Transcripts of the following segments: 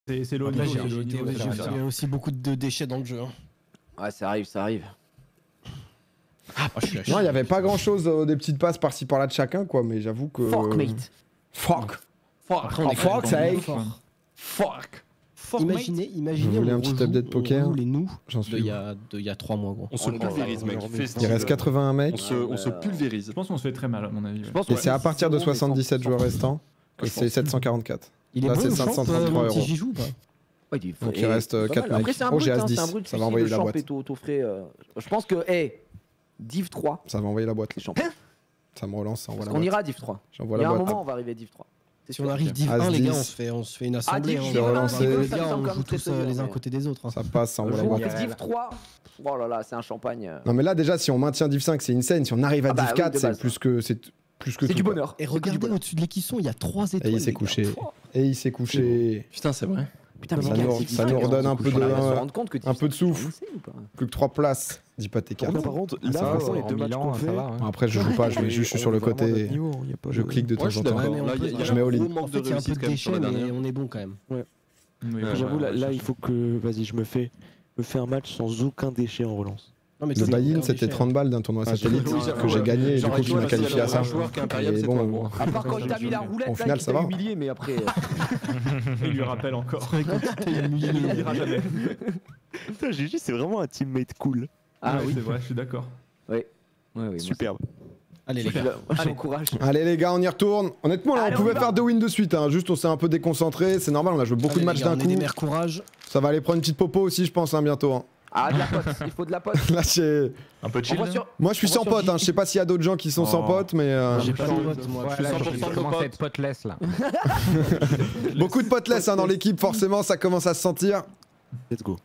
C'est l'eau. Il y a aussi beaucoup de déchets dans le jeu. Ouais, ça arrive, ça arrive. Non, il y avait pas grand chose, des petites passes par-ci par-là de chacun, quoi, mais j'avoue que. Fuck, mate. Fuck. Fuck, ça aille. Fuck. Imaginez, Vous voulez un petit update poker? Les nous J'en suis. il y a 3 mois, gros. On se pulvérise, mec. Il reste 81 mecs. On se pulvérise. Je pense qu'on se fait très mal, à mon avis. Et c'est à partir de 77 joueurs restants que c'est 744. Il est Là, bon, c'est le champ, 533 mon €. petit Jijou ou pas? Ouais, Donc il reste 4 mecs. Après, c'est un Oh, j'ai brut, As 10. c'est un brut. Ça va envoyer la boîte. Je pense que, Div 3. Ça va envoyer la boîte. C'est champion. Ça me relance, ça envoie la On boîte. ira Div 3. J'envoie Il y la a un boîte. moment, on va arriver Div 3. Si on arrive Div As 1, les gars, 10. on se fait une assemblée. Div Je vais relancer. Les gars, on joue tous les uns à côté des autres. Ça passe, ça envoie la boîte. Div 3. Oh là là, c'est un champagne. Non mais là déjà si on maintient Div 5 c'est insane, si on arrive à Ah bah Div oui, 4 de c'est base. plus que C'est tout, du quoi. bonheur. Et regardez au-dessus de l'équisson, il y a 3 étoiles. Et il s'est les gars. couché. Et il s'est couché. Putain, c'est vrai. Putain, mais Ça nous redonne un peu de souffle. Plus que 3 places d'hypothécaire. Par contre, ça là, va, pour les en 2 matchs qu'on fait, Après je joue pas, je suis sur le côté. Je clique de temps en temps. Je mets all-in. En fait, il y a un peu de déchets, mais on est bon quand même. J'avoue, là, il faut que. Vas-y, je me fais un match sans aucun déchet en relance. Le buy-in c'était 30 balles d'un tournoi satellite que j'ai gagné et du coup qui m'a qualifié à ça. Et bon, À part quand t'as mis la roulette, au là, final il ça t'a va. humilié, mais après. Il lui rappelle encore. Il Il ne dira jamais. Putain, GG, c'est vraiment un teammate cool. Ah Ouais, oui. c'est vrai, je suis d'accord. Oui, Superbe. Allez, les gars. j'encourage. Allez les gars, on y retourne. Honnêtement là, on Allez, pouvait on va. faire 2 wins de suite. Juste on s'est un peu déconcentré. C'est normal, on a joué beaucoup de matchs d'un On est coup. des mères courage. Ça va aller prendre une petite popo aussi, je pense, bientôt. Ah, de la pote, il faut de la pote. Là, j'ai. Un peu chill. Moi, je suis sans pote. Je sais pas s'il y a d'autres gens qui sont sans pote, mais. J'ai pas de potes, moi. Je suis 100% de commence à être poteless là. Beaucoup de poteless dans l'équipe, forcément, ça commence à se sentir. Let's go.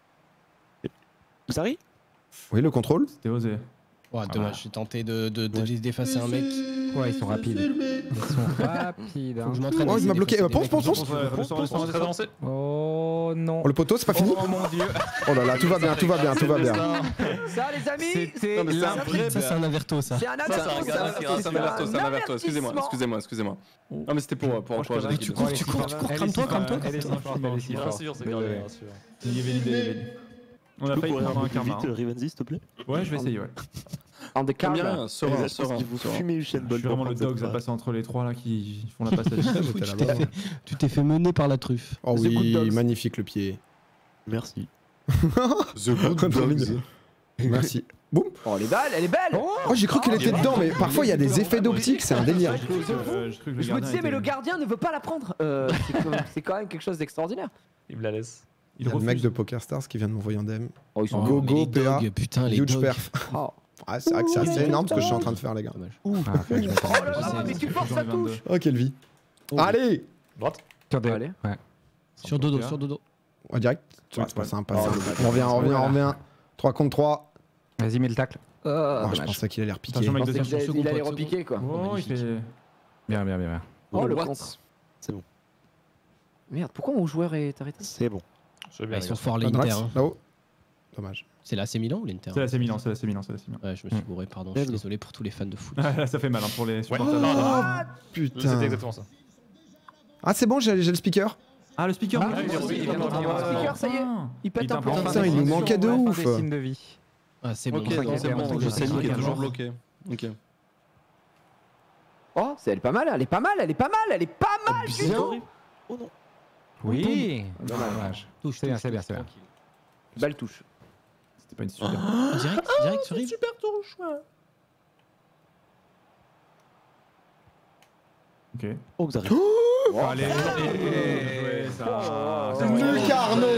Ça arrive? Oui, le contrôle. C'était osé. Ouais, dommage, j'ai tenté d'effacer un mec. Ouais, ils sont rapides. Ils sont rapides. Faut que je m'entraîne. Oh, il m'a bloqué. Pense. Très avancé. Oh non. Oh, le poteau, c'est pas fini. Oh mon dieu. Oh là là, tout va bien. Ça, les amis, C'était Ça, c'est un averto, ça. c'est un Ça, c'est un averto. gars qui rate un averto, c'est un averto. Excusez-moi. Non, mais c'était pour encourager Tu l'équipe. cours, crame-toi. Elle est si forte, elle est si forte. Il est validé. On a failli prendre un karma. Vite, Rivenzi, s'il te plaît. Ouais, je vais essayer, ouais. En de karma. Combien sera Vous fumez Usain Je Bolt. suis vraiment le dog à passer entre les trois là qui font la passage. Tu t'es fait mener par la truffe. Oh The Good oui, Dogs. magnifique le pied. Merci. The Good Dogs. Merci. Boum. Oh, elle est belle. Oh, j'ai cru qu'elle était dedans, mais parfois il y a des effets d'optique, c'est un délire. Je me disais, mais le gardien ne veut pas la prendre. C'est quand même quelque chose d'extraordinaire. Il me la laisse. Il y a le mec de Poker Stars qui vient de m'envoyer en DM. Oh, ils sont Go, mais les PA. dogs, putain, les Huge dogs. perf. Oh. Ah, c'est vrai que c'est assez énorme ce que je suis en train de faire, les gars. Oh là là, mais tu forces, ça touche. Oh, quelle vie. Allez. Droite. Sur des. Allez. Ouais. Sur dodo. En direct. C'est pas sympa. On revient. 3 contre 3. Vas-y, mets le tacle. Je pensais qu'il allait repiquer. Attention, mec, Je pensais deuxième. qu'il allait repiquer, quoi. Oh, il fait. Bien. Oh, le What? contre. C'est bon. Merde, pourquoi mon joueur est arrêté? C'est bon. Ils sont forts, les Inter. Là-haut. Dommage. C'est l'AC Milan ou l'Inter? C'est la Milan. Ouais, je me suis gouré, pardon. Je suis désolé pour tous les fans de foot. Ça fait mal pour les supporters. Putain. C'était exactement ça. Ah, c'est bon, j'ai le speaker. Ah, le speaker. Ah, le speaker, ça y est. Il pète un peu. Putain, il nous manquait de ouf. Des signes de vie. Ah, c'est bon. Ok, c'est bon. Le Sani qui est toujours bloqué. Ok. Oh, elle est pas mal, elle est pas mal, putain. Oh non. Oui. Dommage. Touche, c'est bien. Belle touche. C'était pas une super. Direct sur Rive. Super touche, ouais. Ok. Oh, vous arrivez. Allez, Lucarno.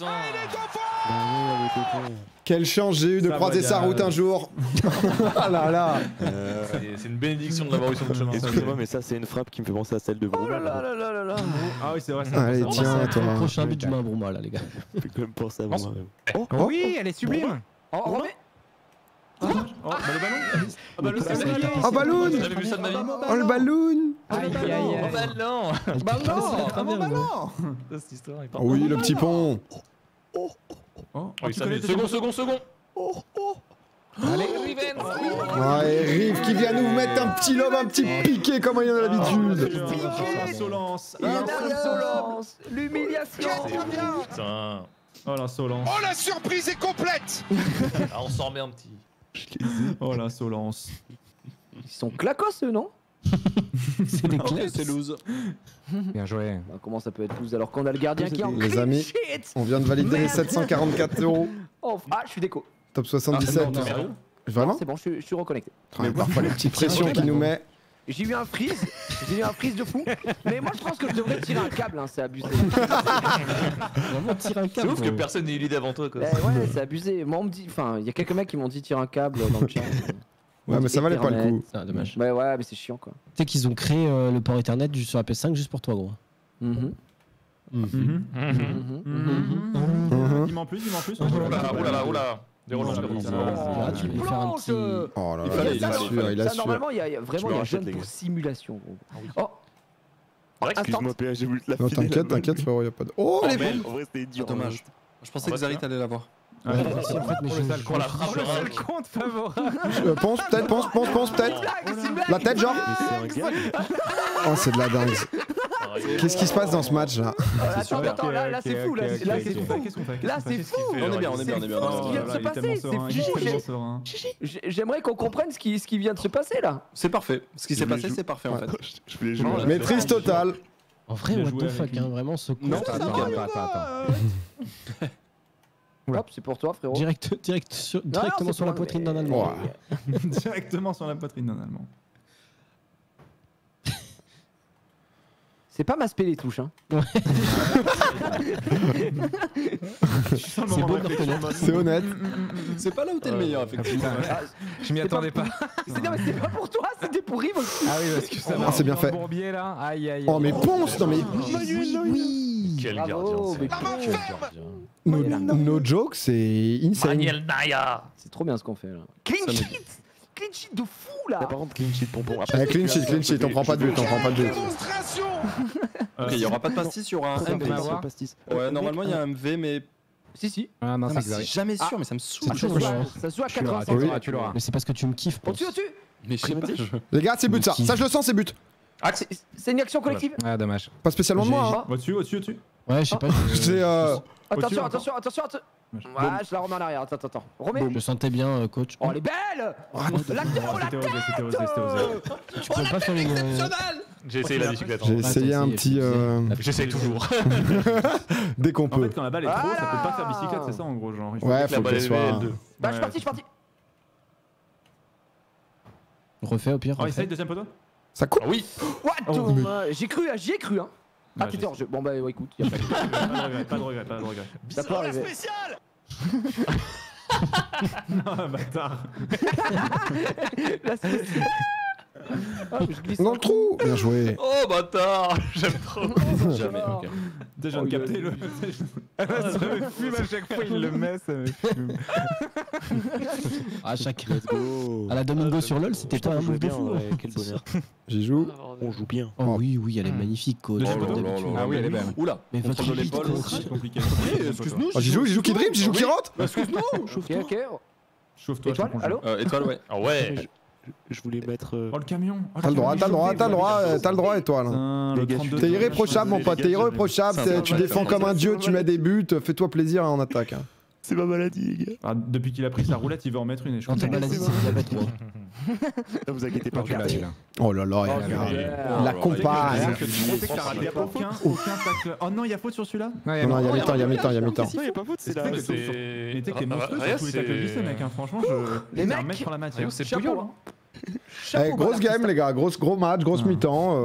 Quelle chance j'ai eu de croiser sa route un jour. Ah là là. C'est une bénédiction de l'avoir eu sur le chemin. Excusez-moi, mais ça, c'est une frappe qui me fait penser à celle de Oh Bruma. là là là là là. Ah oui, c'est vrai. Allez, tiens, toi. Prochain but, je mets un Bruma là, les gars. Je fais quand même penser à moi. Oui, elle est sublime. Oh, remets. Oh, bah le ballon. Ah bah le Sani. Oh, ballon. J'avais vu ça de ma vie. Oh, le ballon. Aïe. Ballon. Ballon. Cette histoire, il part. Oui, le petit pont. Oh, Oui, Sani. Second. Allez, Riven. Ouais, Rive qui vient nous mettre un petit lob, un petit piqué comme il en a l'habitude. L'insolence. L'insolence, l'humiliation. Putain. Oh l'insolence. Oh, la surprise est complète. Ah, on s'en remet un petit. Oh l'insolence. Ils sont clacos eux, non? C'est des Ok, clés. c'est loose. Bien joué. Bah, comment ça peut être loose alors qu'on a le gardien qui est en Les clean amis, sheet. on vient de valider les 744 €. Oh, ah, je suis déco. Top 77. Ah, non, sérieux? Vraiment? C'est bon, je suis reconnecté. Mais parfois les petites pressions qu'il nous met. J'ai eu un freeze, de fou. Mais moi je pense que je devrais tirer un câble, hein, c'est abusé. Vraiment, tire un C'est câble. ouf que personne n'ait eu l'idée avant toi quoi. Ouais, c'est abusé. Moi on me dit, enfin, il y a quelques mecs qui m'ont dit tire un câble dans le chat. Ouais, mais ça valait pas le coup. Ah, dommage. Ouais, mais c'est chiant quoi. Tu sais qu'ils ont créé le port Ethernet sur la PS5 juste pour toi, gros. Dis-moi en plus. Oulala, oulala. Déroulant, Ah, tu peux faire un petit. Oh là Il là, fallait, il a su, il a Ça, su. normalement, il y a vraiment me il y a rachète, jeune les pour gars. simulation. Gros. Oh, Excuse-moi, PA, j'ai voulu te la Non, filer, t'inquiète, la t'inquiète, frérot, y'a pas de. Oh, les balle. En vrai, c'était dur. Dommage. Je pensais que Zarit allait l'avoir. Ouais, si, en fait, mais je. Oh la frappe. Le seul compte favorable. Pense peut-être, pense peut-être. La tête, genre. Mais c'est un gag. Oh, c'est de la dingue. Qu'est-ce qui se passe dans ce match là? Attends, là c'est fou, là c'est fou. Qu'est-ce qu'on fait? Là c'est fou. On est bien. Ce qui vient de se passer, c'est fou. J'aimerais qu'on comprenne ce qui vient de se passer là. C'est parfait. Ce qui s'est passé, c'est parfait en fait. Je voulais jouer. à la Maîtrise totale. En vrai, Bien what joué the avec fuck, lui. hein, vraiment ce coup. Non, Attends. Hop, c'est pour toi frérot. Directement sur la poitrine d'un Allemand. Ouais. Directement sur la poitrine d'un Allemand. C'est pas masper les touches hein. C'est beau de le reconnaître. C'est honnête. C'est pas là où t'es le meilleur, effectivement. Je m'y attendais pas. Non mais c'est pas pour toi, c'était pour Rive aussi. Ah oui, parce que ça Ah, c'est bien fait. Bourbier là. Aïe aïe. Oh, mais ponce, non mais. Oui. Quel Bravo, gardien. mais No joke, c'est insane. Daniel Naya. c'est trop bien ce qu'on fait là. Clean sheet de fou là. Par contre, clean sheet, pompon. Eh, clean sheet, on prend pas de but, Démonstration. Ok, il y aura pas de pastis, il y aura un MV. m'avoir. Ouais, normalement il y a un MV, mais Si. Ah non, c'est c'est Xari. jamais sûr, mais ça me saoule. C'est toujours genre. Ça se joue à Tu l'auras, 85. tu l'auras. Mais c'est parce que tu me kiffes. Au-dessus, pense. au-dessus. Mais je sais pas. Les gars, c'est but ça. Ça, je le sens, c'est but. C'est une action collective. Ah dommage. Pas spécialement de moi. Hein. Au-dessus. Ouais, je sais pas. C'est. Attention. Ouais. Ouais, je la remets en arrière. Attends. Remets. Je le sentais bien, coach. Oh, elle est belle. La C'était osé. Tu peux pas faire une. J'ai essayé la bicyclette. J'ai essayé un petit. J'essaye toujours. Dès qu'on En fait, peut. quand la balle est trop, ça peut pas faire bicyclette, c'est ça en gros, genre. Il faut- Ouais, La faut balle qu'elle est soit. L2. Bah, je suis parti. Refais au pire. Oh, refais. essaye, deuxième poteau. Ça coupe. Ah oui. What Oh, J'y ai cru, hein. Ah, Ouais, t'étais je hors jeu. Bon, bah, ouais, écoute, y'a pas de. Pas de regret. Ça peut arriver. Non, bâtard. La spéciale. Ah, je glisse. Dans le trou. Bien joué. Oh bâtard. J'aime trop. Jamais. ok. Déjà, je viens de capter le. Ça me fume à chaque fois, il le met, ça me fume. À chaque. Let's go. À la Domingo sur LoL, c'était Putain, pas un on joue move de bien, fou. ouais, quel bonheur. J'y joue. On joue bien. Oh oui, elle est magnifique, coach. Deuxième comme poteau. d'habitude. Ah oui, elle est belle. Oula. Mais Contrôle votre de bite, l'épaule. coach. C'est compliqué. Excuse-nous. Oh, j'y joue qui dribble, j'y joue qui rentre. Ok. Chauffe-toi, Étoile, allô. Étoile, ouais. Ah ouais. Je voulais mettre. Oh, le camion. T'as le droit, étoile. Le gars, 32. T'es irréprochable, mon pote, t'es irréprochable. C'est un Tu peu défends comme un dieu, tu mets des buts, fais-toi plaisir en attaque. hein. C'est ma maladie, les gars. Ah, depuis qu'il a pris sa roulette, il veut en mettre une et je Quand crois t'as maladie, c'est diabète, moi. Ne vous inquiétez pas, Tu l'as, tu l'as. Oh là là, la compas. Aucun tacle. Oh non, il y a faute sur celui-là. Ouais, Non, il y a mi-temps, il y a mi-temps. Il n'y a pas faute, c'est là. Mais tu sais que t'es monstrueux sur tous les tacles glissés, mec. Franchement, Les c'est un mecs. mec sur la matière. C'est Chapeau, bouillon. hein. Eh, grosse game, les gars, gros match, grosse mi-temps.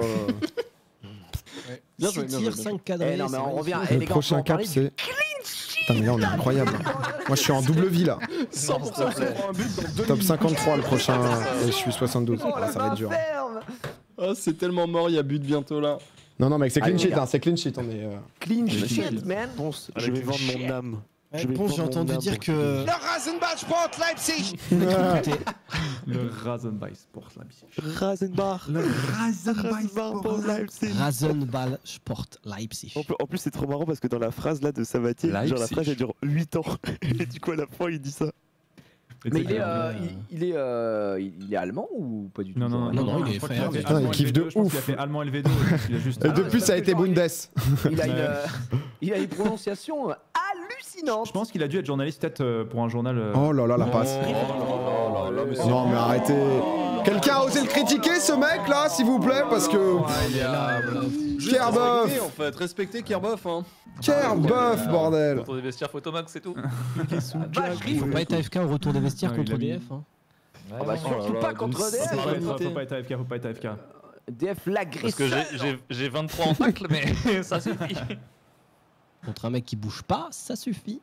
Bien joué, 6 bien tirs, joué. 5 cadrés. Eh non, mais c'est on revient. magnifique. Eh, Le les gars, on peut prochain en cap, parler c'est. Putain, mais là, on est incroyable. Moi, je suis en double vie là. 100%. Top 53 le prochain, et je suis 72. Oh, Ah, la ça va main être dur. ferme. Oh, c'est tellement mort, il y a but bientôt là. Non, mec, c'est clean Allez, sheet, les gars. hein, c'est clean sheet. On est. Clean shit, man. Ponce, je vais vendre mon âme. Je vais Ponce, j'ai vendre mon entendu âme dire pour que. Le Rasenball Sport Leipzig. Le Rasenball Sport Leipzig. Rasenbach. Rasenbach pour Leipzig. Rasenball Sport Leipzig. En plus, c'est trop marrant parce que dans la phrase là de Savatier, genre la Leipzig. phrase elle dure 8 ans. Et du coup, à la fin, il dit ça. Mais il est allemand ou pas du tout? Non, il est frère. Putain, il kiffe de Je pense ouf. qu'il a fait allemand LV2. Il a juste... Et depuis, ça a été Bundes. Il a une prononciation hallucinante. Je pense qu'il a dû être journaliste peut-être pour un journal. Oh là là, la passe. Non, mais arrêtez. Quelqu'un a osé le critiquer, ce mec là, s'il vous plaît, parce que. Kerboff. En fait, respectez Kerboff, hein. Kerboff, bordel. Retour des vestiaires Photomax, c'est tout. Il faut pas être AFK au retour des vestiaires Ouais, contre il a mis- DF. Hein. Ah bah surtout pas contre DF. Faut pas être AFK, faut pas être AFK. DF Parce que l'agresseur. j'ai 23 en tacle, mais ça suffit. Contre un mec qui bouge pas, ça suffit.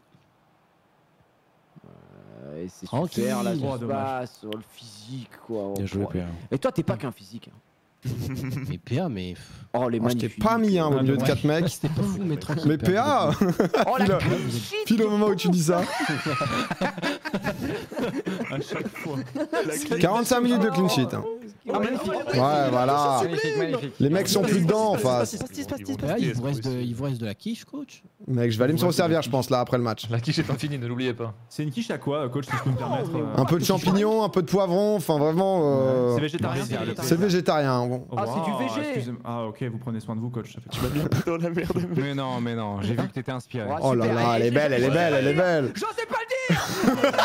Et c'est Tranquille. super là, Oh, ça se dommage. passe sur le physique quoi. Bien joué, PA. Et toi t'es pas qu'un physique. hein. Mais PA, mais. Oh les Moi, je t'ai magnifiques. pas mis au milieu de 4 mecs. C'était pas fou, mais tranquille. Mais PA, Oh la Pile- clean sheet. pile au moment où tu dis ça. À chaque fois. 45 minutes de clean sheet. Hein. Ah, magnifique. Ouais, voilà. Magnifique, magnifique. Les mecs sont plus dedans en face. PA, il vous reste de la quiche, coach. Mec, je vais aller me resservir, je pense, là, après le match. La quiche est infinie, ne l'oubliez pas. C'est une quiche à quoi, coach, si je peux me permettre Un peu de champignons, un peu de poivron, enfin vraiment. C'est végétarien, C'est végétarien. Bon. Oh, Ah, c'est du wow, VG. excusez-moi. Ah, ok, vous prenez soin de vous, coach. Ça fait... Dans la merde. Mais non, j'ai vu que t'étais inspiré. Ouais, Oh là super. là, elle est belle, elle est belle, elle est belle. J'osais pas le dire.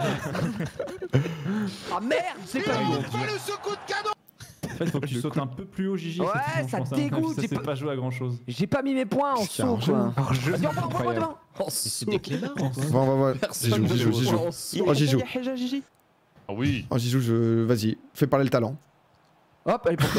Ah merde, c'est pas lui. Pas le second de canon. En fait, faut que tu sautes un peu plus haut, Gigi. Ouais, effectivement, je ça pense, hein. dégoûte, Ça c'est sait pas- pas jouer à grand chose. J'ai pas mis mes points en saut quoi. Vas-y, envoie-moi devant. C'est des clébards, quoi. Bon, j'y joue. Oh, j'y joue. Ah oui. Oh, j'y joue, vas-y, fais parler le talent. Hop, allez pour toi.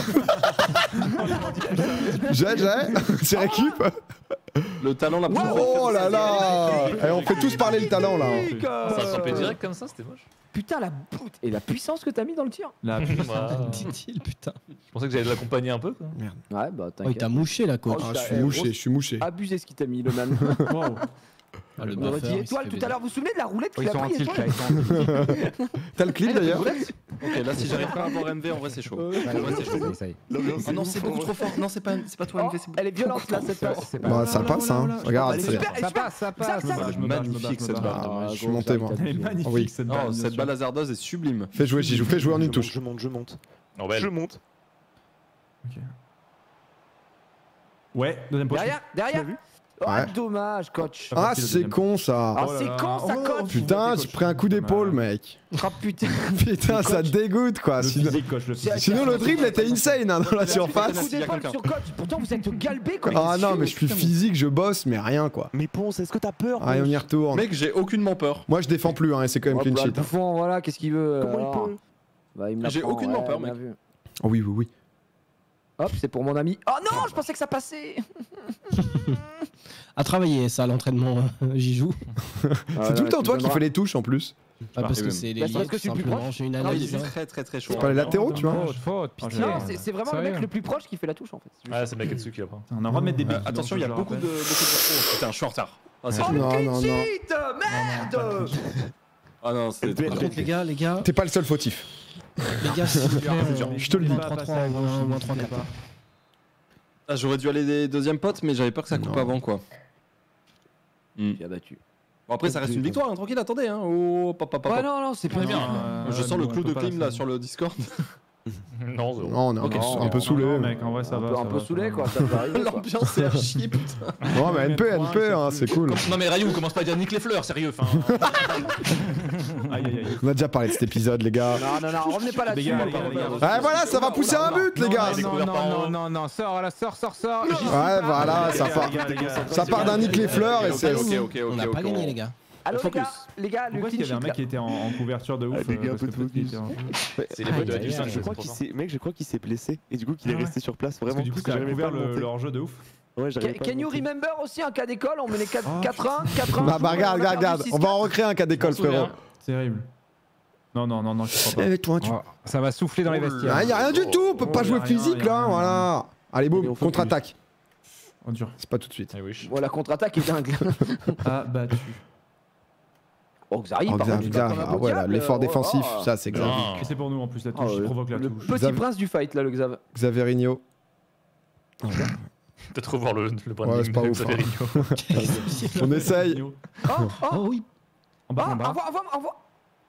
J'ai, c'est récup. Le talent la plus Oh là là. Et on fait tous parler le talent là. Ça a frappé direct comme ça, c'était moche. Putain la boute et la puissance que t'as mis dans le tir. La Wow. Dit-il, putain. Je pensais que j'allais l'accompagner un peu, quoi. Ouais bah Oh, il t'inquiète. t'a mouché, la coach. Oh, Ah, je suis mouché. Abusé ce qu'il t'a mis le man. Wow. Ah, le On aurait buffer, dit il étoile s'est tout fait à l'heure, vous vous souvenez de la roulette Oh, qu'il ils a sont en pris tilt étoile là, ils sont en tilt. T'as le clip d'ailleurs. Ok, là si j'arrive pas à avoir MV, en vrai c'est chaud. En vrai c'est chaud. Ça y est. Oh non, c'est beaucoup trop fort. Non, c'est pas toi Oh, MV, c'est elle est violente là cette passe. C'est pas Bah, ça passe, hein. Regarde, Elle est c'est. super, elle est Ça super. passe, ça passe. Je me bats, je me bats, je me bats, Magnifique, je me cette bats. balle. Je suis monté, moi. Elle est magnifique, Oui. cette Oh, balle. bien cette sûr. balle hasardeuse est sublime. Fais jouer, j'y joue, fais jouer en une touche. Je monte. Non, belle. Je monte. Ouais, deuxième poche. Derrière. Oh Ouais. dommage coach. Ah, c'est con ça. Ah Oh là c'est là. con ça Oh, coach. Putain, j'ai pris un coup d'épaule, mec. Oh putain. Putain, ça dégoûte quoi. Le Sinon, physique, coach, le physique. sinon, le dribble était insane hein, dans la Coup surface. d'épaule sur coach. Pourtant vous êtes galbé quoi. Ah non, mais je suis physique, je bosse, mais rien quoi. Mais Ponce, est-ce que t'as peur? Allez, on y retourne. Mec, j'ai aucunement peur. Moi, je défends plus, hein, et c'est quand même Hop clean là, le sheet. bouffon, voilà, qu'est-ce qu'il veut Comment alors il peut? Bah, il me la J'ai prend, aucunement peur, bien mec. vu. Oh oui, oui, oui. Hop, c'est pour mon ami. Oh non, je pensais que ça passait. À travailler, ça, à l'entraînement, j'y joue. C'est tout le temps toi qui fais les touches en plus. Ah, parce que c'est les Bah, c'est parce liens, que je suis le plus simplement. proche. J'ai une Non, il analyse. est hein. très chaud. C'est pas les latéraux, tu vois. Faute, pitié. Non, c'est vraiment le mec Sérieux. le plus proche qui fait la touche en fait. Ah, c'est Maketsu qui apprend. On a le droit de mettre des billes. Attention, il y a beaucoup de. Oh putain, je suis en retard. Ah, c'est Oh chaud. le Non, clean non, non. sheet, merde. Ah non, c'est. Par contre, les gars, T'es pas le seul fautif. s'il vous plaît, Je te le dis. 3-3, moins 3 Ah, j'aurais dû aller des deuxièmes potes, mais j'avais peur que ça coupe Non. avant quoi. J'ai abattu. Bon, après, ça reste une victoire, hein, tranquille, attendez. Hein. Oh, papa. Ouais, non, c'est pas bien. Je sens le clou de clim là sur le Discord. Non, zéro. Non, on est Ok. un peu saoulé. Non, mec, en vrai, ça va. Un peu saoulé quoi, ça peut arriver. quoi. L'ambiance est à chier, putain. Non, mais NP, hein, c'est cool. Non, mais Rayou, commence pas à dire nique les fleurs, sérieux. Enfin, Aïe, aïe, aïe. On a déjà parlé de cet épisode, les gars. Non, revenez pas là-dessus. Les gars, moi, les gars, par les gars. contre. Ah, voilà, ça va pousser un but, les gars. Non, sors là, sors. Ouais, voilà, ça part d'un nique les fleurs et c'est. Ok. On n'a pas gagné, les gars. Allô Focus. les gars, le Pourquoi est-ce clean qu'il y avait un sheet mec là. qui était en couverture de ouf les gars, parce un peu que de peut-être qu'il focus. était c'est les potes de Aïe, la aïe, Dusan, aïe. Je crois qu'il s'est, mec, je crois qu'il s'est blessé et du coup qu'il est Ah ouais. resté sur place Parce vraiment. que du coup, parce ça a j'arrivais couvert pas à le monter. leur jeu de ouf. Ouais, j'arrivais pas à Can le you monter. remember aussi un cas d'école, on met les 4-1, Oh, 4-1. Bah, regarde, on va en recréer un cas d'école, frérot. Terrible. Non, je crois pas. Eh, toi, tu. Oh, ça va souffler dans les vestiaires. Ah, y a rien du tout, on peut pas Oh, jouer y a rien, physique y a là, rien. voilà. Allez, Allez, boum, on fait contre-attaque. Oh, dur. C'est pas tout de suite. Ah, oui. Bon, la contre-attaque est dingue. Abattu. Oh, Xari, Oh, par contre, tu vas comme un ah, ouais, là, diable. l'effort Oh, défensif, oh. ça c'est grave. Non. Et c'est pour nous en plus la touche, Ah, il ouais. provoque la Le touche. petit Xav- prince du fight là, le Xav. Xaverinho. Peut-être revoir le Ouais, branding c'est pas de ouf, hein. Xaverinho. On essaye. Oh, Oh oui. En bas, en bas. envoie.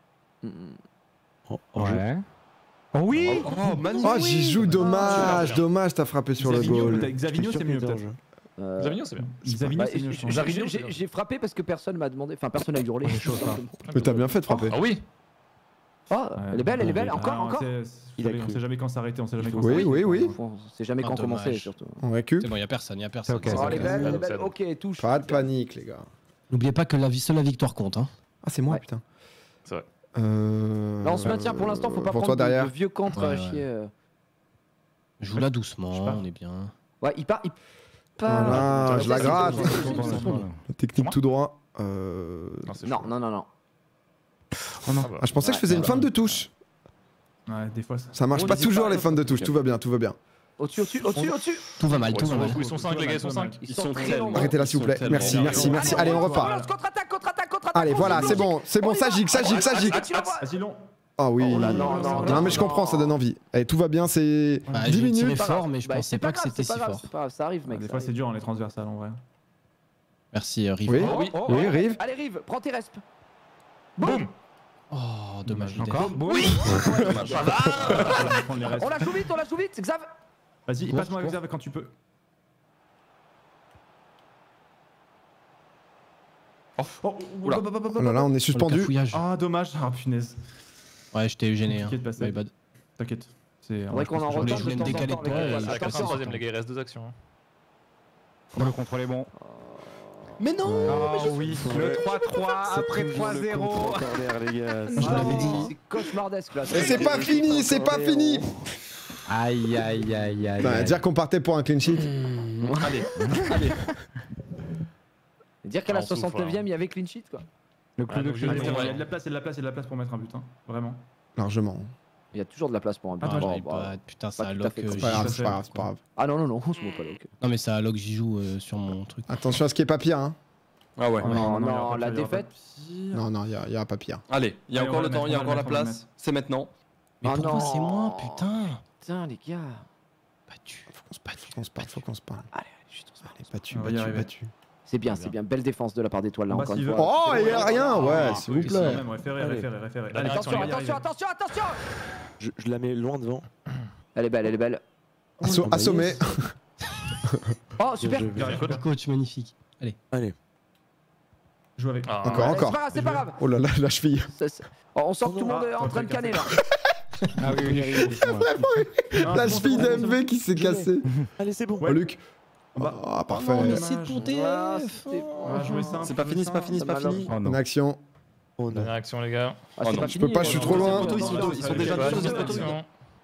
Ouais. Oh oui. Oh, magnifique. Oh, Jijou, dommage, dommage, t'as frappé sur le goal. Xavinho, c'est mieux peut-être. Xavinho, c'est bien. Xavinho, c'est mieux. je pense. J'ai frappé parce que personne m'a demandé, enfin personne a hurlé. Mais t'as bien fait de frapper. Ah oui. Oh, elle est belle, encore. On sait jamais quand s'arrêter, on sait jamais quand Oui, oui, oui. On sait jamais quand dommage. commencer surtout. On récup. C'est bon, y'a personne. Ok. Oh, elle est belle, c'est bon. ok, touche. Pas de panique, les gars. N'oubliez pas que seule la victoire compte. Hein. Ah, c'est moi, Ouais. putain. C'est vrai. Là on se maintient pour l'instant, faut pas pour prendre toi derrière. de vieux contre Ouais, à chier. Joue là doucement, on est bien. Ouais, il part. Voilà, je la gratte. Bon. La technique tout droit. Non. Oh non. Ah, je pensais que je faisais une feinte de touche. Ouais, des fois ça. Ça marche On pas n'hésite toujours pas, les feintes de touche, tout va bien, tout va bien. Au-dessus. Tout va mal, Ouais, tout va mal. Ils sont 5, les gars, ils sont 5. Ils sont très longs. Arrêtez là s'il vous plaît. Merci, merci, merci. Allez, on repart. Contre-attaque. Allez, voilà, c'est bon, ça gigue. Vas-y, long. Ah oui. Oh là, non, Mais je comprends, ça donne envie. Allez, tout va bien, c'est Bah, 10 j'ai tiré minutes. fort, mais je pensais pas que c'était si fort. C'est pas grave, ça arrive, mec. Des fois c'est dur, les transversales en vrai. Merci, Rive. Oui, oui, Rive. Allez, Rive, prends tes resps. Boum. Oh, dommage. Encore. Oui. On la joue vite, Xav. Vas-y, passe-moi avec Xav quand tu peux. Oh là là, on est suspendu. Ah, dommage. Ah, punaise. Ouais, je t'ai gêné. Compliqué de passer. My bad. T'inquiète. C'est Faudrait qu'on en je retente voulais de me temps en décaler temps, de points, les gars. et À la Attention. 43ème, les gars, il reste 2 actions. Le contrôle est bon. Mais non. Ah oui, le 3-3 après 3-0. les gars. Je l'avais dit. C'est cauchemardesque là. Et c'est pas fini, c'est pas fini. Aïe. Bah, dire qu'on partait pour un clean sheet. Allez. Dire qu'à la On souffle, 69ème, il y avait clean sheet quoi. Le coup de donc clean je- Il y sheet. a de la place, il y a de la place pour mettre un but, hein. Vraiment. Largement. Il y a toujours de la place pour un but. Attends, Bon, J'arrive bah. pas. Putain, ça tout à lock. fait. C'est pas grave, c'est pas grave, c'est pas grave. Ah non, on se voit pas là. ok. Non, mais ça lock, j'y joue sur mon truc. Attention à ce qui est pas pire, hein. Ah ouais. Non, la défaite. Non, non, il y a pas pire. Allez, il y a Allez, encore on va le le temps, il y a mettre, encore la on va le place. C'est maintenant. Mais Ah pour moi, non. c'est moi, putain. Putain, les gars. Battu. Faut qu'on se parle. Allez, juste on se parle. Allez, battu, On va y arriver. battu. C'est bien. Belle défense de la part d'Étoile là, Bah, encore s'il une veut. fois. Oh, il y a rien, ouais, s'il vous Ils sont plaît. même référé. Allez, Attention. Je la mets loin devant. Elle est belle. Assommé. Oh, super. Coach, magnifique. Allez. Joue avec. Ah, Encore. C'est pas grave. Oh là là, la cheville. Oh, on sent que tout le monde est en train de canner là. Ah oui. La cheville d'MV qui s'est cassée. Allez, c'est bon. Oh, Luc. Bah, Ah, parfait. Non, mais c'est pour Voilà, TF. c'était- On va jouer simple. C'est pas fini, c'est pas fini, c'est pas fini. Oh non. Une action. Oh non. Dernière action, les gars. Ah, c'est non, pas je fini, peux pas, je suis trop loin. Ils sont déjà Pas tous de au poteau. action.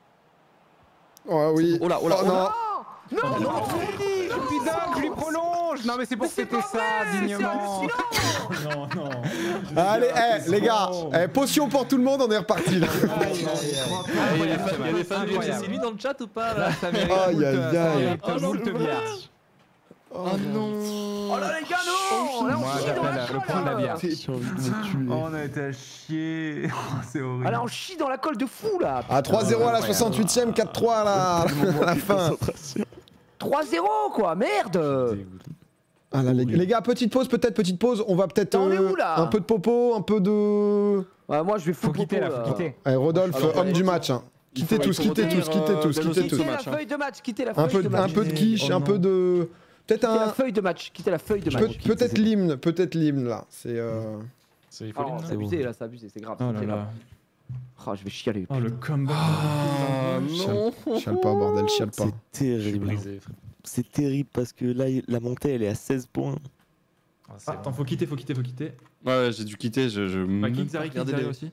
Oh oui. Oh là, Oh non. Putain, je lui prolonge. Non mais c'est pour fêter ça dignement. Non. Allez, les gars, potion pour tout le monde, on est reparti là. Il y a des fans du FC Limit dans le chat ou pas là? Ça mérite Aïe, aïe, aïe. moult bières. Oh non. Oh là les gars, non. Là, on Moi chie dans la j'appelle le point de la bière. J'ai envie de me tuer. On a été à chier. C'est horrible. Ah là, on chie dans la colle de fou là. À 3-0 à la 68ème, 4-3 à la fin. 3-0 quoi, merde. Ah là, les gars, petite pause, on va peut-être On est où, là un peu de popo, un peu de... Ouais, moi je vais Faut foutre quitter là, faut quitter. Allez, Rodolphe, Alors, homme du match. Hein. Quittez tous. Quittez la match, feuille de match, quittez la Un feuille peu, de match. un peu de quiche, Oh un non. peu de... Peut-être Quittez la un... feuille de match, quittez la feuille de match. Peut-être l'hymne là. C'est... C'est Oh, c'est abusé là, c'est abusé, c'est grave. Oh c'est là grave. là. Oh, je vais chialer. Oh le comeback. Chiale pas, bordel, chiale pas. C'est terrible. Brisé, frère. C'est terrible parce que là, la montée, elle est à 16 points. Ah, c'est Attends, faut quitter. Ouais, j'ai dû quitter, je Bah, me kick Zari aussi.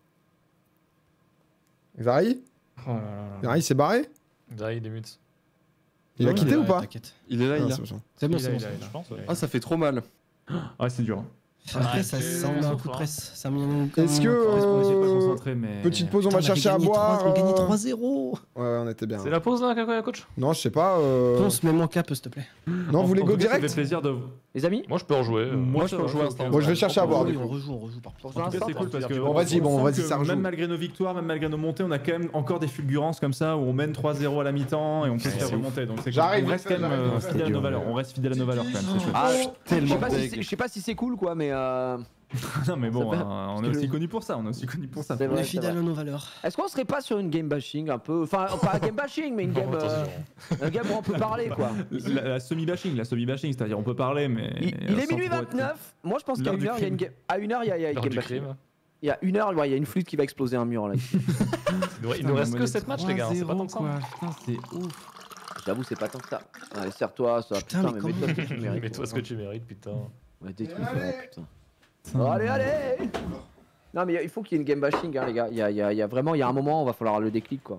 Zari Oh là là. Zari s'est barré? Zari, il est mute. Il a Ouais, quitté ou ouais, pas? T'inquiète. Il est là, il est là. C'est bon, Il a- c'est bon. il a- c'est il a- Je pense, ouais. Ah, ça fait trop mal. Ah, c'est dur. Après, ça Ouais, sent un coup de presse. Ça met Est-ce que... On essaie de pas concentrer, mais. Petite pause, on va Putain, chercher à avait gagné boire. 3 On a gagné 3-0. Ouais, on était bien. C'est la pause là, coach? Non, je sais pas. Ponce, mets-moi cap, s'il te plaît. Non, vous voulez En go tout cas, Ça direct? fait plaisir de. Les amis, Moi, je peux rejouer. Moi, je peux rejouer un instant. Bon, je vais chercher à boire, Oui, du coup. on rejoue par pour En tout cas, c'est cool parce que. Bon, vas-y, on bon, sent vas-y, que ça rejoue. Même malgré nos victoires, même malgré nos montées, on a quand même encore des fulgurances comme ça où on mène 3-0 à la mi-temps et on peut se faire remonter. Donc c'est J'arrive, On reste quand même fidèle à nos valeurs. On reste fidèle à nos valeurs quand même. C'est chouette. ah, je tellement sais pas si deg. c'est- je sais pas si c'est cool quoi, mais Non mais bon, Ça fait- on est aussi connu pour ça, on est aussi connu pour ça. C'est On vrai, est c'est fidèle vrai. à nos valeurs. Est-ce qu'on serait pas sur une game bashing un peu? Enfin, pas un game bashing, mais une game. Un game où on peut parler quoi. La semi-bashing, c'est-à-dire on peut parler, mais. Il est sans minuit trop être- 29. Moi je pense qu'à L'heure 1h, du il y a une crime. game. À 1h, il y a une L'heure game du bashing. crime. Il y a 1h, il y a une flûte qui va exploser un mur là. Il nous reste que 7 matchs, les gars. C'est pas tant que ça. Putain, c'est ouf. J'avoue, c'est pas tant que ça. Allez, serre-toi, ça. Putain, Putain, mais mais mets-toi ce que tu mérites. Mets-toi ce que tu mérites, putain. Ouais, détruis ça, putain. Oh, allez, allez. Non, mais il faut qu'il y ait une game bashing, hein, les gars. Il y a vraiment, il y a un moment, il va falloir le déclic, quoi.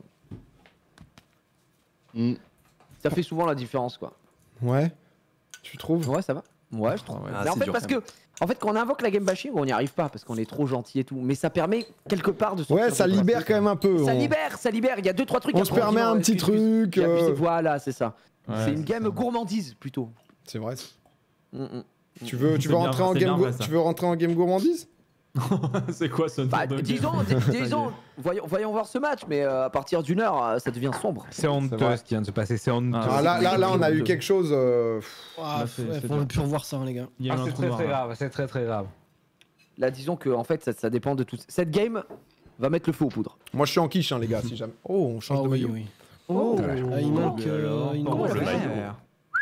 Ça fait souvent la différence, quoi. Ouais. Tu trouves? Ouais, ça va. Ouais, je trouve. ouais. Mais Ah, en c'est fait, dur, parce quand que, en fait, quand on invoque la game bashing, on n'y arrive pas parce qu'on est trop gentil et tout. Mais ça permet quelque part de sortir Ouais, de ça la libère truc. quand même un peu. Ça on- libère, ça libère. Il y a 2-3 trucs. On après, se permet dit, un non, petit excuse, truc. j'ai abusé. Voilà, c'est ça. Ouais, C'est une game ça. gourmandise plutôt. C'est vrai. Mm. Tu veux C'est bien, rentrer en c'est game bien vrai, ça. tu veux rentrer en game gourmandise? C'est quoi ce Bah, nom de disons, voyons voir ce match, mais à partir d'une heure, ça devient sombre. C'est honteux ce qui vient de se passer, c'est honteux. Ah, Là, on a eu quelque chose. Ah, Là, c'est- ouais, c'est faut dur. plus revoir ça, hein, les gars. Il y a eu un c'est trou très noir, très là. grave, c'est très très grave. Là, disons que en fait, ça dépend de tout. Cette game va mettre le feu aux poudres. Moi, je suis en quiche, hein, les gars, si jamais. Oh, on change Ah de oui, maillot. oui. Oh, Ah, il manque une Comment grosse le flèche. maillot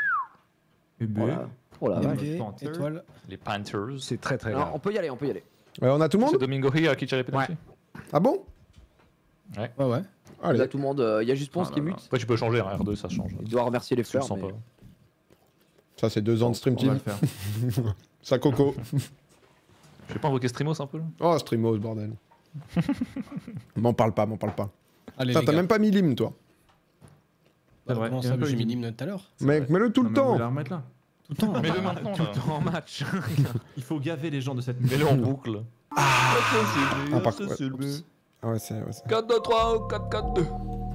UB. Oh la vache. UV, Panther. étoile. Les Panthers. C'est très très Non, grave. on peut y aller, on peut y aller. On a tout le C'est monde? Domingo Hill qui tire les pénaltys. Ah bon? Ouais, ouais. Allez. Là, tout le monde, il y a juste Ponce Ah qui là là. mute. Après, tu peux changer, hein, R2, ça change. Il doit remercier les Tu le fleurs. sens mais- pas. Ça, c'est 2 ans de Stream On va le Team. faire. Ça, Coco. Je vais pas invoquer Streamos un peu là Oh, Streamos, bordel. M'en parle pas. Allez, Putain, les t'as gars. même pas mis l'hymne, toi. C'est vrai. Comment Il y a ça, un peu j'ai mis une- l'hymne tout à l'heure. Mec, mets-le tout le Non, mais on va temps. la remettre là. Tout le temps. Mets-le maintenant. Tout là. le temps en match. Il faut gaver les gens de cette Mets-le en boucle. Ah, par contre. Ah ouais, c'est. 4-2-3 ou 4-4-2.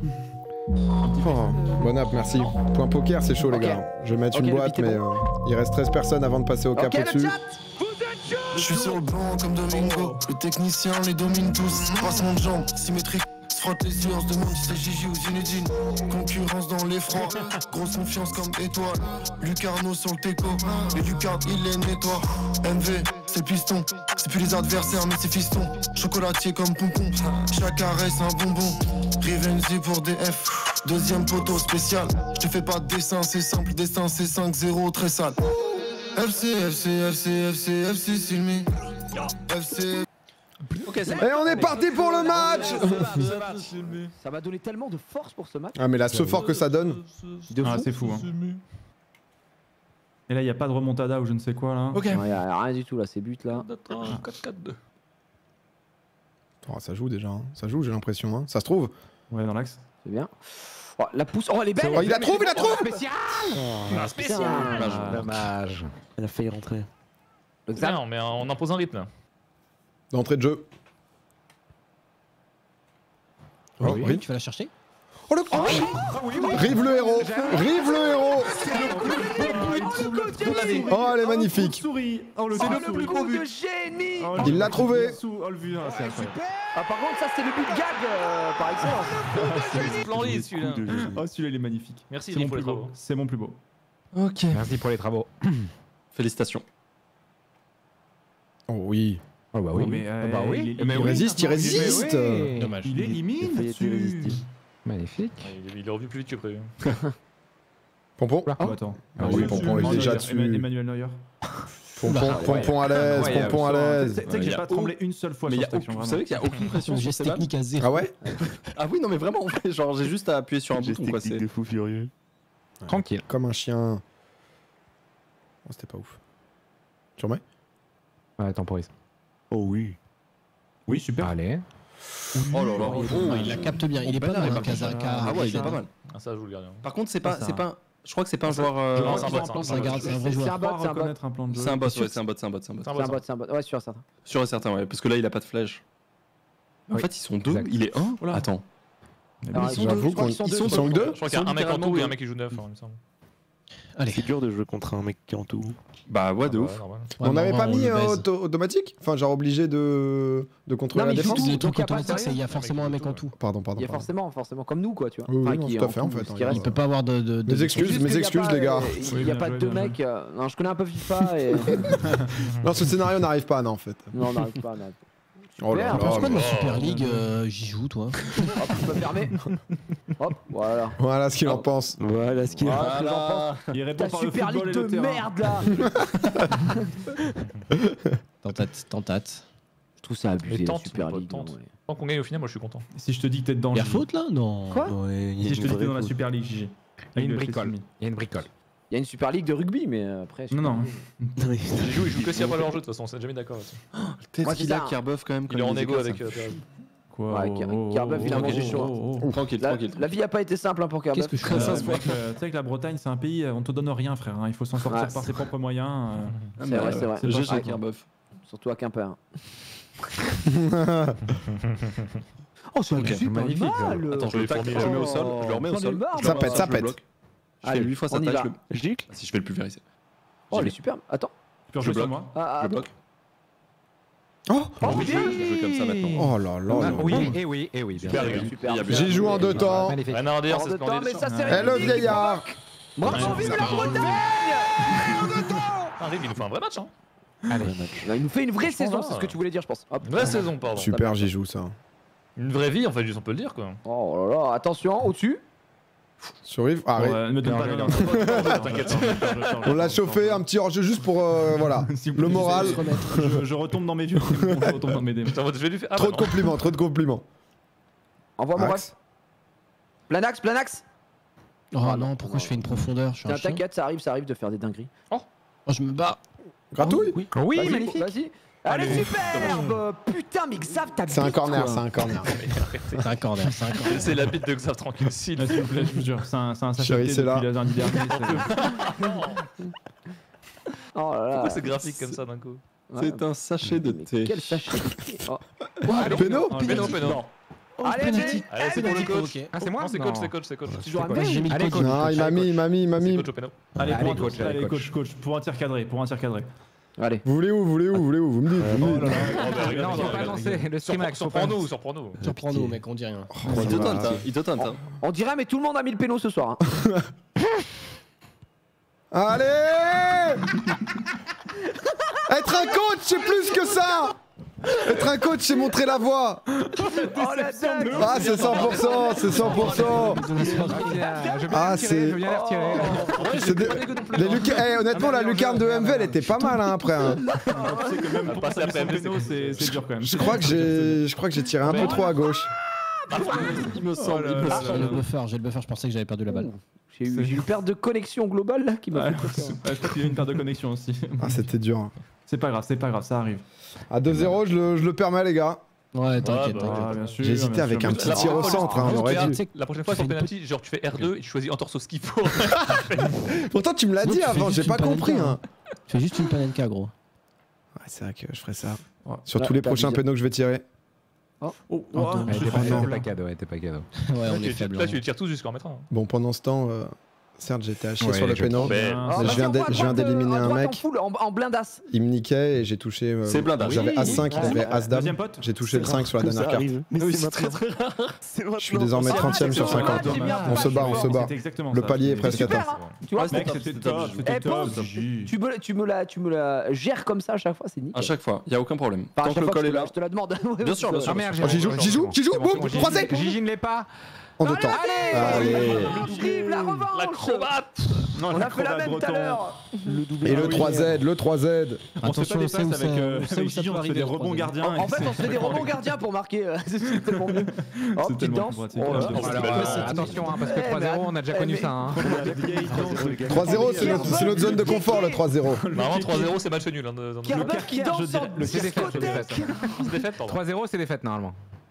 Oh, bon app, merci. Point poker, c'est chaud, les Ok. gars. Je vais mettre Ok, une le boîte, beat est mais il reste 13 personnes avant de passer au cap Ok, le au-dessus. chat. Je suis sur le banc comme Domingo. Le technicien les domine tous. Passement de jambes, symétrique. Se frotte les yeux, on se demande si c'est Gigi ou Zinedine. Concurrence dans les froids. Grosse confiance comme étoile. Lucarno sur le teco. Et Lucard, il les nettoie. MV, c'est piston. C'est plus les adversaires, mais c'est fiston. Chocolatier comme pompon. Chaque arrêt, c'est un bonbon. Rivenzi pour DF. Deuxième poteau spécial. Je te fais pas de dessin, c'est simple. Dessin, c'est 5-0, très sale. FC, FC, FC, FC, FC, Silmi. FC. Ok, c'est Et on est parti pour le match. Ça m'a donné tellement de force pour ce match. Ah, mais là, ce fort que ça donne. De Ah, fou. c'est fou. Hein. Et là, il n'y a pas de remontada ou je ne sais quoi là. Ok. Il y a rien du tout là, ces buts là. 4-4-2. Oh, ça joue déjà. Hein. Ça joue, j'ai l'impression. Hein. Ça se trouve. Ouais, dans l'axe. C'est bien. Oh, la pousse. Oh, elle est belle. Oh, il la trouve, il la trouve. Spécial. Un spécial. Dommage. Elle a failli rentrer. Le Xan. Bien, mais on impose un rythme. D'entrée de jeu. Oh, Oui, Rive. tu vas la chercher. Oh, le Rive le héros. Rive le héros. Oh, elle est magnifique. Souris. Oh, le C'est coup le de plus souris. coup de génie. Oh, Il l'a trouvé. Oh, le vu. Ah, c'est incroyable. Ah, par contre, ça c'est le but gag par excellence. Splendide celui-là. Oh, celui-là, il est magnifique. Merci C'est Nick mon pour les plus beau. travaux. C'est mon plus beau. Ok. Merci pour les travaux. Félicitations. Oh oui. Oh bah oui. Mais, bah oui. il est- Il résiste, il résiste. oui. Dommage. Il élimine Il a failli là-dessus. résister. Magnifique. Il est revu plus vite que prévu. Pompon. Oh, attends. Ah oui, Pompon est déjà dessus. Emmanuel Neuer. Pompon à l'aise, Ouais, Pompon à l'aise. Tu sais que j'ai pas tremblé une seule fois Mais sur y a cette action. aucune- vous vraiment. savez qu'il y a aucune pression sur Geste ces balles. technique à zéro. Ah ouais. Ah oui, non mais vraiment, en fait, genre j'ai juste à appuyer sur un bouton quoi. C'est fou furieux. Tranquille. Comme un chien. Oh, c'était pas ouf. Tu remets? Ouais, temporise. Oh oui. Oui, super. Allez. Oh là là. Il la capte bien. Il est pas mal, hein, Kazaka. Ah ouais, il est pas mal. Ah, ça joue le gardien. Par contre, c'est pas, Ça, c'est pas. Je crois que c'est pas un joueur. Non, c'est un bot, C'est un garde, c'est un vrai C'est un joueur. bot, c'est un bot. Reconnaître un plan de jeu. C'est un bot, ouais, c'est un bot, c'est un bot, c'est un bot. C'est un bot, c'est un bot. Ouais, sûr, ça. Sûr et certain, ouais, parce que là il a pas de flèche. En Oui. fait, ils sont deux, Exact. il est un. Voilà. Attends. Alors, J'avoue je crois qu'on qu'ils sont ils deux. sont que deux. Je crois qu'il y a un mec en tout et un mec qui joue 9, il me semble. Allez. C'est dur de jouer contre un mec qui est en tout. Bah ouais, de ouf. On n'avait pas mis automatique? Enfin, genre obligé de contrôler la défense? Le truc automatique, c'est il y a forcément un mec en tout. Pardon. Il y a forcément comme nous quoi, tu vois. Oui, tout à fait en fait. Il peut pas avoir de. Mes excuses les gars. Il n'y a pas deux mecs. Non, je connais un peu FIFA et. Non, ce scénario n'arrive pas, non en fait. Non, on n'arrive pas. Oh là Tu penses là quoi de la là. Super League? J'y joue, toi. Hop, je me permets. Hop, voilà. Voilà ce qu'il en pense. Voilà ce qu'il a. Voilà. Il répond Ta par le Super football League et le de terrain. merde là. Tentate. Je trouve ça abusé Mais la tente, Super mon pote, League. tente. non, ouais. Tant qu'on gagne au final, moi je suis content. Si je te dis que t'es dedans, Il y a Gigi. faute là? Non. Quoi Ouais, Si je te dis que t'es dans la Super League, Gigi. Il y a une Avec le bricole. Chelsea. Il y a une bricole. Il y a une Super League de rugby, mais après. Non. Il joue que s'il n'y a pas leur jeu de toute façon, on s'est jamais d'accord là-dessus. Peut-être Moi, qu'il c'est a ça. Kerbeuf quand même. Il est en égo avec Perez. Quoi Ouais, Kerbeuf, il a mangé chaud. Tranquille, La tranquille. vie a pas été simple hein, pour Kerbeuf. Qu'est-ce que je fais? Mec, tu sais que la Bretagne, c'est un pays, on te donne rien, frère. Il faut s'en sortir Ouais, par ses propres moyens. C'est vrai, c'est vrai. GG Ouais, Kerbeuf. Surtout à Quimper. Oh, c'est Ok, magnifique. Attends, je le tacle, je le mets au sol, je le remets au J'en ai sol. marre. Ça pète, ça Je le pète. bloque. Je fais Allez, 8 fois sa on y taille. va. Je gicle. Si je fais le pulvériser. Oh, elle est superbe. Attends. Tu peux rejouer Je sur bloque. moi. Ah, Je bloque. Oh Je joue comme ça maintenant. Oh là là là. Oui, et oui, bien Super, sûr. les gars. Superbe. Il y a J'y joue en 2 temps. Magnifique. Ah non, d'ailleurs, En c'est deux temps, mais splendide. ça c'est Eh le réussi. vieillard. Bravo, vive la Bretagne. Arrive, il nous fait un vrai match, hein. Allez. Non, il nous fait une vraie Franchement, saison, là, c'est ce que tu voulais dire, je pense. Hop. Une vraie saison, pardon. Super, j'y joue ça. Une vraie vie, en fait, juste on peut le dire, quoi. Oh là là, attention, au-dessus. Sur Yves, arrête. Ouais, me donne pas non, T'inquiète. On l'a chauffé, un petit hors-jeu juste pour voilà. S'il vous Le plaît, moral. Je retombe dans mes vieux. Je retombe dans mes démons. Putain, je vais lui faire. Ah, Trop bah de non. compliments, trop de compliments. Envoie mon Axe. ref. Plein axe, plein axe. Oh Ah, non, non, pourquoi non. je fais une profondeur? Je suis un chien. T'inquiète, ça arrive de faire des dingueries. Oh, je me bats. Gratouille. Oui. Oui, Vas-y, magnifique. Vas-y. Allez, superbe. Putain, mais Xav, t'as C'est un bite, corner, quoi. c'est un corner. C'est un corner, c'est un corner. C'est la bite de Xav tranquille, s'il Ah, S'il vous plaît, je vous jure, c'est un sachet Chérie, de thé c'est là. depuis lundi dernier. Oh là là. Pourquoi c'est graphique comme ça d'un coup? C'est un sachet de Mais thé. Quel sachet de thé. Oh. Péno. Péno. Allez, penalty. Allez, c'est pour le coach. Ok. Ah, c'est moi? Non, c'est Non. coach, c'est coach. Tu joues un Moi, j'ai mis le Allez, code. Non, il m'a mis. C'est coach au péno. Allez, Allez, pour un coach, allez, coach. coach, pour un tir cadré, Allez. Vous voulez où Vous me dites. Oh là là. Non, on va pas lancer le streamax. Surprends-nous. Surprends-nous, mec, on dit rien. Il te tente, hein. Il te tente, hein. On dirait, mais tout le monde a mis le péno ce soir. Hein. Allez. Être un coach, c'est plus que ça. Être un coach, c'est montrer la voie. Oh la dingue. Ah, c'est 100%, c'est 100%. Ah, c'est- Je viens les retirer. C'est des- les lucarnes- honnêtement, la lucarne de MV, elle était pas mal hein, après. Hein. C'est que même pour Passer passer après son péno, c'est dur quand même. Je crois que j'ai tiré un peu trop à gauche. Il me semble. Oh là là. J'ai le buffer, je pensais que j'avais perdu la balle. J'ai eu une perte de connexion globale là qui m'a Ouais, fait peur. je crois qu'il y a une perte de connexion aussi. Ah, c'était dur. hein. C'est pas grave, ça arrive. À 2-0, je le permets, les gars. Ouais, t'inquiète, bah, t'inquiète. Ah, bien sûr. J'ai hésité bien avec sûr, un bien petit sûr. tir au centre, hein, on aurait dû. La prochaine fois sur penalty, genre tu fais R2 et tu choisis en torso ce qu'il faut. Pourtant, tu me l'as Sinon, dit tu fais avant, juste j'ai une pas panenka, compris. Hein. Tu fais juste une panenka, gros. Ouais, c'est vrai que je ferai ça. Ouais. Sur Là, tous les t'as prochains abusé. pénaux que je vais tirer. Oh, Oh, oh, dommage. j'ai T'es pas non. pas cadeau, ouais, t'es pas cadeau. Ouais, on est faible. Là, tu les tires tous jusqu'en mettre un. Bon, pendant ce temps, certes, j'étais haché Ouais, sur le je péno. Mais- Oh, je vas-y, viens on d'é- voit à je viens droite, d'éliminer à un droite mec. En full, en blindasse. Il me niquait et j'ai touché. C'est blindage. J'avais Oui. As-5, il avait As-Dame. Deuxième pote. J'ai touché le 5 sur la dernière carte. Mais Oui, c'est c'est très maintenant. très rare. C'est Je suis désormais 30ème sur 50. On se bat, on se bat. C'était exactement Le ça. palier est presque atteint. Super, hein. Tu vois, Mec, top, c'était c'était top, top. c'était Eh, top. pause. GG. tu me la gères comme ça à chaque fois, c'est nickel. À chaque fois, y a aucun problème. Enfin, à Tant que chaque le fois col est que là. je te la demande. Bien sûr, bien sûr. Ah merde, Oh, j'y joue, c'est j'y joue, bon, j'y joue, c'est bon, boum, Gigi- croisé. Gigi ne l'est pas. En 2 temps. Allez, Allez. Vive la revanche. L'acrobate. Non, On a fait la même tout à l'heure. Et le 3Z, le 3Z. On se fait pas des Attention, passes c'est où avec ça- c'est où ça Gigi, peut on se fait arriver, des le rebonds troisième. gardiens. En fait, on se fait des rebonds gardiens pour marquer. C'est tellement mieux. Oh, C'est petite tellement danse. pratique. Oh là là. Alors, attention, hein, parce que 3-0, on a déjà connu ça. hein. 3-0, c'est notre zone de confort, le 3-0. Normalement, 3-0, c'est match nul. Hein, Kerber qui danse en C'est défaite, c'est défaite. C'est défaite, pardon. 3-0, c'est défaite normalement.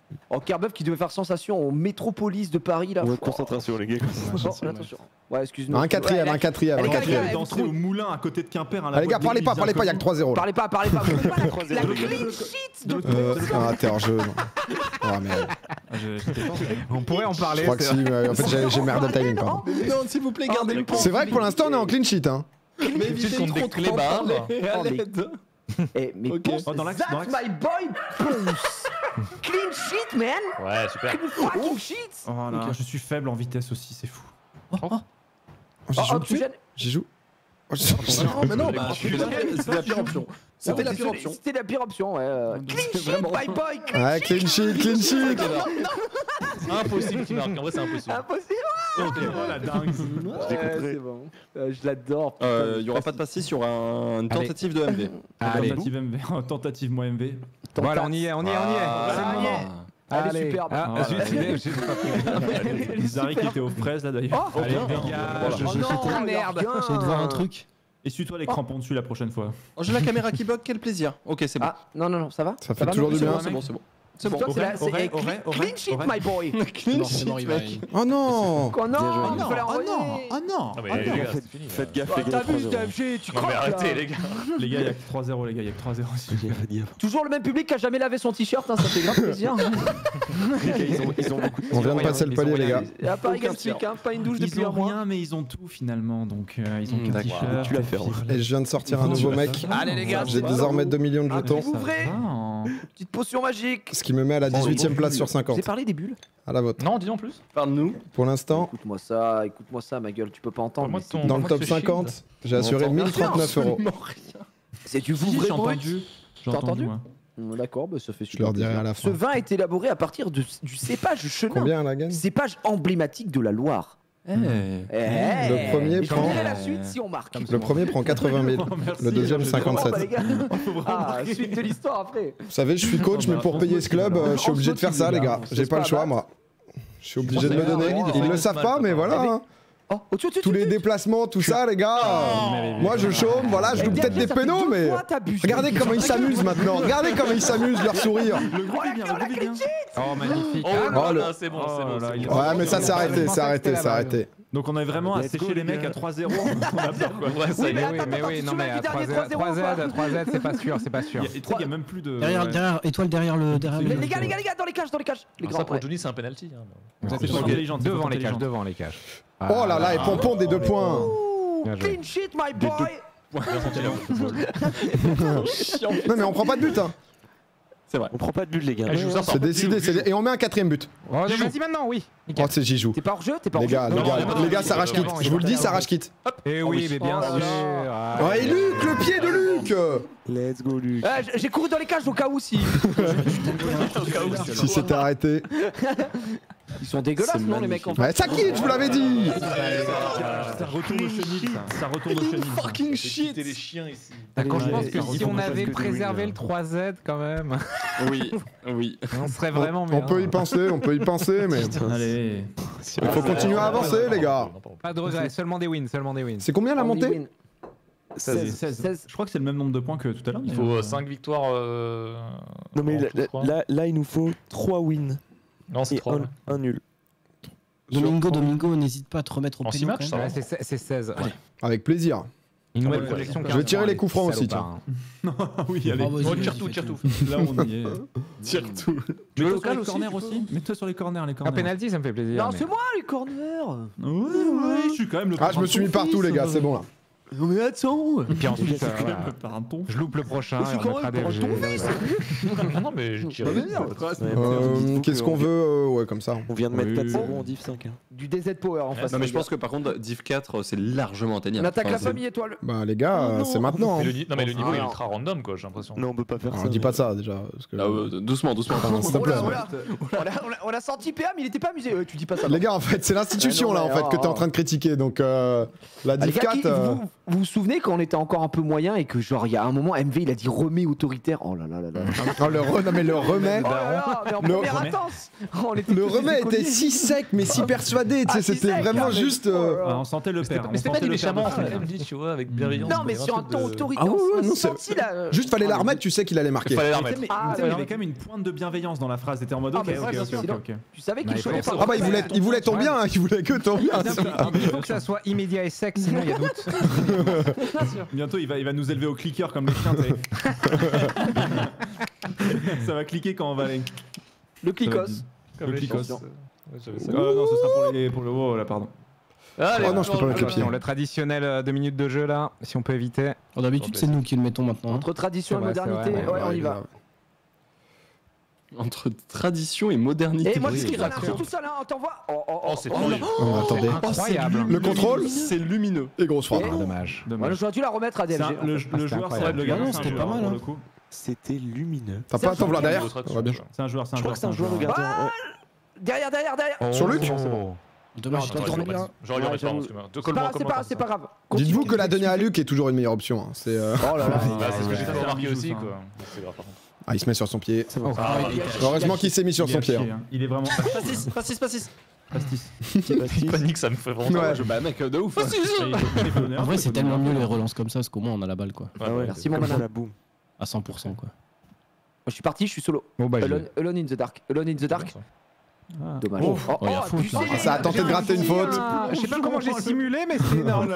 Oh, Kerbeuf qui devait faire sensation au Métropolis de Paris là. Ouais, concentration les gars. Bon, attention. Ouais, excuse-nous. Un quatrième. Danser au moulin à côté de Quimper. Ah, les gars, parlez pas, y'a que 3-0. Parlez pas. La clean sheet de Ah, t'es hors jeu. Oh merde. On pourrait en parler. Je crois que si, en fait j'ai merdé le timing, pardon. Non, s'il vous plaît, gardez le point. C'est vrai que pour l'instant on est en clean sheet, hein. Mais évitez de contre les barres. À l'aide. Eh, mais Ponce, that's my boy Ponce. Clean sheet, man. Ouais, super. Clean fucking sheet. Oh là, je suis faible en vitesse aussi, c'est fou. J'y joue. Non, mais non, c'était la pire option. C'était la pire option. C'était la pire option, ouais. Clean sheet, my boy. Ouais, clean sheet. Impossible qu'il marque, en vrai c'est impossible. Impossible. Oh la dingue. C'est bon. Je l'adore. Il y aura pas de pastis, il y aura une tentative de MV. Allez. Tentative moi MV. Voilà, on y est. C'est le moment. Allez, superbe. Zari qui était aux fraises là d'ailleurs. Allez, dégage. Merde. J'allais te voir un truc. Essuie-toi les crampons dessus la prochaine fois. Oh, j'ai la caméra qui bug, quel plaisir. Ok, c'est bon. Ah, non, ça va? Ça fait toujours du bien. C'est bon. C'est bon. Clean sheet, my boy. Clean sheet, mec. Oh non. Oh non, il fallait envoyer. Oh non. Non mais les gars, c'est fini. Faites gaffe les gars. T'as vu, TFG, tu Non mais crois arrêtez les gars. Les gars, il y a que 3-0 les gars, il y a que 3-0 aussi. Toujours le même public qui a jamais lavé son t-shirt, hein, ça fait grave plaisir. Ils ont beaucoup de On vient de passer le palier, les gars. Et à Paris Gastrique, hein, pas une douche depuis Ils un ont mois. rien mais ils ont tout finalement, donc ils ont qu'un t-shirt. Tu l'as fait, Et je viens de sortir un nouveau mec. Allez les gars, J'ai désormais 2 millions de jetons. ouvrez. Petite potion magique. Ce qui me met à la 18ème place sur 50. J'ai parlé des bulles. À la vôtre. Non, dis en plus. Parle-nous. Pour l'instant, Écoute-moi ça, ma gueule, tu peux pas entendre. Parle-moi mais de ton- dans le top 50, j'ai assuré 1039 €. C'est du J'ai vrai brut. entendu. J'ai T'as entendu moi. D'accord, bah ça fait Je super leur dirai plaisir. à la Ce fin. vin est élaboré à partir du cépage chenin. Combien la gagne? Cépage emblématique de la Loire. Le premier Et prend- quelle est la suite si on marque? Le premier prend 80 000, le deuxième Oh, bah, 57. les gars. Ah, suite de l'histoire après. Vous savez, je suis coach, mais pour payer ce club, je suis obligé de faire ça, les gars. J'ai pas le choix, moi. Je suis obligé de me donner. Ils le savent pas, mais voilà. hein. Oh, au-dessus, Tous les déplacements, tout ça, les gars. Moi, je chôme, voilà, je loupe peut-être des pénaux, mais regardez comment ils s'amusent maintenant. Regardez comment ils s'amusent, leur sourire. Le groupe est bien, le groupe est bien. Oh, magnifique. Oh le- là, c'est bon, c'est bon. c'est bon. Ouais, mais ça s'est arrêté, c'est arrêté. Donc on avait vraiment à Let's sécher go, les les mecs gars. à 3-0. On a peur quoi. Ouais, ça y est. Mais oui, non mais à 3Z, 3Z, c'est pas sûr, c'est pas sûr. Il y a même plus de. Derrière, étoile derrière le. Les gars, dans les cages, Les Ça grands, pour ouais. Johnny, c'est un penalty. C'est pas intelligent, c'est Devant pas les cages, intelligent. devant les cages. Oh là là, et Pompon des 2 points. Bien joué. Clean shit, my boy. Non, mais on prend pas de but, hein. C'est vrai. On prend pas de but les gars. Je vous sors C'est décidé, et on met un 4ème but. Oh, vas-y maintenant, oui. Oh, c'est Jijou. T'es pas hors jeu? Les gars, les gars, ça rage quitte. Je vous le dis, ça rage quitte. Eh oui, mais bien sûr. Ouais, et Luc, le pied de Luc. Let's go Luc. J'ai couru dans les cages au cas où si. Si c'était arrêté. Ils sont dégueulasses, non, les mecs en fait. Ouais, ça quitte, je vous l'avais dit. Ça retourne au chenil, ça retourne au chenil. Fucking shit. les chiens ici. Quand je pense Allez, que si on avait préservé le 3Z quand même, Oui. on serait vraiment mieux. On peut y penser, mais Allez. il faut continuer à avancer, les gars. Pas de regrets, seulement des wins, seulement des wins. C'est combien la montée? 16. Je crois que c'est le même nombre de points que tout à l'heure. Il faut 5 victoires. Non mais en tout, je crois. là il nous faut 3 wins Non, c'est et 3. un nul. Domingo, n'hésite pas à te remettre au En péno. 6 matchs, quand ça même. va. Ouais, c'est 16. Avec plaisir. Une nouvelle ouais, projection. je vais tirer les coups francs aussi, tiens. Oui, allez. Ah, vas-y, Oh, vas-y, tire fais tout, tire tout. Là, on y est. Tire tout. Mets-toi sur les corners aussi. Mets-toi sur les corners, les Un corners. penalty, ça me fait plaisir. Non, mais- c'est moi les corners. Ouais, je suis quand même le Ah, je me suis mis partout, les gars, c'est bon là. Non mais attends. Et puis ensuite, voilà. Par un ton. Je loupe le prochain Je suis et on quand mettra même des pour FG. Non, mais je tire. Qu'est-ce qu'on veut? Ouais, comme ça. On vient de mettre Oui. 4-0 en div 5. Hein. Du DZ Power en face. Non, mais les je pense gars. que par contre, Div 4, c'est largement On atteignable. attaque la Enfin, famille étoile. Bah, les gars, c'est maintenant. Mais hein. non, mais le niveau est non. ultra random, quoi, j'ai l'impression. Non on peut pas faire Alors, ça. dis pas ça déjà. Parce que... Doucement. Enfin, s'il te plaît. On a senti PA mais il était pas amusé. Tu dis pas ça. Les gars, en fait, c'est l'institution Ah non, là, en mais fait, que t'es en train de critiquer. Donc, la Les Div gars, 4. vous vous souvenez quand on était encore un peu moyen et que genre il y a un moment MV il a dit remets autoritaire. Oh là là là là. Non, mais le remets. Oh là là, mais en première intense. On était Le tous remets des était si sec mais si persuadé, tu sais, si c'était sec, vraiment mais- juste. On sentait le père. Mais c'était pas des méchamment, c'était quand même dit, tu vois, avec bienveillance. Non mais sur un ton autoritaire. Ah ouais, on non, s'est senti là. Juste fallait la remettre, tu sais qu'il allait marquer. Fallait la Mais remettre. il y avait quand même une pointe de bienveillance dans la phrase. T'étais en mode Ah, ok, mais ok, bien ok, sûr. ok. Tu savais qu'il il chaudait fallait pas. Ah bah il voulait ton bien, il voulait que ton bien. Il faut que ça soit immédiat et sec, sinon il y a doute. Bientôt il va nous élever au clicker comme les chiens. t'sais. Ça va cliquer quand on va aller. Le clicos. Le clicos. Ouais, j'avais ça. Non, ce sera pour le. Oh là, pardon. Allez, Oh non, je peux pas mettre le pied. Le traditionnel 2 minutes de jeu là, si on peut éviter. D'habitude, c'est nous qui le mettons maintenant. Entre tradition et C'est vrai, modernité, c'est vrai, ouais, on y va. Entre tradition et modernité. Et moi je Oui, suis bien je suis tout seul, hein, on t'envoie. Oh, c'est oh, terrible. Oh, attendez. Incroyable. Le contrôle C'est lumineux. et grosse frappe. Et- Dommage. Voilà, j'aurais dû la remettre à C'est un- DLG. Le c'était joueur, incroyable. le gars, Non, c'est un c'était joueur, pas mal, pour hein. le coup. C'était lumineux. T'as pas à t'en vouloir derrière L'autre Ça va bien. C'est un joueur, c'est un Je crois joueur. que c'est un joueur de gardien. ouais. Derrière. Sur Luc Dommage, Non, il j'aurais est bien. J'aurais dû Ouais, remettre j'avoue. C'est pas grave. Dites-vous que la donner à Luc est toujours une meilleure option. hein. C'est, Oh là là. C'est ce que j'ai fait ouais. remarquer aussi, Ça. quoi. C'est grave, par contre. Ah, il se met sur son pied. C'est bon. Heureusement qu'il s'est mis sur Il son est pied. à chier, hein. hein. Il est vraiment. Pastis. Pastis. Panique, ça me fait vraiment. Ouais. Bah mec, de ouf. En vrai, c'est tellement mieux les relances comme ça, parce qu'au moins on a la balle quoi. Ah ouais, Merci, mon comme ça, madame. la boum. À 100% quoi. Je suis parti, je suis solo. Bon bah Alone in the dark. Alone in the dark. Dommage. Oh, il y a faute, là. abusé. Ça a tenté de gratter une faute. Je sais pas comment j'ai simulé, mais c'est énorme.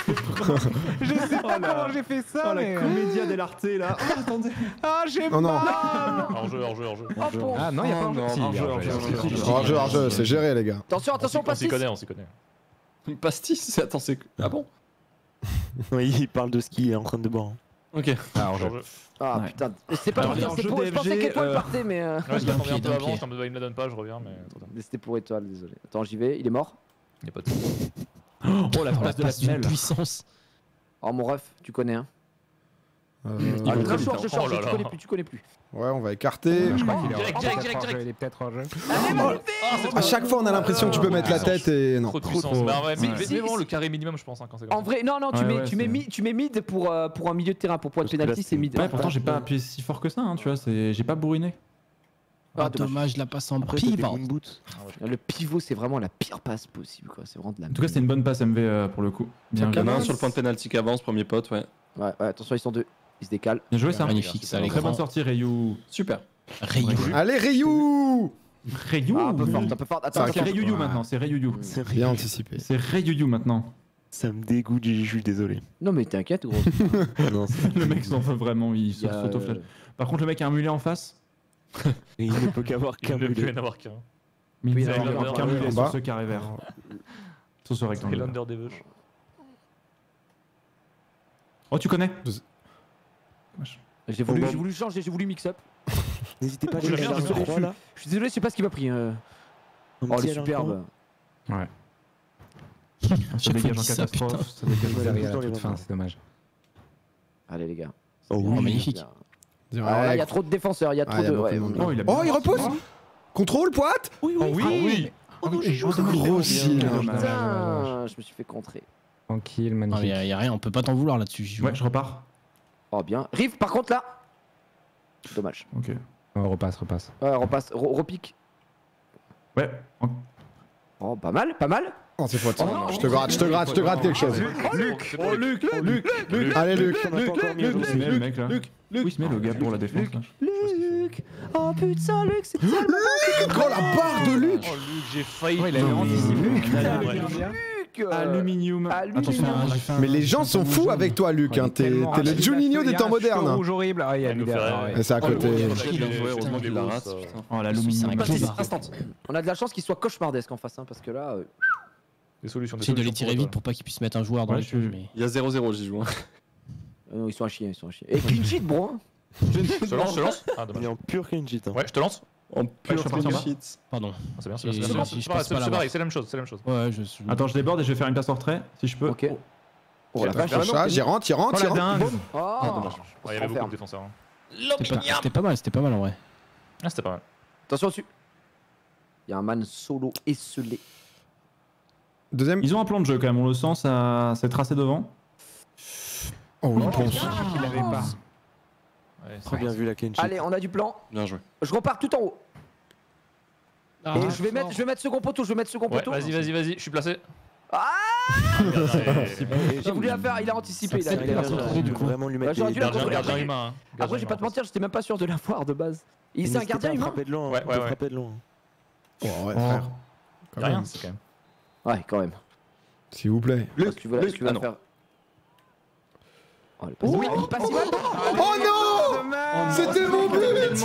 Je sais pas comment j'ai fait ça, Oh la mais. comédia dell'arte là. Oh, attendez. Ah, j'ai Non, non. mal. Hors-jeu. Ah non, il y a pas non, Si, hors-jeu, hors-jeu. Hors-jeu, c'est géré, les gars. Attention, On s'y pastis. connaît, on s'y connaît. Pastis, attends, c'est. Ah bon? Ouais, il parle de ce qu'il est en train de boire. Ok. Ah, hors-jeu. Ah Ouais. putain. C'est pas Alors, pour en c'est jeu pour. Je pensais DFG, qu'Étoile partait, mais. Ouais, je l'ai remis un peu d'un avant, pied. j'étais en mode, il me la donne pas, je reviens, mais trop tard. Mais c'était pour Étoile, désolé. Attends, j'y vais, il est mort. Y'a pas de. Oh la passe de la passe d'une semelle. puissance. Oh mon ref, tu connais hein. Euh, Il Ah, va le très vite, je hein. charge, Oh là là. tu connais plus. Ouais, on va écarter. Je crois qu'il est Direct, hors-jeu. direct. Il est peut-être hors-jeu. À chaque fois, on a l'impression que tu peux mettre la tête et non. Trop de puissance. Bah ouais, mais Si, vraiment le carré minimum, je pense, hein, quand c'est comme En ça. vrai, non, Ouais, ouais, tu mets mid pour un milieu de terrain. Pour point de Parce que là, penalty, c'est mid. Ouais, pourtant j'ai pas appuyé si fort que ça, hein, tu vois. J'ai pas bourriné. Ah, Ah dommage, la passe en Après, t'as des pivot. moon boots. Le pivot, c'est vraiment la pire passe possible, quoi. C'est vraiment de la. En tout cas, c'était une bonne passe MV pour le coup. Bien Il y en a joué. un sur le point de penalty qui avance, premier pote, ouais. Ouais, attention, ils sont deux. Ils se décalent. Bien joué ça. Magnifique, ça, les Très bonne grands. sortie, Ryu. Super. Rayou. Allez, Ryu Ryu. Ah, un peu forte, un peu forte. Attends, C'est Ryu maintenant, c'est Ryu. C'est Bien anticipé. C'est Ryu maintenant. Ça me dégoûte, je suis désolé. non, mais t'inquiète, gros. Non, Le mec s'en veut vraiment, il Il y a, s'auto-flash. Par contre, le mec a un mulet en face. Et il ne peut qu'avoir Il qu'un ne peut mulet. y en avoir qu'un. Mais Oui, il alors, n'a qu'un en mulet bas. sur ce carré vert. Sur ce rectangle. Highlander des Veuches. Oh, tu connais J'ai voulu changer, j'ai voulu mix up. N'hésitez pas à Je aller viens, sur je le viens. 3 là. Je suis désolé, je sais pas ce qu'il m'a pris. Un Oh, petit le Alain superbe. Ça Chaque fois dégage qu'il en dit ça, putain. catastrophe. Ça dégage Vous arrivez à dans la les toute fin, ventes. c'est dommage. Allez, les gars. Oh Oh, oui. magnifique. Ah, là, il y a trop de défenseurs, il y a Ah, trop il y a de. beaucoup Ouais, de monde. Oh, il a Oh, il repousse Contrôle, poite Oui, oui. Grossi, là. Putain, je me suis fait contrer. Tranquille, Non, magnifique. y a rien, on peut pas t'en vouloir là-dessus. J'y joue. Ouais, je repars. Oh, bien. Riff, par contre, là. Dommage. Ok. Oh, repasse. Ouais, repasse, repique. Ouais. Oh, pas mal, pas mal. Oh, c'est faute. Oh, non. Je te gratte quelque chose. Luc. Allez, Luc On a pas encore mis à jour. Où il se met le mec là Où il se met le gars pour la défense là Luc. Oh putain, Luc, c'est tellement Oh, la barre de Luc Oh, Luc, j'ai failli. Oh, il avait anticipé. Luc. Aluminium. Aluminium. Attention. Mais les gens sont fous avec toi, Luc. hein. T'es le Juninho des temps modernes. Rouge horrible. Ah, il y a Il nous vidéo. fait Ah, ouais. Et c'est à côté. Heureusement qu'il la rate, putain. Oh, C'est l'aluminium. un Pastis, clébard. instant. On a de la chance qu'il soit cauchemardesque en face, hein, parce que là. Des solutions. J'essaie de les tirer vite pour pas qu'ils puissent mettre un joueur dans Ouais, les je- choses. Mais... Il y a 0-0, j'y joue. Hein. Non, ils sont à chier, ils sont à chier. Et clean sheet, bro. hein. Je te lance. Ah, Il est dommage. en pur clean sheet. hein. Ouais, je te lance. En je pur suis parti en bas. sheet. Pardon. Ah, c'est bien, Et c'est bien. si C'est je bon, passe c'est pas pareil, la c'est barre. pareil, c'est la même chose, c'est la même chose. Ouais, je. Attends, je déborde et je vais faire une passe en retrait si je peux. Ok. Oh la vache. Ça, j'y rentre, Oh la dingue. Oh, Ouais, il y avait beaucoup Enferme. de défenseurs. hein. C'était pas mal en vrai. Ah, c'était pas mal. Attention dessus. Il y a un man solo esselé. Deuxième. Ils ont un plan de jeu quand même, on le sent, ça s'est tracé devant. Oh oui, ponce. Il l'avait pas. Très bien vu la Kenshi. Allez, on a du plan. Bien joué. Je repars tout en haut. Ah, Et je vais mettre second poteau, Ouais, vas-y, je suis placé. Ah J'ai voulu la faire, il a anticipé. Ça Il a Vraiment lui mettre j'aurais dû la Gardien contrôler. humain. Après, je vais pas te mentir, j'étais même pas sûr de la voir de base. C'est un gardien humain. Frapper de loin. Ouais. Frapper de loin. Oh, ouais, frère. Y'a rien, c'est quand même. Ouais, quand même. S'il vous plaît. Parce que tu veux la faire. Oh, oui, il passe, il va. Oh non! C'était mon but!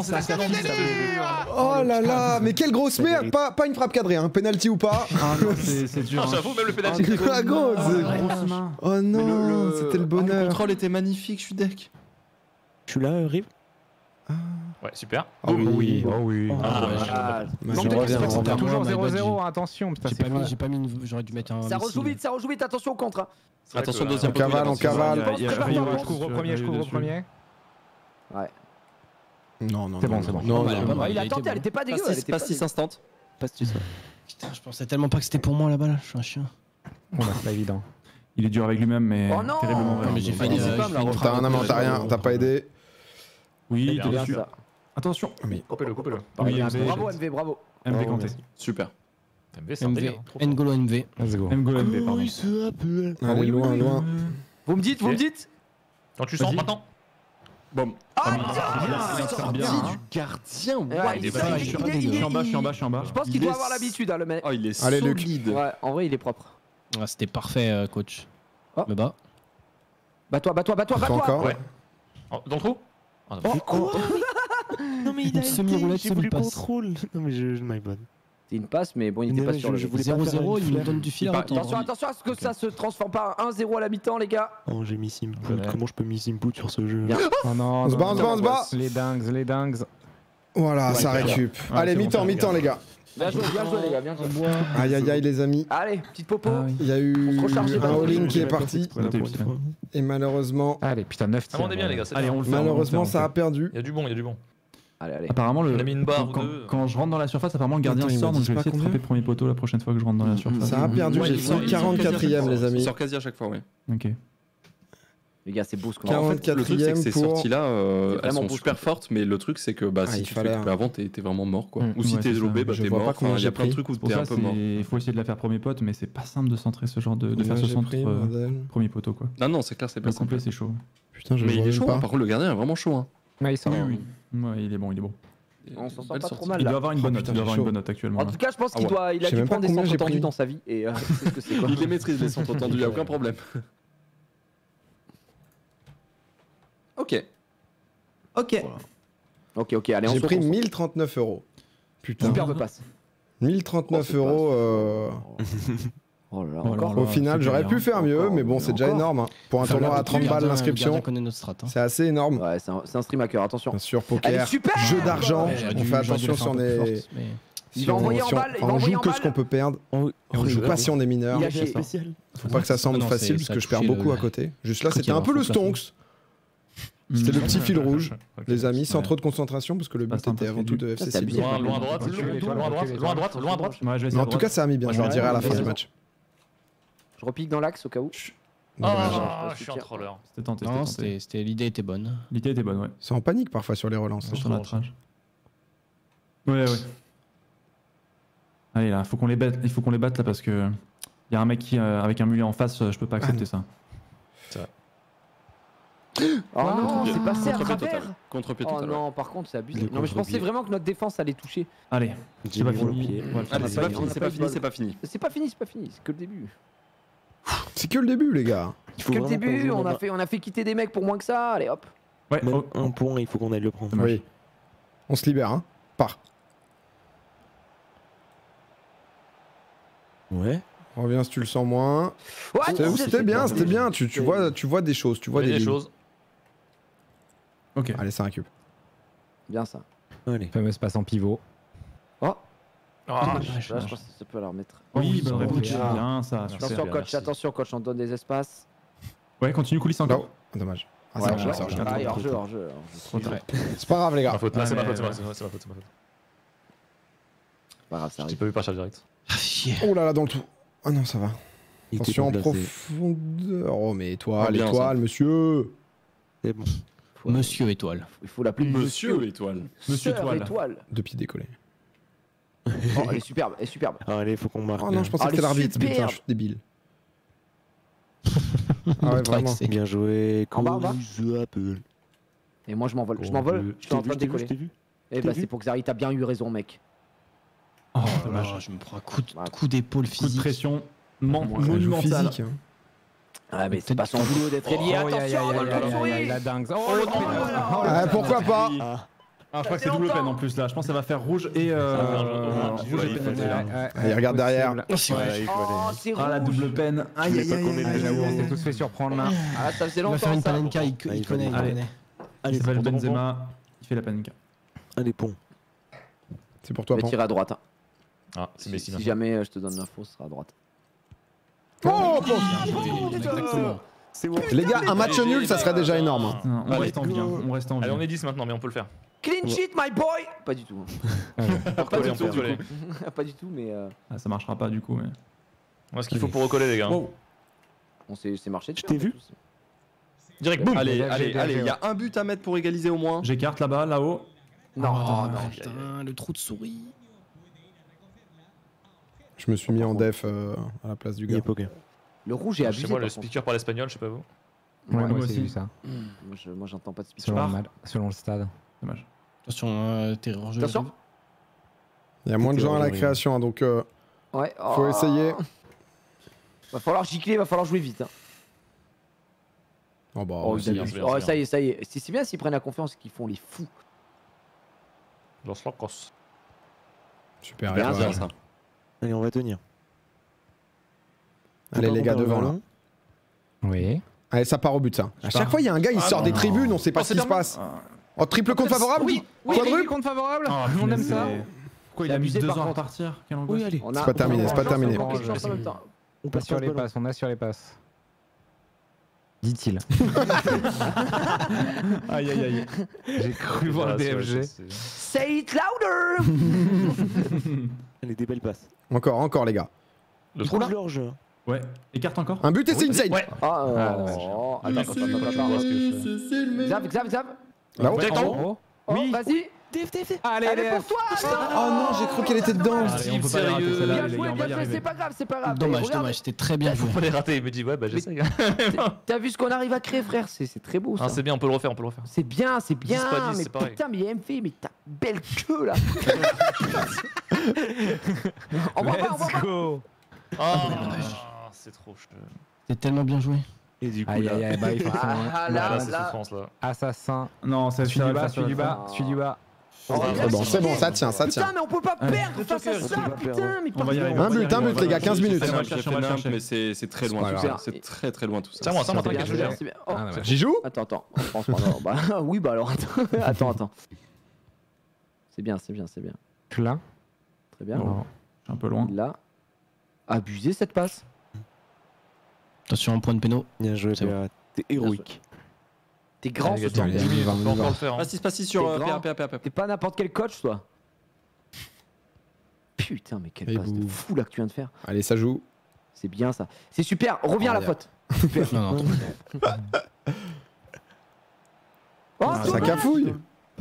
Oh là là, mais quelle grosse merde! Pas une frappe cadrée, hein, penalty ou pas. Ah non, c'est dur. J'avoue, même le pénalty. Ah, go, oh non, c'était le bonheur. Le contrôle était magnifique, je suis deck. Je suis là, Rive. Ouais, super. Oh oui. Oh oui. Je reviens. Toujours 0-0, attention. J'ai pas mis une. J'aurais dû mettre un. Ça rejoue vite, attention au contre. Hein. Attention, que, deuxième On cavale, on cavale. Je couvre au premier. Ouais. Non. C'est bon. Non, Il a tenté, elle était pas dégueu. Pas 6 instants. Passe tu ça. Putain, je pensais tellement pas que c'était pour moi la balle. Je suis un chien. Bon, bah, c'est pas évident. Il est dur avec lui-même, mais Oh non terriblement vrai. Mais j'ai failli. T'as un amant, t'as rien, t'as pas aidé. Oui, Bien t'es Bien dessus. ça. Attention. Coupez-le. Oui, Bravo MV, bravo. MV Kanté. Super. MV, c'est un délire. N'Golo MV. Let's go. N'Golo MV, pardon. Allez, loin. Vous me dites Quand tu sens maintenant. Bon. Ah bien. Du gardien, Ouais, il est pas- Je suis en bas. Je pense qu'il doit avoir l'habitude, hein, le mec. Oh, il est Allez, Luc. solide. Ouais, en vrai, il est propre. Ah, c'était parfait, coach. Oh. Me bats. Bats-toi. Encore. Ouais. Dans le trou. Non mais il Une semi-roulette, j'ai voulu semi-passe. contrôle. Non mais je my bad. C'est une passe, mais bon, il était pas sur le. je voulais pas faire 0-0, une il me flemme. donne du fil à retordre. Attention à ce que ça se transforme pas en 1-0 à la mi-temps, les gars. Oh j'ai mis Simpoot. Comment je peux mis Simpoot sur ce jeu? Bien. Oh non. On se bat. Les dingues. Voilà, ça récup. Allez, mi-temps, les gars. Bien joué, les gars, bien joué. Aïe, les amis. Allez, petite popo. Il y a eu On se recharge, un all-in qui est parti. Et malheureusement, Allez, putain, 9 Ah, on est bien, les gars. c'est Allez, bien. on le fait. malheureusement, ça a perdu. Il y a du bon. Allez. Apparemment, On a mis une barre ou quand, deux. quand je rentre dans la surface, apparemment le gardien Attends, il sort, me donc dit je vais pas essayer de combien frapper le premier poteau la prochaine fois que je rentre dans la surface. Ça a perdu, Ouais, j'ai il fait sort- 44ème, les Il amis. sort quasi à chaque fois, ouais. Ok. Les gars, c'est beau ce qu'on 40. En fait, le truc, c'est que ces 44e pour- sorties-là, elles vraiment sont beau, super ce fortes, mais le truc, c'est que bah, Ah, si il tu te fallait fais un- couper avant, t'es vraiment mort, quoi. Ou si Ouais, t'es c'est lobé, ça. bah Je t'es vois mort. pas combien Enfin, il y j'ai a plein de pris. trucs où Pour t'es ça, un peu mort. il faut essayer de la faire premier pote, mais c'est pas simple de centrer ce genre de faire Ouais, ce j'ai centre pris, bordel. premier poteau quoi. Non, c'est clair, c'est pas Le complet simple. c'est chaud. Putain, je Mais il vois est même chaud, pas. hein. Par contre, le gardien est vraiment chaud. Hein. Ouais, il sort. Ouais, il est bon. On s'en sort Belle pas sortie. trop mal Il doit là. avoir une bonne note, putain, il doit avoir j'ai une chaud. bonne note actuellement. En là. tout cas, je pense qu'il Ah ouais. doit, il Je a sais dû même pas prendre des combien centres j'ai tendus pris. dans sa vie et c'est ce que c'est quoi. Il les maîtrise, les centres tendus, il a aucun problème. Ok. Ok, allez, on J'ai se pris reconcentre. 1039 €. Putain. Superbe passe. 1039 €. Oh là là, Oh là encore. là. Au final, c'est j'aurais bien. pu faire mieux, mais bon, c'est déjà Encore. énorme. Hein. Pour un Enfin, tournoi à 30 balles le l'inscription, gardien connaît notre strat. Hein. c'est assez énorme. Ouais, c'est un stream à cœur, attention. Bien sûr, Elle est poker, super. jeu d'argent, Ouais, j'aurais on dû- fait j'aurais dû attention la si faire on un peu est. forte, mais- Il va envoyer en balle, il va on envoyer joue en que ce balle. qu'on peut perdre. On joue pas si on est mineur. Il a chié. Faut pas que ça semble Non, facile c'est- parce que je ça a perds touché beaucoup le- à côté. Juste là, Quand c'était il y a un peu un le faux plafond. Stonks. C'était le petit fil rouge. Ok. Les amis, sans Ouais. trop de concentration parce que le Pas but simple, était avant parce tout que de Ça, FC c'est Séville. abusé. Loin à droite, Recule-les, loin à toi, droite, recule-les, loin à droite. Ouais, je vais Mais essayer en à tout droite. cas, ça a mis bien. Ouais, Je le dirai à la ouais, fin du ouais. match. Je repique dans l'axe au cas où. Ah, je suis un troller. C'était tenté, Non, c'était tenté. l'idée était bonne. L'idée était bonne, ouais. C'est en panique parfois sur les relances. Sur la trage. Ouais. Allez là, faut qu'on les batte, il faut qu'on les batte là parce que y a un mec qui avec un mulet en face, je peux pas accepter ça. Oh non, c'est passé à Contre-pied travers. total. Contre-pied Oh total. ouais. non, par contre, c'est abusé. Le Non, mais je pensais contre-pied. vraiment que notre défense allait toucher. Allez, c'est pas fini. On va le faire. Allez, c'est pas fini, c'est pas fini, c'est pas fini. C'est pas fini, c'est que le début. C'est que le début, les gars. Il Que le vraiment début, qu'on on a joue fait quitter des mecs pour moins que ça. Allez hop. Ouais, même oh, un point, il faut qu'on aille le prendre. Dommage. Oui. On se libère, hein. Pars. Ouais. Reviens si tu le sens moins. Ouais, C'était bien, c'était bien. Tu vois des choses, tu vois Il y a des des lignes. choses. ok. Allez, c'est un cube. Bien ça. Allez. Fameuse passe en pivot. Oh, Ah, là, je pense que ça peut la remettre. Oui, ça bonne va réponse. bien. Bien ça. super. Attention coach, on donne des espaces. Ouais, continue coulisse encore. Non, dommage. Ah, Ouais, ça ouais, marche, ça marche. Ah, hors-jeu. Trop tard. C'est pas grave, les gars. ma faute. Ouais, C'est ma mais- faute, c'est ma faute, c'est ma faute. Pas grave, ça J'ai arrive. pas vu par charge direct. Ah, chier. Oh là là, dans le tout. Ah non, ça va. Attention en profondeur. Oh, mais étoile, étoile, monsieur. C'est bon. Monsieur Étoile. Il faut l'appeler Monsieur Étoile. Monsieur Sœur Étoile. Deux pieds décollés. Oh, elle est superbe, elle est superbe. Allez, faut qu'on marque. Oh non, je pensais que c'était l'arbitre. Putain, je suis débile. Ah ouais, vraiment. Bien joué. En bas, en bas. Et moi je m'envole, je suis en train de décoller. Eh bah c'est pour que Xari, t'as bien eu raison mec. Oh dommage, je me prends un coup d'épaule physique. Coup de pression monumentale. monumentale. Ah mais c'est pas son boulot d'être ailier, attention, la dingue. Pourquoi pas? Ah, je crois que c'est double peine en plus là, je pense que ça va faire rouge et rouge et pénalité là. Allez, regarde derrière. Ah la double peine. Aïe aïe aïe. On s'est tous fait surprendre là. Ah ça faisait Il va longtemps faire une ça. panenka, il connaît. Il s'appelle Benzema, il fait la panenka. Allez, pont. C'est pour toi, Je vais Pan. tirer à droite. Ah, c'est Messi. Si jamais je te donne l'info, ce sera à droite. Oh, Exactement. les gars, un match nul, ça serait déjà énorme. On reste en vie, on reste en vie. Allez, on est 10 maintenant, mais on peut le faire. Clean sheet my boy. Pas du tout. Pas du tout, Pas du tout mais Ça marchera pas du coup mais. Moi, ce qu'il faut pour recoller, les gars. on s'est marché dessus. Je t'ai vu. Direct, boum. Allez, il y a un but à mettre pour égaliser au moins. J'écarte là-bas, là-haut. Non, Oh non. putain, le trou de souris. Je me suis mis en def à la place du gars. Le rouge est abusé. Chez moi, le par contre. speaker par l'espagnol, je sais pas vous. Ouais, moi moi aussi. aussi vu ça. Moi j'entends pas de speaker. Selon le stade. Dommage. Attention, t'es hors-jeu. Attention. Il y a moins de gens à la création, hein, donc Ouais. faut essayer. Va falloir gicler, va falloir jouer vite. Oh bah, Oh, c'est bien, c'est bien, oh, c'est ça y est. C'est bien s'ils prennent la confiance et qu'ils font les fous. Lance l'encrosse. super. Bien, étoile. ça. Allez, on va tenir. Allez les gars devant là. Oui. Allez, ça part au but ça. À chaque fois, il y a un gars, il sort des tribunes, on sait pas ce qui se passe. Oh, triple compte favorable. Oui, Quadruple. compte favorable. Ah, On aime ça. Pourquoi il a mis 2 heures à repartir? Quelle angoisse. Oui, allez. C'est pas terminé, c'est pas terminé. On Pas sur les passes, on a sur les passes. Dit-il. Aïe aïe aïe. J'ai cru voir le DFG. Say it louder. Allez, des belles passes. Encore les gars. Le trou là. Leur jeu. Ouais, écarte encore. Un but et c'est inside. Ouais. Attends. Xav. Là-haut. Oh, Oui. Vas-y. allez, Elle est pour toi. Oh non, j'ai cru qu'elle était dedans. Allez, on peut pas les rater, celle-là, Bien les joué, gars, on va y bien joué. arriver. C'est pas grave, c'est pas grave. Dommage, Regarde, dommage, c'était très bien joué. Faut pas les rater, il me dit ouais, bah j'essaie. T'as vu ce qu'on arrive à créer, frère? C'est très beau ça. Ah, c'est bien, on peut le refaire, C'est bien, c'est bien. pas 10, Mais c'est pareil. putain, mais MV, mais ta belle queue là. On va pas. go. Ah, c'est trop chaud. C'est tellement bien joué. Et du coup, Aïe là, aïe aïe, bah il faut Ah Là, c'est là. souffrance là. Assassin. Non, ça Celui ça du va bas, faire celui du ça. bas, celui du bas. C'est bon, ça tient. Putain, mais on peut pas perdre face à ça, putain, mais On va y arriver. Un but, les gars, 15 minutes. On va le chercher, on va le chercher. Mais c'est très loin pas tout ça. grave. C'est très loin tout ça. C'est moi, C'est t'inquiète, bien, je gère. c'est bien. Oh, J'y joue. Attends, on pense pas. Non, bah, oui, bah alors attends. C'est bien. Là. Très bien. Bon, je suis un peu loin. Là. Abusé cette passe. Attention, un point de péno. bien joué, C'est Péa. T'es héroïque. T'es grand ce soir. On peut encore le faire. Passis sur T'es grand. PA. T'es pas n'importe quel coach, toi. Putain, mais quelle Et passe de boum. fou là que tu viens de faire. Allez, ça joue. C'est bien ça. C'est super. Reviens à la faute. Non, non, Oh, Ah, c'est Ça bon. cafouille.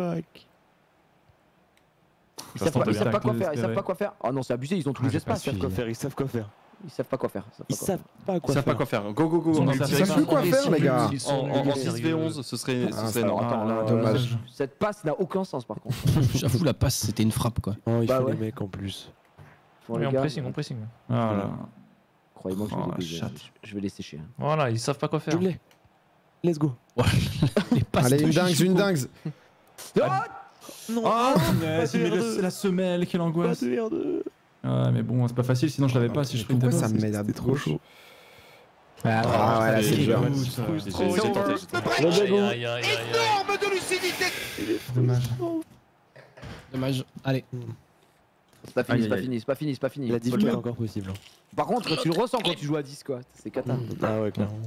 Ils Ça savent se tente pas- ils bien. savent pas quoi faire. Ils Espérer. savent pas quoi faire. Oh non, c'est abusé. Ils ont tous les espaces. Ils savent quoi faire, ils savent quoi faire. Ils savent pas quoi faire. Ils savent pas Ils quoi savent pas faire. quoi faire. Go. Ils ont En des Ils Ils savent plus quoi faire, les gars. 6v11, ce serait énorme. Attends, là, Dommage. Cette passe n'a aucun sens par contre. J'avoue, la passe, c'était une frappe, quoi. Oh, il Bah faut ouais. les mecs en plus. Bon, Oui, les on gars, pressing. Ah là. croyez-moi que je vais Oh, les baiser. chatte. Je vais les sécher. hein. Voilà, ils savent pas quoi Je faire. l'ai. Let's go. Les passes Allez, de une dingue, Chichou. une dingue. Non. Ah, punaise, il met la semelle, quelle angoisse. Ouais, mais bon, c'est pas facile, sinon je l'avais pas si je Pourquoi printais ça pas. me met à gauche? Ah, ouais, là, c'est dur. J'ai tenté. Aïe. Énorme de lucidité. Dommage. Dommage. Allez. C'est pas fini, c'est pas fini, c'est pas fini, c'est pas fini. La Faut le difficulté est faire. encore possible. Par contre, tu le ressens quand tu joues à 10 quoi. C'est cata. Ah ouais, clairement.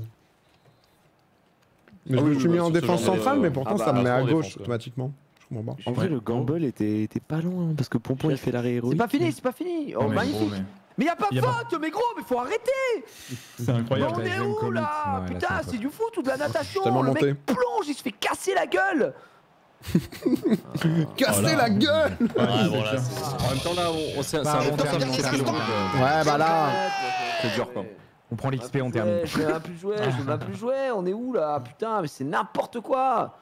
Mais je me suis mis en sur ce défense genre de- centrale, mais pourtant Ah bah, ça me met à trop gauche défense, quoi. automatiquement. Je comprends pas. En vrai, le gamble était pas loin, hein, parce que Pompon il fait l'arrêt héroïque. C'est pas fini, c'est pas fini. Oh, Ouais, magnifique. gros, Mais y'a pas de faute, mais gros, mais faut arrêter. C'est incroyable. On est où là? Putain, c'est du foot ou de la natation? Le mec plonge, il se fait casser la gueule. Casser la gueule. En même temps là, c'est un bon terme. Ouais bah là. C'est dur quoi. On prend l'XP, on termine. Je vais même plus jouer, on est où là? Putain, mais c'est n'importe quoi.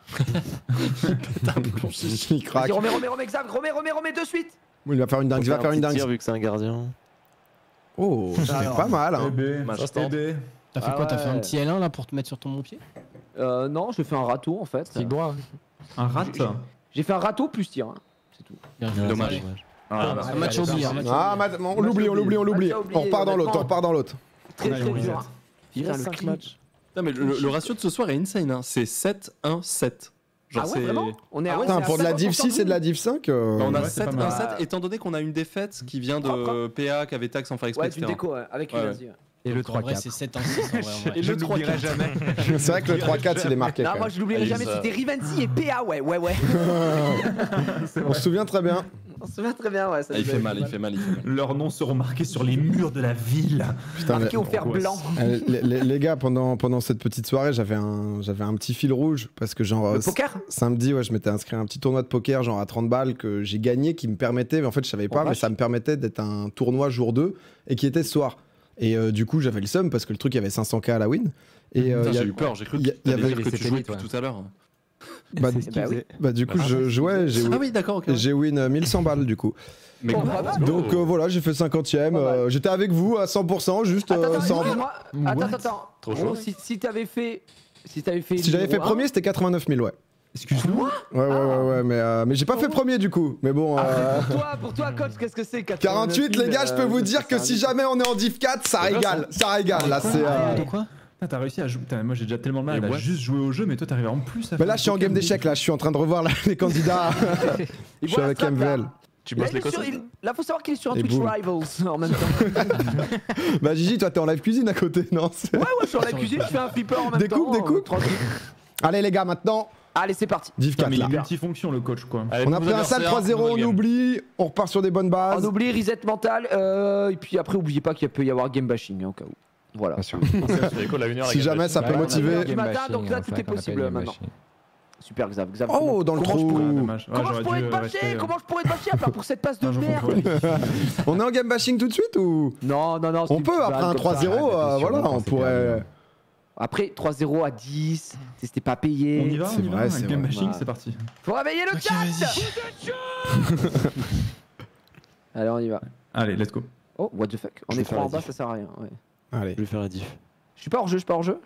Il craque. Vas-y, remets, Xav, remets de suite. Il va faire une dingue, Vu que c'est un gardien. Oh, c'est pas mal hein. T'as fait quoi? T'as fait un petit L1 là pour te mettre sur ton bon pied? Non, j'ai fait un râteau en fait. C'est droit. Un rat. J'ai fait un râteau plus tir, hein. C'est tout. Dommage. Un match oubli. On l'oublie. On repart dans l'autre. Très dur. Il reste 5 matchs. Non mais le ratio de ce soir est insane, hein. C'est 7-1-7. Genre c'est vraiment on est pour de la div 6 et de la div 5 on a 7-1-7 étant donné qu'on a une défaite qui vient de PA qui avait taxe sans faire exprès, etc. Ouais, du déco, avec une vas-y. Et le 3-4. En vrai, c'est 7-1-6 en vrai. Et je ne l'oublierai jamais. C'est vrai que le 3-4 il est marqué. Non, moi je l'oublierai jamais, c'était Rivenzi et PA, ouais. On se souvient très bien. Ouais. Il fait mal. Leurs noms seront marqués sur les murs de la ville. Putain, marqués au fer blanc. Les gars, pendant cette petite soirée, j'avais un petit fil rouge parce que genre. Le poker ? Samedi, ouais, je m'étais inscrit à un petit tournoi de poker, genre à 30 balles, que j'ai gagné, qui me permettait, mais en fait, je savais pas, mais ça me permettait d'être un tournoi jour 2 et qui était ce soir. Et du coup, j'avais le seum parce que le truc, il y avait 500K à la win. Et j'ai eu peur, j'ai cru que tu jouais depuis tout à l'heure. Du coup, je jouais, j'ai win 1100 balles du coup. Donc voilà, j'ai fait 50ème. J'étais avec vous à 100%, juste sans. Attends. Trop chaud. Si t'avais fait. Si j'avais fait premier, c'était 89 000, ouais. Excuse-moi. Ouais, mais j'ai pas fait premier du coup. Mais bon. Pour toi, coach, qu'est-ce que c'est 48, les gars, je peux vous dire que si jamais on est en div 4, ça régale. Là, c'est. Quoi? T'as réussi à jouer. Moi j'ai déjà tellement de mal à juste jouer au jeu, mais toi t'arrives en plus à faire. Là, je suis en game d'échecs, là, je suis en train de revoir les candidats. Je suis avec MVL. Tu bosses les Là, faut savoir qu'il est sur un Twitch Rivals en même temps. Bah, Gigi, toi, t'es en live cuisine à côté, non? Ouais, je suis en live cuisine, je fais un flipper en même temps. Découpe. Allez, les gars, maintenant. Allez, c'est parti. Div 4 là. là. Multifonction, le coach, quoi. Allez, on a pris un sale 3-0, on oublie. On repart sur des bonnes bases. On oublie, reset mental. Et puis après, oubliez pas qu'il peut y avoir game bashing, au cas où. Voilà. Si jamais ça peut motiver. Du matin, donc là, tout est possible maintenant. Super, Xav. Oh, dans le trou. Comment je pourrais te bâcher? Pour cette passe de merde? On est en game bashing tout de suite ou? Non. On peut, après un 3-0, voilà, on pourrait. Après 3-0 à 10, c'était pas payé. On y va, game bashing, c'est parti. Faut réveiller le chat. Allez, on y va. Allez, let's go. Oh, what the fuck. On est 3 en bas, ça sert à rien. Allez. Je vais faire la diff. Je suis pas hors jeu.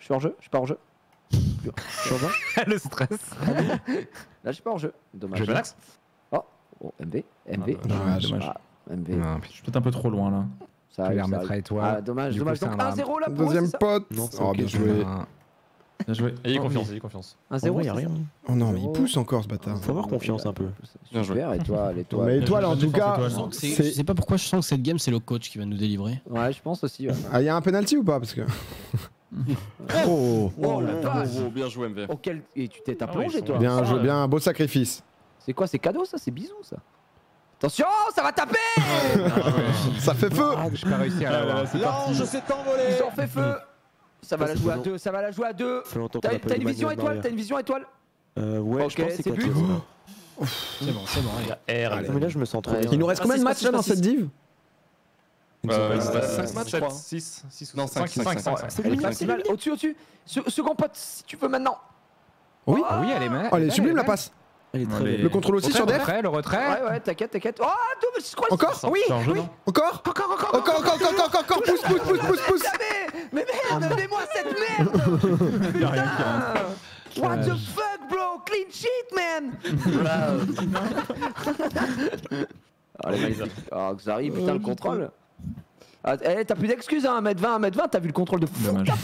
Le stress. Là, je suis pas hors jeu. Dommage. Je relaxe. Oh, MV. Dommage. MV. Je suis peut-être un peu trop loin là. Ça les remettre à toi. Ah, dommage. Donc 1-0 là pour deuxième pote. Oh, bien joué. Bien joué. Ayez confiance. 1-0, y'a rien. Oh non, mais il pousse encore ce bâtard. Faut avoir confiance un peu. Super, étoile. Mais étoile en tout cas. Je sais pas pourquoi je sens que cette game c'est le coach qui va nous délivrer. Ouais, je pense aussi. Ah, y'a un penalty ou pas? Parce que. Oh la vache. Bien joué MV. Et tu t'es plongé toi. Bien joué, bien un beau sacrifice. C'est quoi? C'est cadeau ça? C'est bisous ça? Attention, ça va taper. Ça fait feu. J'ai pas réussi à l'avoir. L'ange s'est envolé. Ils ont fait feu. Ça va la jouer à 2, T'as une vision étoile? Ouais, ok, je pense que c'est but. C'est bon. Mais là, je me sens trop bien. Il nous reste combien de matchs là dans cette div? 5 matchs, 7, 6 ou Non, 5. Elle est maximale. Au-dessus. Second pote, si tu veux maintenant. Oui, elle est mal. Oh, elle est sublime la passe. Le contrôle aussi sur DF. Le retrait. Ouais, t'inquiète. Oh, je crois. Encore? Oui. Encore. Pousse. Mais merde, donnez-moi cette merde. Putain. What the fuck, bro? Clean sheet, man. Allez, magnifique. Oh, Xari, putain, le contrôle. T'as plus d'excuses, hein, 1m20, t'as vu le contrôle de fou. Dommage.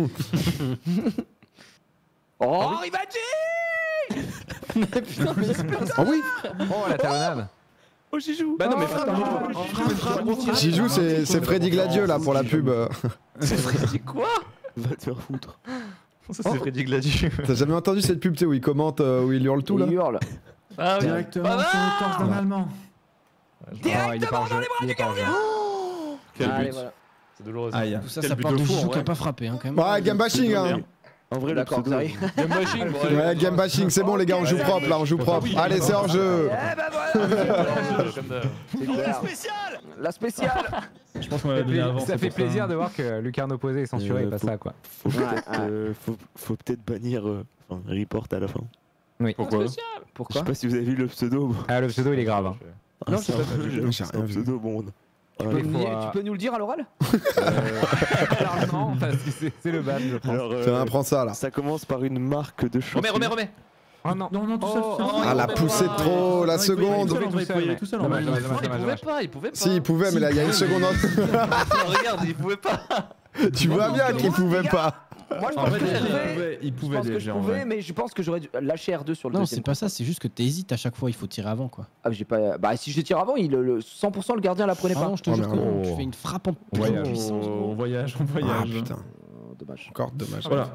Oh, Rivaji. Putain, mais oh oui. Oh, la talonnade. Oh, Gijou. Bah non, mais frère, Gijou, c'est Freddy Gladieux là pour la pub. C'est quoi? Va te faire foutre. Ça, c'est Freddy Gladieux. T'as jamais entendu cette pub, tu sais, où il commente, où il hurle tout là? Il hurle. Ah, directement sur le torse d'un Allemand. Directement dans les bras du gardien. Allez, voilà. C'est douloureux. Aïe. Tout ça, ça part de Jijou qui a pas frappé, hein, quand même. Ouais, game bashing, hein. En vrai, le pseudo. Game bashing, Ouais, game bashing, c'est bon, les gars, on joue propre là, on joue propre. Allez, c'est hors jeu. Eh ben voilà. La spéciale. La spéciale. Je pense qu'on va donner avant. Ça fait plaisir de voir que Lucarne opposé est censuré et pas ça, quoi. Faut peut-être bannir report à la fin. Oui. Pourquoi? Je sais pas si vous avez vu le pseudo. Ah, le pseudo, il est grave. Non, c'est pas vu. J'ai rien Le vu. pseudo, bon. Tu peux nous le dire à l'oral? Alors non, parce que c'est le ban, je pense. Tiens, prends ça là. Ça commence par une marque de chaussures. Remets. Oh non. Non, tout seul. Ah, la poussée de trop, la seconde. Il tout seul. Il pouvait pas. Si, il pouvait, mais là, il y a une seconde. Regarde, il pouvait pas. Tu vois bien qu'il pouvait pas. Moi, je En pense fait, que il je pouvait pense que je déjà. en pouvais, vrai. mais je pense que j'aurais dû lâcher R2 sur le Non, deuxième. c'est pas ça, c'est juste que t'hésites à chaque fois, il faut tirer avant, quoi. Ah, j'ai pas. Bah, si je tire avant, 100% le gardien la prenait Ah pas. non, je te Oh, jure que merde. non, tu fais une frappe en Voyage. puissance, gros. On voyage. Ah putain, Dommage. encore dommage. Voilà.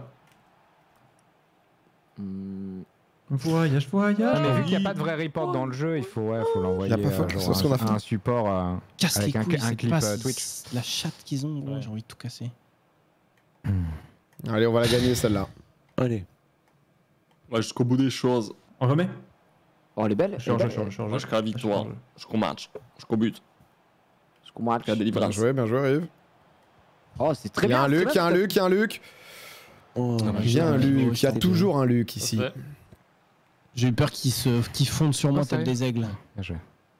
Voyage. Ah, mais vu qu'il n'y a pas de vrai report dans le jeu, il faut l'envoyer Y a pas fort, genre, c'est ce qu'on a fait. un support Casse les avec couilles, un c'est clip pas Twitch. la chatte qu'ils ont, gros, j'ai envie de tout casser. Allez, on va la gagner celle-là. Allez. Ouais, jusqu'au bout des choses. On remet. Oh, elle est belle. Change. Moi, jusqu'à la victoire. Jusqu'au match. Jusqu'au but. Match. Jusqu'à la Bien délivrance. joué, Rive. Oh, c'est très Il y a bien. un Luc, il y a un Luc, il y a un Luc. Oh, Il y a un Luc, il y a toujours un Luc ici. Ouais. J'ai eu peur qu'ils fondent sur moi Oh, ça tel y est. des aigles. Bien joué.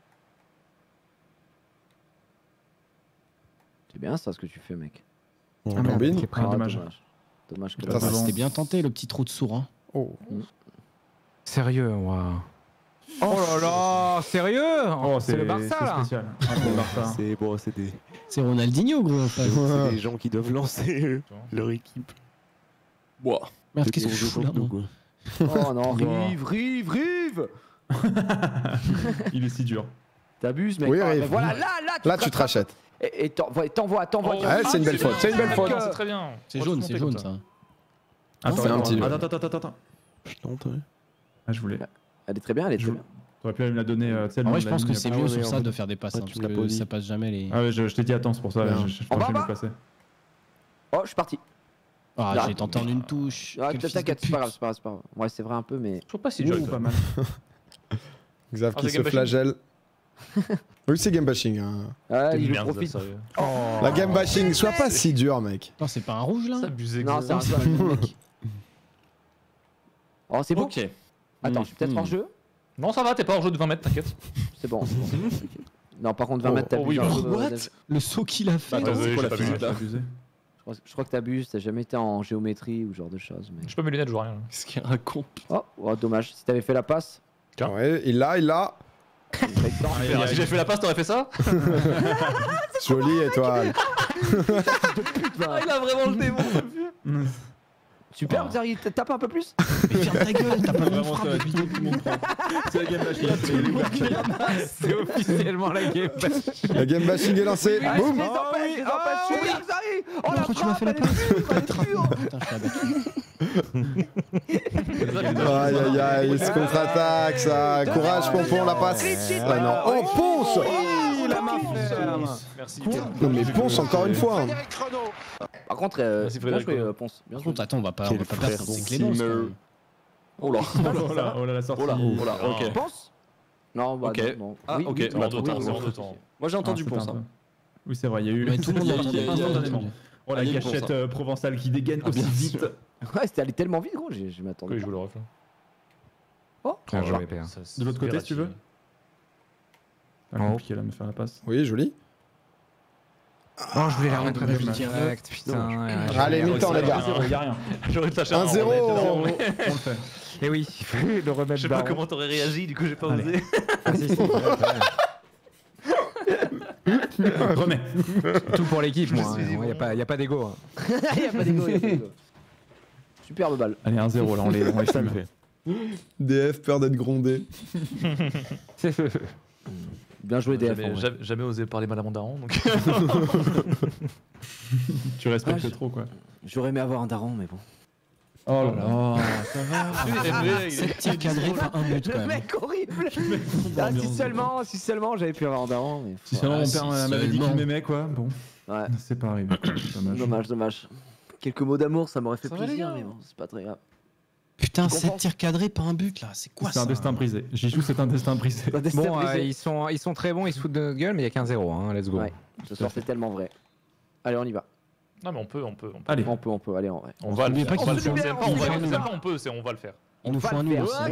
C'est bien ça ce que tu fais, mec. On combine. c'est pris. Ah, dommage. Dommage que Putain, ça, C'était bien tenté, le petit trou de sourd. Hein. Oh. Sérieux, waouh. Oh là là, sérieux. Oh, c'est le Barça là. spécial. Ah, c'est le Barça. C'est bon, c'est des... C'est Ronaldinho, gros, en fait. c'est des gens qui doivent lancer leur équipe. Boah. Merde, qu'est-ce que je fous là, moi? Oh non, Rive. Il est si dur. T'abuses, mec. Oui, Ah, Rive. mais voilà, là, Là, tu te rachètes. Et t'envoies. Ah, c'est une belle faute, c'est une belle faute. C'est très bien. C'est jaune, ça. Attends, c'est un petit jeu. Attends. Je tente, ouais. Ah, je voulais. Elle est très bien, elle est très bien. T'aurais pu me la donner. Tu sais, En le vrai, nom je de pense la que ligne, c'est après. mieux ouais, sur en ça fait. de faire des passes, Ouais, hein, tu parce me l'as pas que dit. ça passe jamais les. Ah ouais, je t'ai dit attends, c'est pour ça. Bien. Je On va pensais en le bas passer. Oh, je suis parti. Ah, Là. j'ai tenté en une touche. Ah, Quel fils de t'inquiète, c'est pas pute. grave, c'est pas grave. Ouais, c'est vrai un peu, mais. Je trouve pas si dur. Ouh, pas mal. Xav Ah, qui c'est se game bashing. flagelle. Oui, c'est game bashing. Hein. Ah, il Merde, profite. sérieux. La game bashing, sois pas si dur, mec. Attends, c'est pas un rouge là? C'est abusé. Non, c'est un mec. Oh, c'est bon. Ok. Attends, je suis peut-être hors jeu. Non, ça va, t'es pas hors jeu de 20 mètres, t'inquiète. C'est bon. Ok. Non, par contre, 20 mètres, oh oui, t'abuses. what Le saut qu'il a fait. Attends, C'est désolé, quoi j'ai la pas vu. physique là abusé? Je crois que t'abuses, t'as jamais été en géométrie ou ce genre de choses. Mais... Je peux mes lunettes, je vois rien. Qu'est-ce qu'il raconte? Oh, dommage. Si t'avais fait la passe. Tiens. Ouais, il l'a. il aurait eu le temps. Si j'avais fait la passe, t'aurais fait ça? Jolie étoile. Ah, il a vraiment le démon. Super, Xari, tape un peu plus. Mais ferme ta gueule, t'as pas Vraiment, vraiment ça va vite, tout le monde prend. C'est la game machine. C'est officiellement la game. La game bashing est lancée. Ah, Boum. je les empêche. Super, Xari. Oh, la Pourquoi tu m'as fait la frappe, elle est pure. Putain, je suis abattu. Aïe aïe aïe, il se contre-attaque ça. Courage, Pompon, la passe. Ah non. Oh, Ponce. La main ferme. Merci. Non, mais Ponce encore une fois. Par contre, Merci, bien Frédéric. joué, Ponce. Bien Par joué. contre, attends, on va pas Quel perdre frère contre bon ces Clémence. Simmer. quand même. Oh là. Oh là, la sortie. Oh là, ok. Ponce. Non, bah Ok. non. Ah, Oui, ok. oui, Bon, oui, d'autant, oui, c'est oui, en oui. temps. Moi j'ai entendu C'était Ponce. un peu- hein. Oui, c'est vrai, il y a eu. Mais tout le monde Il y a- entendait il y a- pas il y a- instantanément. Oh, la Il y a une gâchette Ponce, provençale qui dégaine aussi bien vite. sûr. Ouais, c'était allé tellement vite, gros, je m'attendais. Oui, je vous le refais. Oh, Bien oh, joué, PA. De l'autre côté, si tu veux. Pas compliqué là, me faire la passe. Oui, joli. Oh, je voulais la remettre dommage. direct, putain. Allez, mi-temps, les gars. Il y a rien. J'aurais lâché 1-0. On le fait. Et oui, le remettre Je sais pas baron. comment t'aurais réagi, du coup j'ai pas Allez. osé. Ah, si, si, Remets. Tout pour l'équipe, moi. suis dit, Il n'y a pas d'ego. Il y a pas d'égo, il y a pas d'égo. Superbe balle. Allez, 1-0 là, on les fume. DF, peur d'être grondé. Bien joué, DF. en vrai. Jamais osé parler mal à mon daron, donc. Tu respectes Ah, trop quoi. J'aurais aimé avoir un daron, mais bon. Oh là, ça va. 7 tirs cadrés par un but quand Le même. mec horrible. Si seulement j'avais pu avoir un daron. Mais... Si seulement mon père m'avait dit qu'il m'aimait quoi. Bon. Ouais. C'est pas arrivé. Dommage. Quelques mots d'amour, ça m'aurait fait plaisir, mais bon, c'est pas très grave. Putain, 7 tirs cadrés par un but là, c'est quoi ça? C'est un destin brisé. Jijou, c'est un destin brisé. Bon, ils sont très bons, ils se foutent de notre gueule, mais il y a qu'un 0, hein, let's go. Ouais, ce soir c'est tellement vrai. Allez, on y va. Non, mais on peut. Allez. On peut, allez en vrai. On va le faire. On va le faire. On va le faire. On nous faut un nul aussi.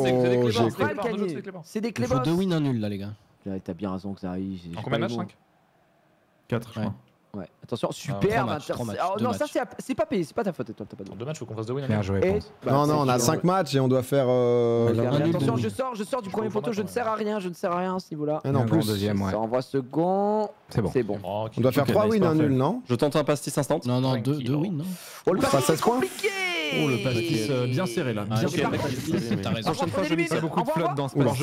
C'est des Il faut clébos. 2 wins, un nul là les gars. T'as bien raison que ça arrive. En combien de matchs? 5 4, je crois. Ouais, attention, super. Non, ça c'est pas payé, c'est pas ta faute, toi, t'as pas de. 2 matchs, faut qu'on fasse 2 wins. Bien joué, pense. Non, on a 5 matchs et on doit faire. Attention, je sors du premier poteau, je ne sers à rien à ce niveau-là. Et non, plus. Ça envoie second. C'est bon. On doit faire 3 wins, un nul, non? Je tente un pastis instant. Non, 2 wins, non? Oh, le pastis c'est compliqué. Oh, le pastis bien serré là. Bien serré. T'as raison. Prochaine fois, je lis beaucoup de flotte dans ce match.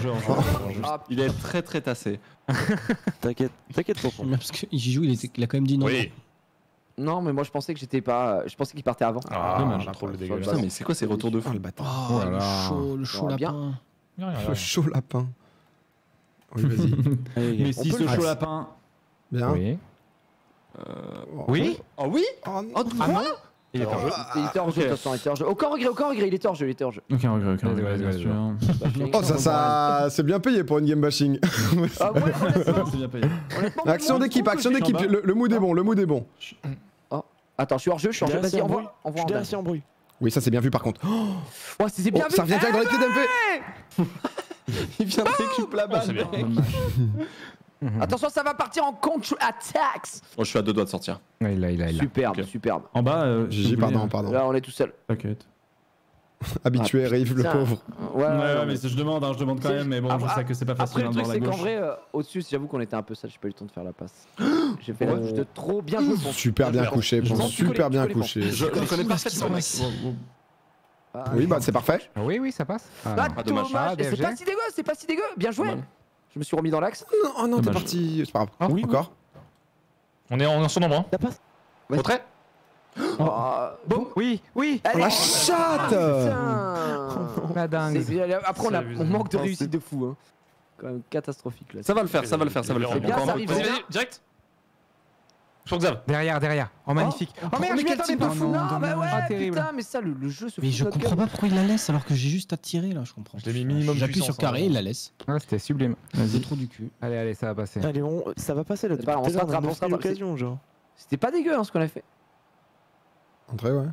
Il est très très tassé. T'inquiète pas. Parce que Jijou, il a quand même dit non. Oui. Non, mais moi je pensais que j'étais pas. Je pensais qu'il partait avant. Ah, dommage. Trop le dégueulasse. Putain, mais c'est quoi ces retours de fou? Le bâtard. Oh, le chaud lapin. Le chaud lapin. Oui, vas-y. Mais si ce chaud lapin. Bien. Oui. Oui. Oh oui? Oh non. Il était hors jeu, de toute façon, il était hors jeu. Aucun regret, il était hors jeu. Aucun regret, bien sûr. Oh, ça c'est bien payé pour une game bashing. Ah ouais, C'est bien payé. Action d'équipe. Le mood est bon. Oh, attends, je suis hors jeu, Vas-y, envoie en bruit. Oui, ça c'est bien vu par contre. Oh, c'est bien vu. Ça revient direct dans les pieds d'MP. Il vient de récupérer la balle. Attention, ça va partir en contre-attacks. Oh, je suis à 2 doigts de sortir. Il a. Superbe. En bas, Gigi, pardon. Là, on est tout seul. T'inquiète. Habitué, Rive, le pauvre. Ouais, mais je demande quand même, mais bon, je sais que c'est pas facile Après, le truc, dans la c'est qu'en gauche. vrai, au-dessus, j'avoue qu'on était un peu sale, j'ai pas eu le temps de faire la passe. J'ai fait la touche de trop bien joué. Super bien couché, super bien couché. Je connais pas ce qui se passe. Oui, bah c'est parfait. Oui, ça passe. Ah, dommage. C'est pas si dégueu. Bien joué. Je me suis remis dans l'axe. Oh non, t'es parti. C'est pas grave. Oui, encore. On est en son nombre. Retrait. Bon, oui. La chatte. La dingue. Après, on manque de réussite de fou. Quand même catastrophique là. Ça va le faire. Vas-y, direct. Sur Xav. Derrière. Oh, magnifique. Oh merde, je m'y attendais pas. Non, bah ouais, terrible. putain, mais ça, le jeu se fout. Mais je comprends pas pourquoi il la laisse alors que j'ai juste à tirer là, je comprends. Je l'ai mis minimum. J'appuie sur carré, il la laisse. Ouais, c'était sublime. Vas-y, trop du cul. Allez, ça va passer. Allez, ça va passer là. On se rattrape, l'occasion, genre. C'était pas dégueu ce qu'on a fait. Entrée, ouais.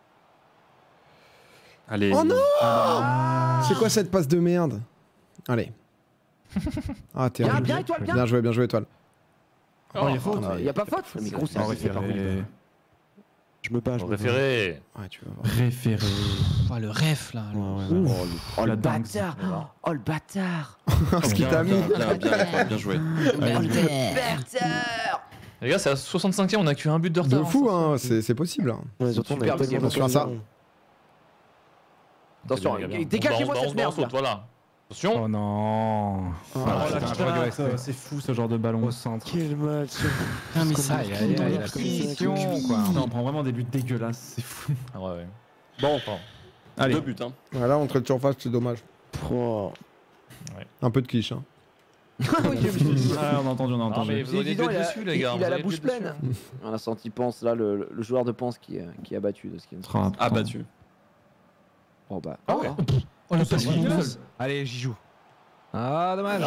Allez. Oh non. C'est quoi cette passe de merde? Allez. Ah, t'es bien, étoile, bien. Bien joué, étoile. Oh, il y a faute. Il y a pas faute. Mais gros, c'est un référé. Je me bats, Référé. Ouais, tu vas voir. Référé. Oh, le ref là. Oh le bâtard. Oh le bâtard. Ce qu'il t'a mis. Bien joué. Le bâtard. Les gars, c'est à 65ème, on a que un but de retard. De fou, hein, c'est possible. Ouais, surtout, on a Attention à ça. Attention, dégagez-moi cette merde. Voilà. Attention. Oh non. C'est fou ce genre de ballon. Au centre. Quel match. Putain, mais ça, la commission, quoi. On prend vraiment des buts dégueulasses, c'est fou. Ouais. Bon, Allez. 2 buts. Voilà, on traite surface, c'est dommage. Un peu de quiche, hein. On a entendu. Mais vous avez dessus, les gars. Il a la bouche pleine. On a senti Pense là, le joueur de Pense qui a battu de ce qui a battu. Oh bah. Oh, le passe. Allez, j'y joue. Ah, dommage.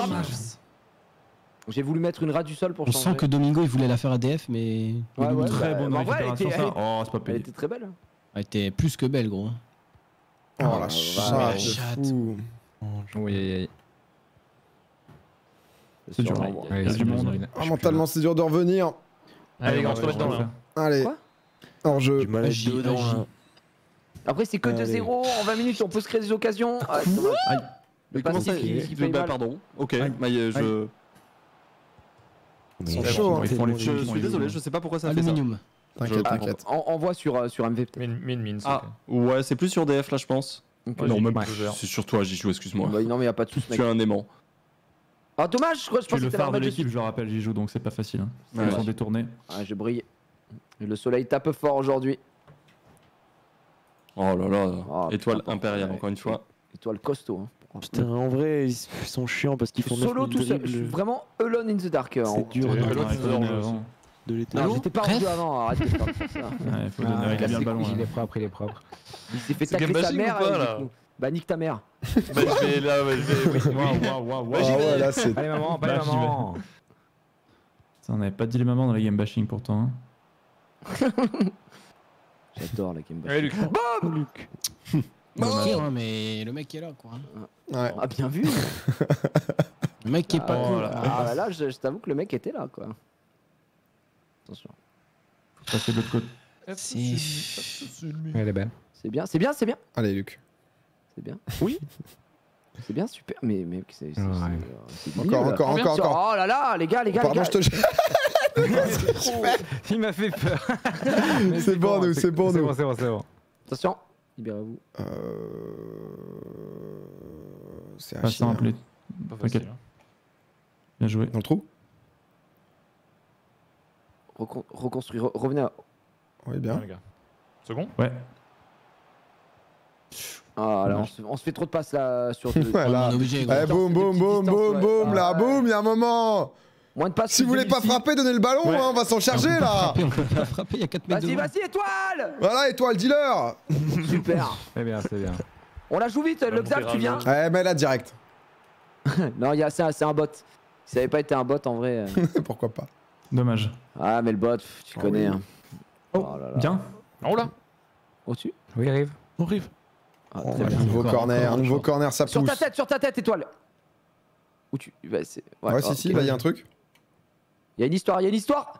J'ai voulu mettre une rate du sol pour On changer. sent que Domingo il voulait la faire ADF, mais. Ouais, très bonne récupération, ça. Oh, c'est pas Elle payé. était très belle. Elle était plus que belle, gros. Oh la chatte. Oui. C'est dur. Il y a du monde. Mentalement, c'est dur de revenir. Allez, les gars, on se met dedans là. Allez. Quoi Hors jeu. Après, c'est que 2-0 en 20 minutes, on peut se créer des occasions. Le passif qui fait mal. Pardon. Ok, je. Ils sont chauds, hein. Je suis désolé, je sais pas pourquoi ça fait ça. Aluminium. T'inquiète. On voit sur MV peut-être. Min, Ah, ouais, c'est plus sur DF là, je pense. Non, même c'est sur toi, Jijou, excuse-moi. Non, mais y a pas de soucis, mec. Tu es un aimant. Ah, dommage, je pense Tu es que le c'était phare de la l'équipe, je le rappelle, j'y joue, donc c'est pas facile. Hein. Ouais. Ils sont détournés. Ah, je brille. Le soleil tape fort aujourd'hui. Oh là là, étoile impériale, encore une fois. Étoile costaud. Hein. Putain, en vrai, ils sont chiants parce qu'ils font solo tout seul. Je suis vraiment alone in the dark. C'est dur de l'été. Non, j'étais pas en jeu avant, arrête de faire ça. Ouais, faut donner bien le ballon. Il est propre, il est propre. Il s'est fait tacler sa mère. Bah, nique ta mère. Bah, je vais là, Waouh. Là, c'est. Allez, maman, allez, maman. Ça, on avait pas dit les mamans dans la game bashing pourtant. J'adore la game bashing. Allez, Luc. Boum, Luc. Mais le mec est là, quoi. Ouais. Ah, bien vu. Le mec qui est pas cool. Ah, là, je t'avoue que le mec était là, quoi. Attention. Faut passer de l'autre côté. Elle est belle. C'est bien, c'est bien, c'est bien. Allez, Luc. C'est bien. Oui. C'est bien, super. Mais c'est encore. Oh là là, les gars. Pardon, je te jette. Il m'a fait peur. C'est bon, nous, c'est bon, nous. C'est bon. Attention, libérez-vous. C'est pas simple. T'inquiète. Bien joué. Dans le trou. Reconstruire, revenez à... Oui, bien. Second. Ouais. Ah là, on se fait trop de passes là sur deux. Voilà. Boum, là, boum, il y a un moment. Moins de passes. Si vous voulez pas frapper, donnez le ballon, on va s'en charger là. On peut pas frapper, il y a 4 mètres. Vas-y, étoile. Voilà, étoile dealer. Super. C'est bien. On la joue vite, le Xav, tu viens. Ouais, mais là, direct. Non, c'est un bot. Si ça avait pas été un bot en vrai. Pourquoi pas. Dommage. Ah, mais le bot, tu connais. Oui. Hein. Oh là là. Bien. Oh là. Au-dessus. Oui, arrive. On arrive. Ah, très bien. Nouveau corner, ça pousse. Sur ta tête, étoile. Où tu. Bah, ouais, si, là, il y a un truc. Il y a une histoire. Il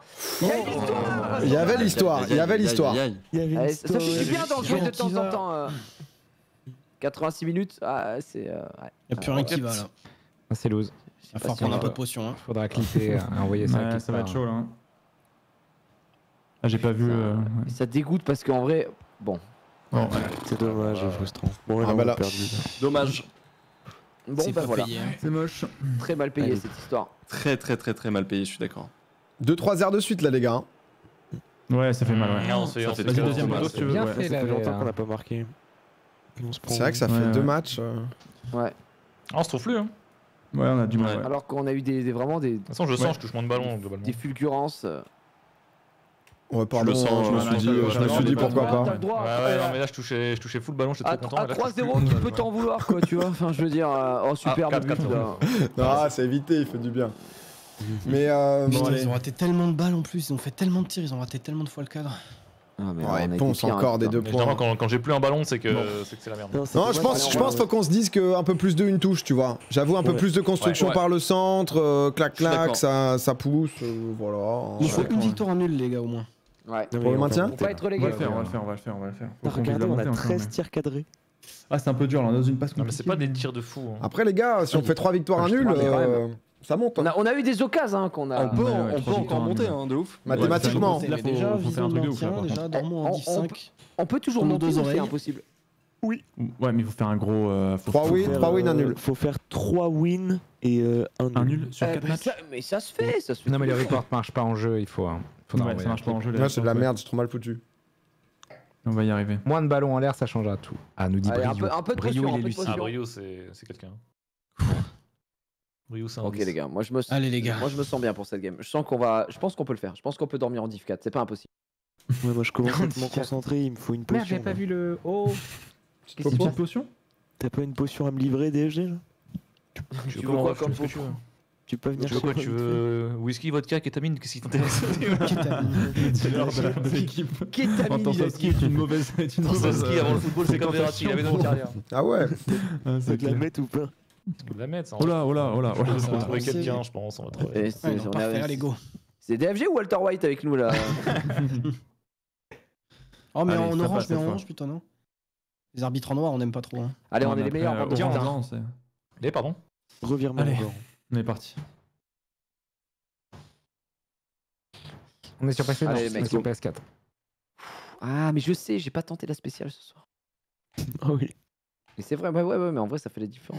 y avait l'histoire. Ça fait du bien d'en jouer de temps en temps. 86 minutes, c'est. Il n'y a plus rien qui va là. C'est loose. Il va falloir prendre un peu de potion. Faudra cliquer, envoyer ça. Ouais, ça va être chaud là. Ah, j'ai pas vu. Ça dégoûte parce qu'en vrai. Bon. C'est dommage, frustrant. Bon, on a perdu. Dommage. Bon, bah voilà. C'est moche. Très mal payé cette histoire. Très mal payé, je suis d'accord. 2-3 airs de suite là, les gars. Ouais, ça fait mal. Ouais. Non, ça fait deuxième poteau si tu veux. Bien Ça fait fait longtemps qu'on n'a pas marqué. C'est vrai que ça fait 2 matchs. Ouais. On se trouve plus, hein. Ouais, on a du mal. Alors qu'on a eu vraiment des. De toute façon, je sens, je touche moins de ballon globalement. Des fulgurances. Ouais, pardon, je me suis dit pourquoi pas. Ouais, non, mais là je touchais full ballon, j'étais trop content. À 3-0, qui peut t'en vouloir, quoi, tu vois. Enfin, je veux dire, oh, superbe but. Ah, c'est évité, il fait du bien. Mais ils ont raté tellement de balles en plus, ils ont fait tellement de tirs, ils ont raté tellement de fois le cadre. Ouais, Ponce encore des 2 points. Évidemment, quand j'ai plus un ballon, c'est que c'est la merde. Non, je pense faut qu'on se dise qu'un peu plus de une touche, tu vois. J'avoue, un peu plus de construction par le centre, clac, ça pousse, voilà. Il faut une victoire en nul, les gars, au moins. Ouais. Pour le maintien. On va être relégué. On va le faire. Regardez, on a 13 tirs cadrés. Ah, c'est un peu dur là, on a dans une passe compliquée. Non, mais c'est pas des tirs de fou. Après, les gars, si on fait 3 victoires à nul, ça monte. On a eu des occasions qu'on a. On peut encore monter, de ouf. Mathématiquement. Là, faut faire un truc de ouf. Déjà, dormons en 10-5. On peut toujours monter, c'est impossible. Oui. Ouais, mais il faut faire un gros. 3 wins, un nul. Faut faire 3 wins et un nul. Un nul sur 4 matchs. Mais ça se fait. Non, mais les reports marchent pas en jeu, il faut. Ouais, ça marche pas en jeu. Là, c'est de la merde, c'est trop mal foutu. On va y arriver. Moins de ballons en l'air, ça changera tout. Ah, nous dit Brio. Un peu de pression, Ah, Brio, c'est quelqu'un. Brio, c'est un. Ok, les gars, moi je me sens bien pour cette game. Je pense qu'on peut le faire. Je pense qu'on peut dormir en div 4, c'est pas impossible. Ouais, moi je commence à me concentrer, il me faut une potion. Merde, j'avais pas vu le. Oh. Qu'est-ce que c'est une potion? T'as pas une potion à me livrer, DFG là? Tu veux quoi comme potion? Tu peux venir. Tu veux quoi? Tu veux whisky, vodka, kétamine? Qu'est-ce qui t'intéresse? C'est l'heure de l'équipe. Kétamine, Ski est une mauvaise. Ski avant le football, c'est comme Verratti, il avait notre carrière. Ah ouais. C'est de la mettre ou pas? De la mettre, ça. Oh là. On va trouver quelqu'un, je pense. On va trouver. Allez, go. C'est DFG ou Walter White avec nous là? Oh, mais en orange, putain, non? Les arbitres en noir, on n'aime pas trop. Allez, on est les meilleurs. Allez, pardon. Revirement. Allez, on est parti. On est sur PS4. Allez, On est sur PS4. Ah, mais je sais, j'ai pas tenté la spéciale ce soir. Ah oui. Mais c'est vrai, ouais, mais en vrai, ça fait la différence.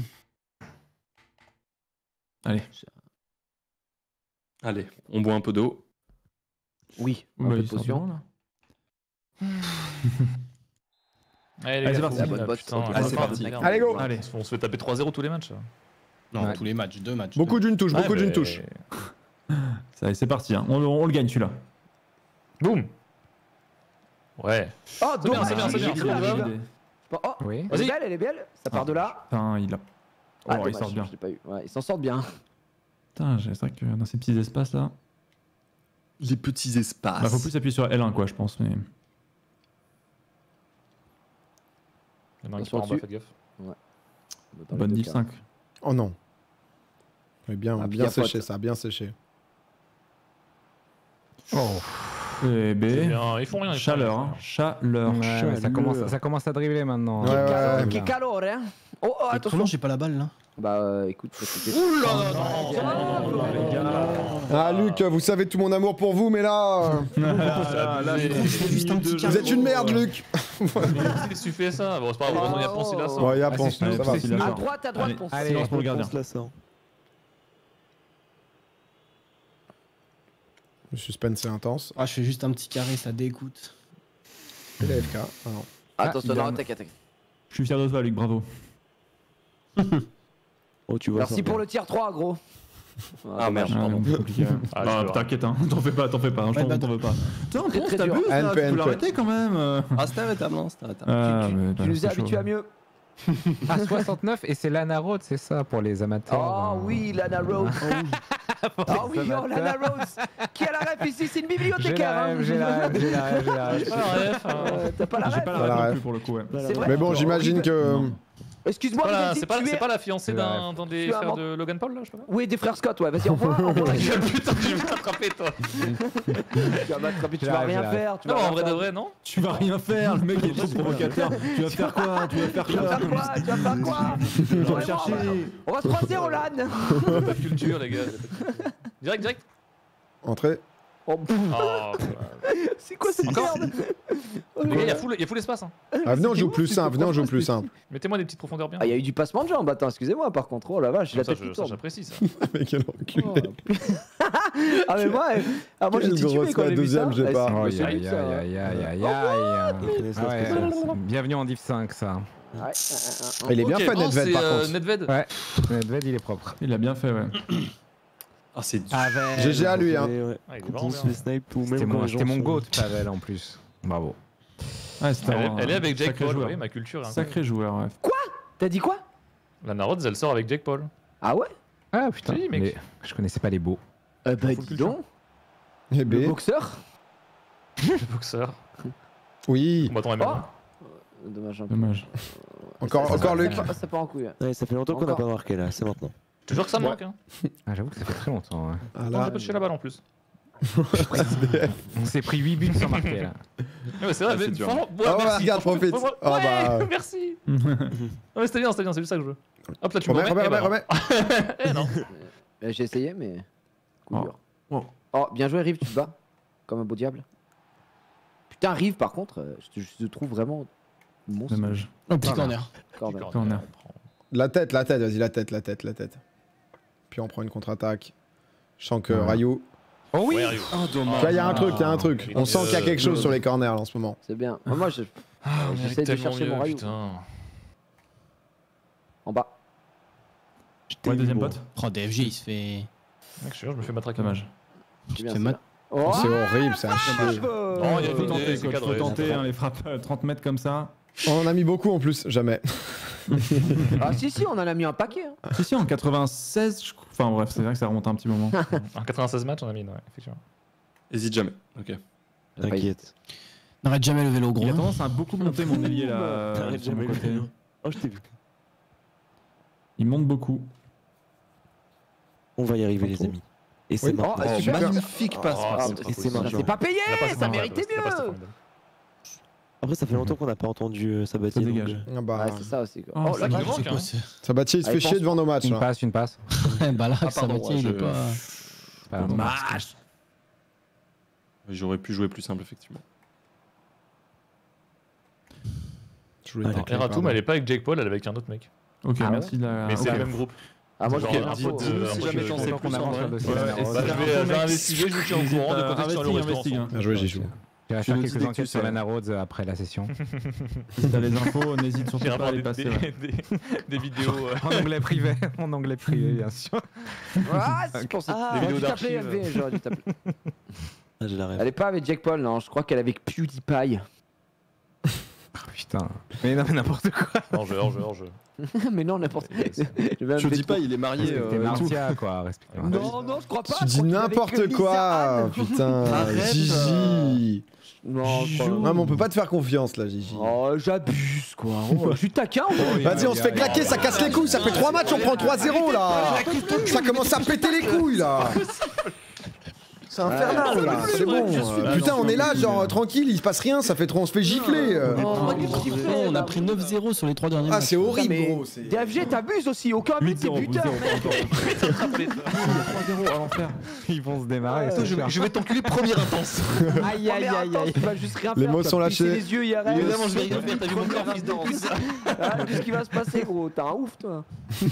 Allez, on boit un peu d'eau. Oui, un peu de potion. Allez, c'est parti. C'est parti. Allez, go. Allez. On se fait taper 3-0 tous les matchs. Non, tous les matchs, 2 matchs. Beaucoup d'une touche, beaucoup d'une touche. C'est parti, hein. On le gagne celui-là. Boum. Ouais. Oh, dommage. C'est bien. Oh, Oui. elle est belle. Ça part de là. Putain, il a. Oh, il sort bien. Je l'ai pas eu. Ouais, ils s'en sortent bien. Putain, c'est vrai que dans ces petits espaces là. Les petits espaces. Bah, faut plus appuyer sur L1 quoi, je pense. Mais... Il y en a un qui part en bas, faites gaffe. Ouais. Bonne div 5. Oh non. Bien séché, ça a bien séché. Et B. Ils font rien. Chaleur, hein. Chaleur. Ouais, ça commence à dribbler maintenant. Qui calore, hein. Oh, attention. Comment j'ai pas la balle là? Bah écoute, Ah Luc, vous savez tout mon amour pour vous, mais là... Vous êtes une merde, Luc. Qu'est-ce que tu fais ça? Bon, c'est pas grave, il y a Ponce, il a ça. Ouais, il y a Ponce, ça va. À droite, Ponce. Allez, silence pour le gardien. Le suspense est intense. Ah, je fais juste un petit carré, ça dégoûte. C'est la FK. Attention, non, attaque. Je suis fier de toi, Luc, bravo. Oh, tu vois. Merci pour le tier 3, gros. Ah merde, pardon. T'inquiète, hein. T'en fais pas, t'en veux pas. Putain, Ponce, t'abuses là, tu peux l'arrêter quand même. Ah, c'était arrêtable, non? C'était arrêtable. Tu nous as habitués à mieux. À 69 et c'est Lana Rhodes, c'est ça pour les amateurs. Oh oui, Lana Rhodes. Ah oui, oh Lana Rhodes. Qui a la ref ici? C'est une bibliothécaire. J'ai la ref. T'as pas la ref? J'ai pas la ref non plus pour le coup, ouais. Mais bon, j'imagine que... Excuse-moi, c'est pas la fiancée d'un des frères de Logan Paul là, je sais pas. Oui, des frères Scott, ouais, vas-y, envoie. Putain, je vais m'attraper toi. Tu vas m'attraper, tu vas rien faire. Non, en vrai de vrai, non? Tu vas rien faire, le mec est trop provocateur. Tu vas faire quoi? Tu vas faire quoi? On va chercher. On va se croiser en LAN. Pas de culture, les gars. Direct. Entrée. C'est quoi cette merde? Les gars, il y a full espace. Ah, venez, on joue plus simple. Mettez-moi des petites profondeurs bien. Ah, il y a eu du passement de jambes, attends, excusez-moi par contre. Oh la vache, la tête qui tourne. J'apprécie ça. Mais quel enculé. Ah, mais moi j'ai titubé quand j'ai vu ça. Deuxième, j'ai pas. Bienvenue en Div 5, ça. Il est bien fait, Nedved, par contre. Nedved. Ouais, Nedved, il est propre. Il a bien fait, ouais. Ah, c'est dur. GG à lui, hein. C'était mon goat, Pavel, en plus. Bravo. Ouais, elle est avec Jake Paul, oui, ma culture. Sacré joueur, ouais. Quoi? T'as dit quoi? Lana Rhodes, elle sort avec Jake Paul. Ah ouais? Ah putain, oui, mec. mais je connaissais pas les beaux. Bah dis donc. Et Le boxeur? Le boxeur. Oui. Combattant MMA. Dommage. Encore Luc. Ça part en couille. Ouais, ça fait longtemps qu'on n'a pas marqué là, c'est maintenant. Toujours que ça manque, hein. Ah, j'avoue que ça fait très longtemps. Attends, j'ai pas touché la balle en plus. On s'est pris 8 buts sans marquer là. Ouais, c'est vrai, mais dur. Regarde, profite. Merci. Ouais, c'était bien, c'est juste ça que je veux. Hop là, tu me remets. Eh non. J'ai essayé, mais. Coup dur. Oh, bien joué, Rive, tu te bats. Comme un beau diable. Putain, Rive, par contre, je te trouve vraiment monstre. Dommage. Un petit corner. Corner. La tête, vas-y, la tête. Puis on prend une contre-attaque. Je sens que Rayou. Oh oui. Oh, dommage. Là, il y a un truc. On sent qu'il y a quelque chose sur les corners là, en ce moment. C'est bien. Moi, j'essaie de chercher mon Rayou. En bas. Ouais, deuxième pote. Oh, DFG, il se fait. Mec, je me fais matraquer. Dommage. C'est horrible, c'est un chier. Oh, il faut tenter les frappes 30 mètres comme ça. On en a mis beaucoup en plus, jamais. Ah si, on en a mis un paquet. Si, en 96, je crois. Enfin bref, c'est vrai que ça remonte un petit moment. En 96 matchs, on a mis, ouais, effectivement. Hésite jamais, ok. T'inquiète. N'arrête jamais le vélo gros. Il a tendance à beaucoup monter mon ailier là. T'arrêtes jamais le vélo. Oh, je t'ai vu. Il monte beaucoup. On va y arriver, les amis. Et c'est maintenant. Magnifique passe. Et c'est maintenant. C'est pas payé, ça méritait mieux. Après, ça fait longtemps qu'on n'a pas entendu Sabatier. Ça dégage. Ouais, c'est ça aussi. Oh, là, ça manque, hein. Sabatier, il se fait chier devant nos matchs. Une passe. Bah là, Sabatier, il est pas. Dommage. J'aurais pu jouer plus simple, effectivement. Eratum, elle est pas avec Jake Paul, elle est avec un autre mec. Ok, merci de la. Mais c'est le même groupe. Ah, moi, Genre, si jamais t'en sais plus en vrai. Je vais investiguer, je vous tiens au courant de côté sur le restaurant. Bien joué, j'y joue. Je vais faire quelques enquêtes sur Lana Rhodes après la session. Si t'as les infos, n'hésite surtout pas à les passer. Des vidéos en anglais privé, bien sûr. Ah, c'est pour ça. Des vidéos d'archives. J'aurais dû t'appeler. Elle est pas avec Jake Paul, non, je crois qu'elle est avec PewDiePie. Putain, mais non, mais n'importe quoi. Hors-jeu. Mais non, n'importe quoi. Je dis pas, il est marié. Martia, quoi, respecte-moi. Non, je crois pas. Tu dis n'importe quoi, putain. Gigi. Non, mais on peut pas te faire confiance là, Gigi. Oh, j'abuse quoi. Je suis taquin. Vas-y, on se fait claquer, ça casse les couilles. Ça fait 3 matchs, on prend 3-0 là. Ça commence à péter les couilles là. C'est infernal là, c'est bon. Putain, on est là, genre tranquille, il se passe rien, ça fait trop, on se fait gifler. On a pris 9-0 sur les 3 derniers matchs. Ah, c'est horrible, gros. DFG, t'abuses aussi, aucun but, t'es buteur. 3-0 à l'enfer. Ils vont se démarrer. Je vais t'enculer première intense. Aïe, aïe, aïe, aïe. Tu vas juste rien faire. Les mots sont lâchés. Les yeux, IRL. Évidemment, je vais rien faire, t'as vu mon corps qui se danse. Tout ce qui va se passer, gros. T'es un ouf, toi.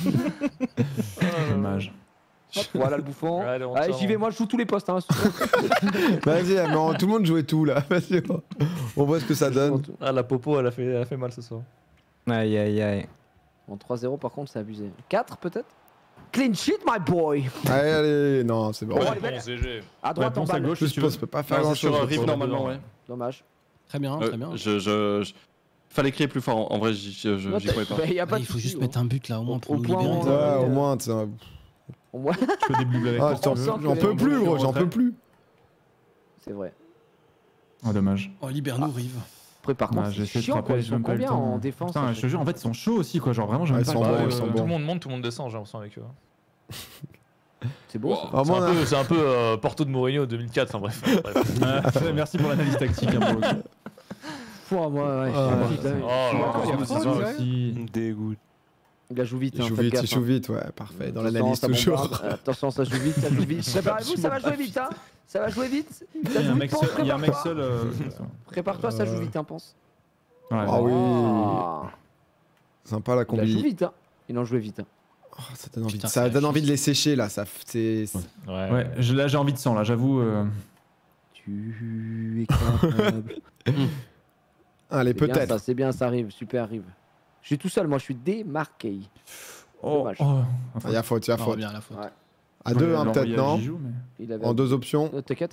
Dommage. Hop, voilà le bouffon. Allez, j'y vais, moi je joue tous les postes. Hein. Vas-y, tout le monde jouait tout là. Vas-y, on voit ce que ça donne. Ah, la popo, elle a fait mal ce soir. Aïe aïe aïe. En 3-0 par contre, c'est abusé. 4 peut-être. Clean sheet, my boy. Allez, non, c'est bon. Bon, CG. À droite, en bas. à gauche, Je peux pas faire grand chose. Sur Rive normalement, ouais. Dommage. Très bien, très bien. Fallait crier plus fort, en vrai, j'y croyais pas. Il faut juste mettre un but là, au moins pour nous point, libérer. Ouais, au moins, tu sais. Je peux déblubler avec toi. J'en peux plus, gros, j'en peux plus. C'est vrai. Oh, dommage. Oh, libère-nous, Rive. Après, par contre, c'est chiant quoi. Ils sont combien en défense? Putain, je te jure, en fait, ils sont chauds aussi, quoi. Genre, vraiment, j'aime pas. Tout le monde monte, tout le monde descend, j'ai l'impression avec eux. C'est beau. C'est un peu Porto de Mourinho 2004, enfin bref. Merci pour l'analyse tactique. Moi, ouais. Dégoût. Il joue vite. Il joue vite, ouais, parfait. Dans l'analyse toujours. Attention, ça joue vite, ça joue vite. Préparez-vous, ça va jouer vite, hein. Ça va jouer vite. Il y a un mec seul. Prépare-toi, ça joue vite, hein, pense. Ah oui. Sympa la combi. Il joue vite, hein. Il en jouait vite. Ça donne envie de les sécher là. Ouais, là j'ai envie de sang, là, j'avoue. Tu es capable. Allez, peut-être. C'est bien, ça arrive, super arrive. Je suis tout seul, moi je suis démarqué. Dommage. Il y a faute, il y a faute. Bien la faute. À 2, hein, peut-être, non? En 2 options. T'inquiète.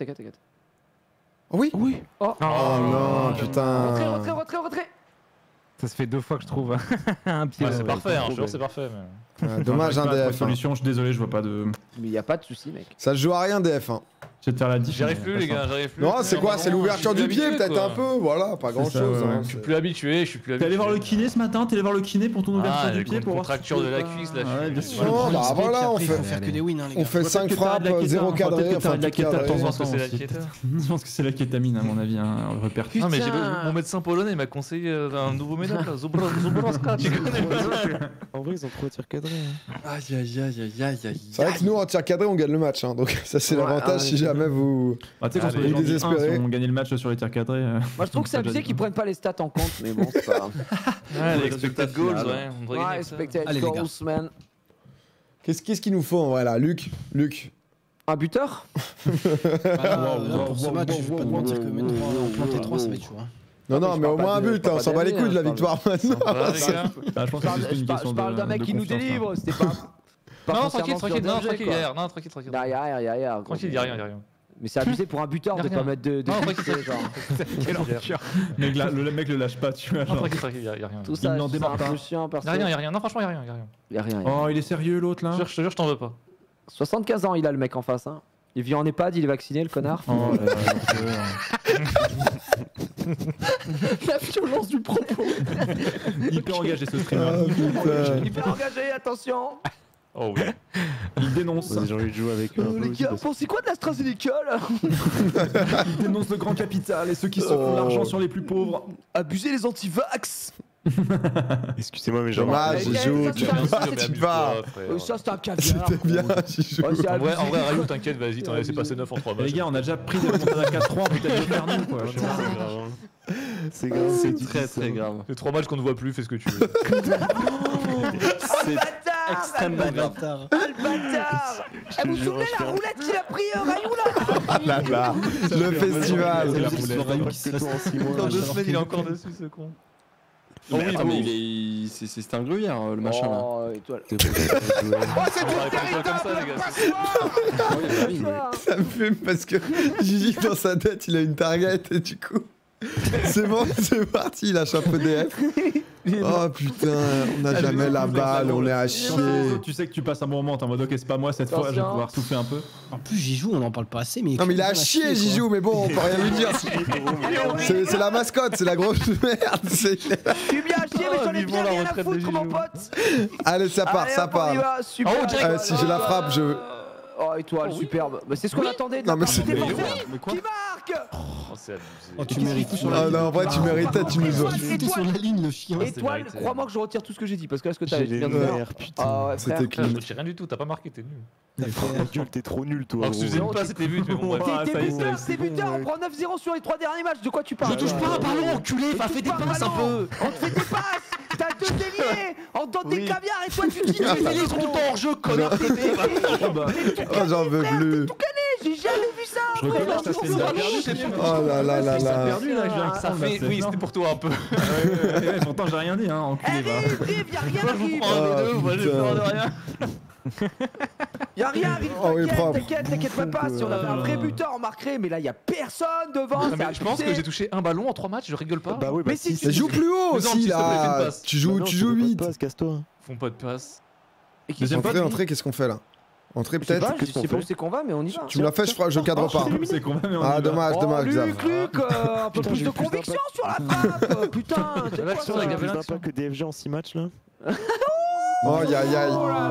Oui. Oh non, putain. Retrait. Ça se fait 2 fois que je trouve un pied. C'est parfait, hein, c'est parfait. Dommage, un DF. Solution, je suis désolé, je vois pas de. Mais y a pas de soucis, mec. Ça se joue à rien, DF. Je vais te faire la diff. J'y arrive plus, les gars, j'arrive plus. Non, c'est quoi? C'est l'ouverture du pied, peut-être un peu. Voilà, pas grand chose. Je suis plus habitué, T'es allé voir le kiné ce matin? T'es allé voir le kiné pour ton ouverture du pied? Pour contracture de la cuisse, là. Ouais, bien sûr. Bah voilà, on fait 5 frappes, 0 cadré. Enfin, de la kéta de temps en temps. Je pense que c'est la kétamine, à mon avis, un repère. Non, mais mon médecin polonais m'a conseillé un nouveau médoc, là. Zubrovska, tu connais pas? En vrai, ils ont trop tir cadré. Aïe. C'est vrai que nous, en tir cadré, on gagne le match. Donc ça, c'est l'avantage si jamais vous. Tu sais, quand on est désespérés, on gagne le match sur les tirs cadrés. Moi, je trouve que c'est abusé qu'ils prennent pas les stats en compte, mais bon, c'est pas grave. Les expected goals, ouais. Ouais, expected goals, man. Qu'est-ce qu'il nous faut en vrai là, Luc? Un buteur? Pour ce match, je vais pas te mentir que mettre 3 en planter 3, ça va être chaud. Non, mais au moins un but, on s'en bat les couilles de la victoire maintenant. Je parle d'un mec qui nous délivre, c'était pas. Non, tranquille, derrière. Derrière. Tranquille, y'a rien. Mais c'est abusé pour un buteur de pas mettre de. Non, tranquille, genre. Quel enfer. Le mec le lâche pas, tu vois. Non, tranquille, y'a rien. Tout ça, n'en démarre pas. Y'a rien. Non, franchement, y'a rien. Y'a rien. Oh, il est sérieux l'autre là? Je te jure, je t'en veux pas. 75 ans, il a le mec en face, hein. Il vit en EHPAD, il est vacciné, le connard. Oh la violence du propos. Hyper engagé ce streamer. Hyper engagé, attention. Oh oui. Il dénonce. J'ai envie de jouer avec eux. Les gars, pensez quoi de l'AstraZeneca là? Il dénonce le grand capital et ceux qui se font l'argent sur les plus pauvres. Abuser les anti-vax. Excusez-moi, mais genre. Dommage, Jijou, tu vas. Ça, c'est un caviar. C'était bien, Jijou. En vrai, Rayou, t'inquiète, vas-y, t'en as laissé passer 9 en 3 matchs. Les gars, on a déjà pris des remontadas à 4-3, on peut peut-être le faire nous, quoi. C'est grave. C'est très grave. Les 3 matchs qu'on ne voit plus, fais ce que tu veux. C'est Extrêmement bâtard. Ah le bâtard. Eh, vous vous souvenez la roulette qu'il a pris Rayou là? Ah là là, le festival. Dans 2 semaines, il est encore dessus ce con. Oh oui, mais c'est un gruyère le machin là. Oh, étoile. Oh, c'est tout ça me fume parce que Gigi dans sa tête il a une target et du coup c'est bon, c'est parti, il lâche un peu DF. Oh putain, on n'a jamais la balle, on est à chier. Tu sais que tu passes un bon moment, t'es en mode ok c'est pas moi cette fois, je vais pouvoir souffler un peu. En plus Jijou on en parle pas assez mais... Non mais il a chier Jijou, mais bon on peut rien lui dire. C'est la mascotte, c'est la grosse merde. Je suis bien à chier mais j'en ai bien rien à foutre mon pote. Allez ça part, ça part. Si j'ai la frappe je... Oh étoile, superbe. Bah, c'est ce qu'on attendait de la part des défenseurs. Qui marque? Oh tu mérites sur la ligne. Ah non en vrai tu méritais, tu nous as... Étoile sur la ligne le chien. Étoile, crois-moi que je retire tout ce que j'ai dit parce que là ce que t'as dit. Ah ouais c'était clean. Je rien du tout, t'as pas marqué, t'es nul. T'es trop nul toi. Alors que tu faisais pas, c'était but, mais bon bref. T'es buteur, on prend 9-0 sur les 3 derniers matchs, de quoi tu parles? Je touche pas un ballon enculé, va faire des passes un peu. On te fait des passes. T'as 2 déliés. On te donne des caviars et toi tu dis les déliés sont tout le temps hors jeu, connard. Oh j'en veux plus. Tout cané, j'ai jamais vu ça. Je reconnais que ça se fait perdu. Oh là là là là. Perdu là, je viens avec ça. Oui, c'était pour toi un peu. Pourtant j'ai rien dit hein, enculé va. Rive, y'a rien arrive. Moi j'ai peur de rien. Y'a rien arrive, t'inquiète pas. Si on avait un vrai buteur on marquerait, mais là y'a personne devant. Je pense que j'ai touché un ballon en 3 matchs, je rigole pas. Bah oui, mais si tu joues plus haut aussi là. Tu joues 8. Casse-toi. Font pas de passe. Entrée, qu'est-ce qu'on fait là? Entrée peut-être? Je sais pas où c'est qu'on va, mais on y va. Tu me l'as fait, je cadre pas. Ah dommage, Xav. Luc, un peu plus de conviction sur la frappe. Putain, c'est quoi ça? Il y avait pas que DFG en 6 matchs là. Oh aïe aïe.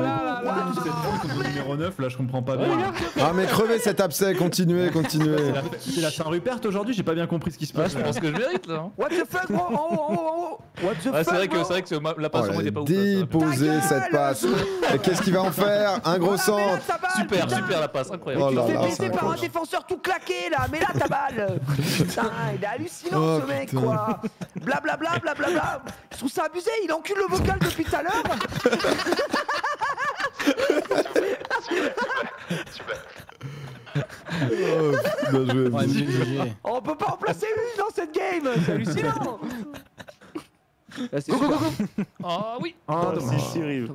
C'est numéro 9 là, je comprends pas bien. Ah mais crevez cet abcès, continuez. C'est la Saint-Rupert aujourd'hui, j'ai pas bien compris ce qui se passe. Je pense que je mérite là. What the fuck, bro? En haut. What the fuck? C'est vrai que la passe était pas ouf. Déposer cette passe. Et qu'est-ce qu'il va en faire? Un gros centre. Super la passe, incroyable. Il s'est blessé par un défenseur tout claqué là, mais là ta balle. Putain, il est hallucinant ce mec quoi. Blablabla. Je trouve ça abusé, il encule le vocal depuis tout à l'heure. Bien joué. On peut pas en placer une dans cette game, c'est hallucinant. Go. Ah oui. Si rive.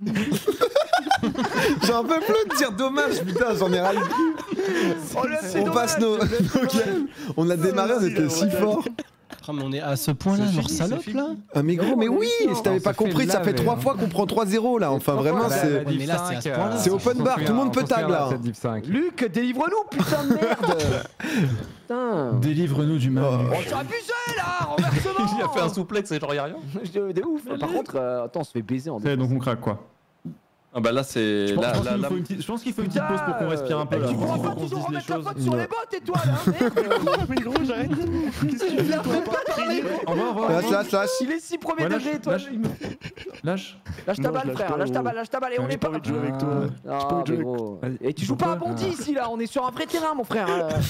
J'en peux plus de dire dommage, putain, j'en ai ras le cul. On passe nos games. On a démarré, on était si fort. Ah mais on est à ce point là, genre salope là. Ah mais gros, mais oui, si t'avais pas compris, ça fait 3 fois qu'on prend 3-0 là. Enfin vraiment, c'est open bar, tout le monde peut tag là. Luc, délivre-nous, putain de merde. Putain. Délivre-nous du mal. On s'est abusé là, renversement. Il a fait un souplex et genre y'a rien. De ouf. Par contre, attends, on se fait baiser en défense. Donc on craque quoi. Ah bah là c'est... Je pense qu'il faut une petite pause pour qu'on respire un peu là. Tu pourras pas toujours remettre la faute sur les bottes et toi là. Mais gros j'arrête. Qu'est-ce que tu fais toi? Lâche. Il est si premier degré toi. Lâche ta balle frère, lâche ta balle et on est pas... J'ai pas envie de jouer avec toi. Non mais gros. Et tu joues pas à Bondy ici là, on est sur un vrai terrain mon frère.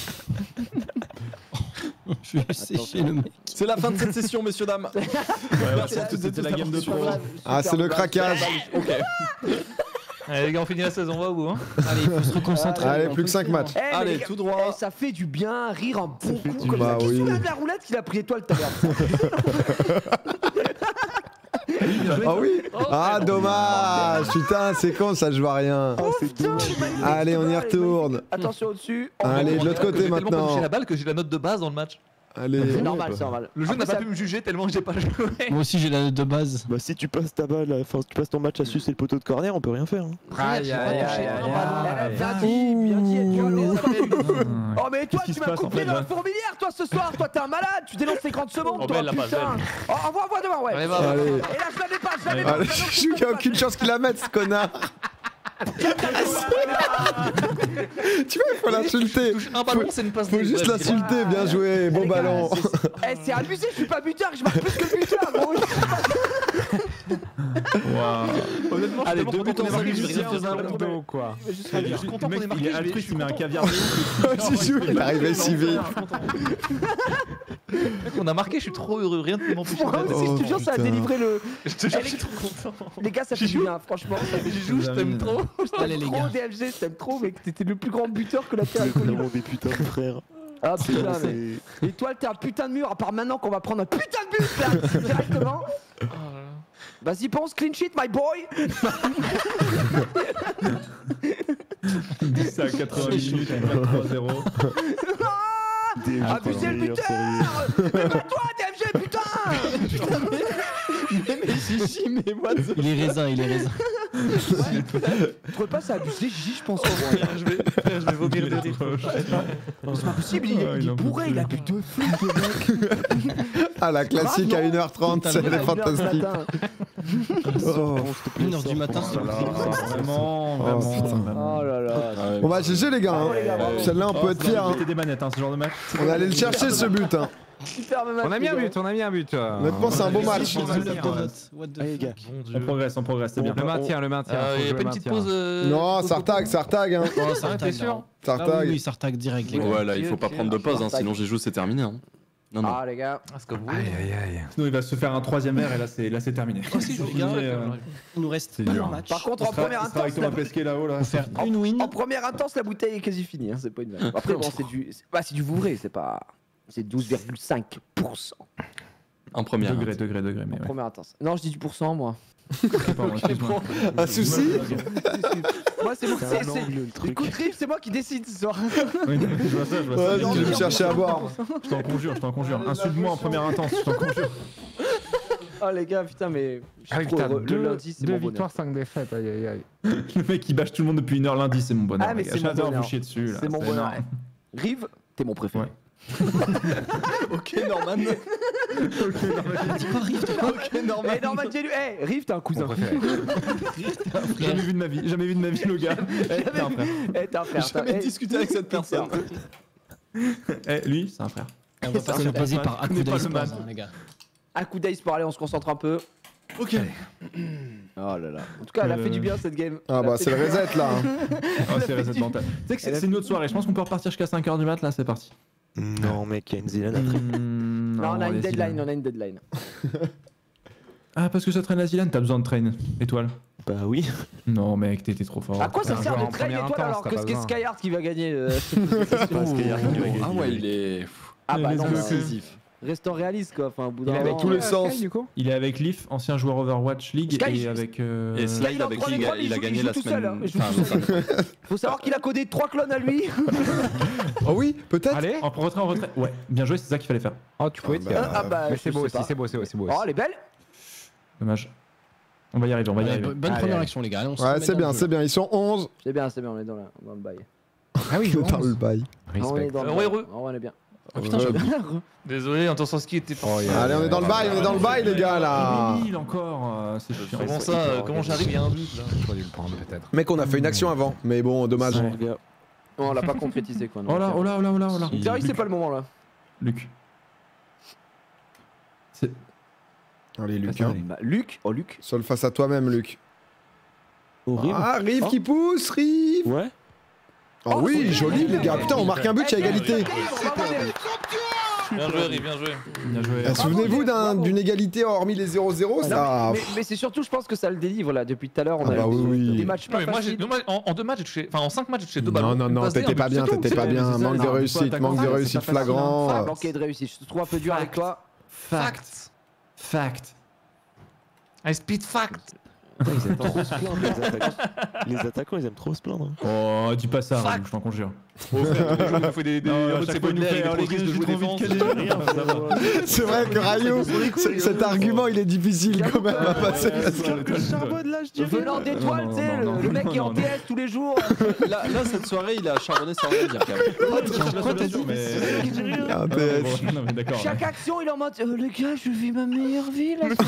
Je vais sécher le mec. C'est la fin de cette session, messieurs, dames. Merci à toutes, c'était la game de pro. Ah, c'est le craquage. Ok. Allez les gars, on finit la saison, on va au bout hein. Allez, il faut se reconcentrer. Allez, plus que 5 matchs. Allez, tout droit. Ça fait du bien, rire un bon coup comme ça. Qui se souvient de la roulette qu'il a pris étoile tout à l'heure? Ah oui. Ah dommage. Putain, c'est con, ça je vois rien. Allez, on y retourne. Attention au-dessus. Allez, de l'autre côté maintenant. J'ai la balle que j'ai la note de base dans le match. Allez. C'est normal. Le jeu n'a pas pu me juger tellement que j'ai pas joué. Moi aussi j'ai la note de base. Bah si tu passes ta balle, enfin tu passes ton match à sucer le poteau de corner, on peut rien faire. Aïe. Bien dit. Oh mais toi tu m'as coupé dans la fourmilière toi ce soir, toi t'es un malade, tu dénonces les grandes secondes toi putain. Oh envoie devant ouais. Et là je l'avais pas. Il y a aucune chance qu'il la mette ce connard. Tu vois, il faut l'insulter. Un ballon, c'est une passe. Faut juste l'insulter, bien joué, bon ballon. C'est abusé, je suis pas buteur, je marque plus que buteur, gros. Honnêtement, allez, 2 buts en 5 minutes, je suis content qu'on ait marqué. Il est altruiste, il met un caviar. Il est arrivé si vite. On a marqué, je suis trop heureux, rien ne m'empêche. Moi aussi, je te jure, ça a délivré le. Je te jure, je suis trop content. Les gars, ça fait du bien, franchement. J'y je t'aime trop. Allez, les gars. DMG, je t'aime trop, mec. T'étais le plus grand buteur que la Terre ait C'est connu. vraiment des putains de frères. Ah putain, mais. Et toi, t'es un putain de mur, à part maintenant qu'on va prendre un putain de but là, directement. Vas-y, pense, clean sheet, my boy. 10 à 80 minutes, 3-0. Abusez le buteur. Mais pas toi, DMG, putain. Mais Gigi, mais what the... Il est raisin, il est raisin. Tu trouves pas ça abusé, Gigi, je pense. Je vais vomir de rire. C'est pas possible, il est bourré, il a bu 2 flûtes, le mec. Ah, la classique à 1h30, c'est fantastique. 1h du matin, c'est Vraiment. Oh là là. Bon bah GG les gars, celle-là on peut être fiers. Mettez des manettes, ce genre de match. On va aller le chercher ce but. On a mis un but. Honnêtement, c'est un beau match. Allez, gars. On progresse, c'est bien. Le maintien. Il y a pas une petite pause. Non, Sartag. Oh, Sartag, t'es sûr? Sartag. Oui, Sartag direct, les gars. Ouais, là, il faut pas prendre de pause, sinon Jijou, c'est terminé. Non. Ah les gars. C'est comme vous. Aïe. Sinon il va se faire un 3ème air et là c'est terminé. Les gars, il nous reste un match. Par contre, en première intense, avec Thomas Pesquet là-haut là. Faire une win. En première intense, la bouteille est quasi finie, c'est pas une vanne. Après, bon, c'est du Vouvray, c'est pas. C'est 12,5%. En première. Degré, mais En première intense. Non, je dis du pourcent, moi. Un souci? Moi, c'est moi. Écoute, Riff, c'est moi qui décide ce soir. Oui, je vois ça. Ouais, je vais me chercher à boire. Je t'en conjure. Insulte-moi en première intense, je t'en conjure. Oh les gars, putain, mais. Ah oui, putain, le lundi, c'est 2 mon bonheur. victoires, 5 défaites. Aïe. Le mec il bâche tout le monde depuis 1h lundi, c'est mon bonheur. Ah, mais c'est mon J'adore bonheur. vous chier dessus là. C'est mon bonheur. énorme. Rive, t'es mon préféré. Ouais. Ok, Norman. Ok, Norman. Eh, Norman, j'ai lu. Eh, Rive, t'es un cousin. Jamais vu de ma vie, le gars. T'es un frère. Eh, t'es un frère. Jamais discuté avec cette personne. Lui, c'est un frère. On va passer le plaisir par Akuda Sports, les gars. Un coup d'ace pour aller, on se concentre un peu. Ok. Oh là là. En tout cas, elle a fait du bien cette game. Ah bah c'est le reset là. Oh, c'est reset mental. Tu sais que c'est une autre soirée, je pense qu'on peut repartir jusqu'à 5h du mat là, c'est parti. Non, mec, il y a une Zilane après. Non, on a une deadline, Ah, parce que ça traîne la Zilane, t'as besoin de train, étoile. Bah oui. Non, mec, t'étais trop fort. À quoi ça sert de train étoile alors que c'est Skyheart qui va gagner Ah ouais, il est. Ah bah non, Les décisif. Restons réalistes quoi, enfin au bout d'un Il est moment. avec tous les sens. Il est avec Leaf, ancien joueur Overwatch League, Sky, et avec. Et Slide avec qui il a gagné la semaine. Faut savoir qu'il a codé 3 clones à lui. Oh oui, peut-être. Allez, en retrait. Ouais, bien joué, c'est ça qu'il fallait faire. Oh, tu pouvais dire. Ah bah, mais c'est beau aussi, c'est beau. Oh, elle est belle. Dommage. On va y arriver, Bonne première action, les gars. Ouais, c'est bien. Ils sont 11. C'est bien, on est dans le bail. Ah oui, dans le bail. On est dans le bail. On est bien. Oh putain, j'ai oublié. Désolé, Anton qui était pas. Allez, on est dans le bail, les gars là. Encore, c'est chiant. Comment ça Comment j'arrive? Il y a un but là. J'aurais dû le prendre peut-être. Mec, on a fait une action avant, mais bon, dommage. On l'a pas concrétisé quoi. Oh là. Sérieux, c'est pas le moment là. Luc. Allez, Luc. Luc. Seul face à toi-même, Luc. Horrible. Ah, Rive qui pousse, Rive. Ouais. Oh oui, joli les gars. Putain, on marque un but, il y a égalité. Bien joué, Rive, bien joué. Souvenez-vous d'une égalité hormis les 0-0, ça. Mais c'est surtout, je pense que ça le délivre là. Depuis tout à l'heure, on a eu des matchs pas faciles. En 2 matchs, j'ai touché. Enfin, en 5 matchs, j'ai touché 2 balles. Non, t'étais pas bien. Manque de réussite flagrant. Manqué de réussite. Je te trouve un peu dur avec toi. Fact. I speed fact. Ils aiment trop se plaindre, les attaquants, ils aiment trop se plaindre. Oh, dis pas ça, je t'en conjure. Oh frère, il faut des c'est pas une de jouer défense. C'est vrai que Rayo, cet argument il est difficile quand même à passer. Venant d'étoile, tu sais, le mec qui est en TS tous les jours. Là, cette soirée, il a charbonné sans rien dire quand même. Chaque action, il est en mode les gars, je vis ma meilleure vie là.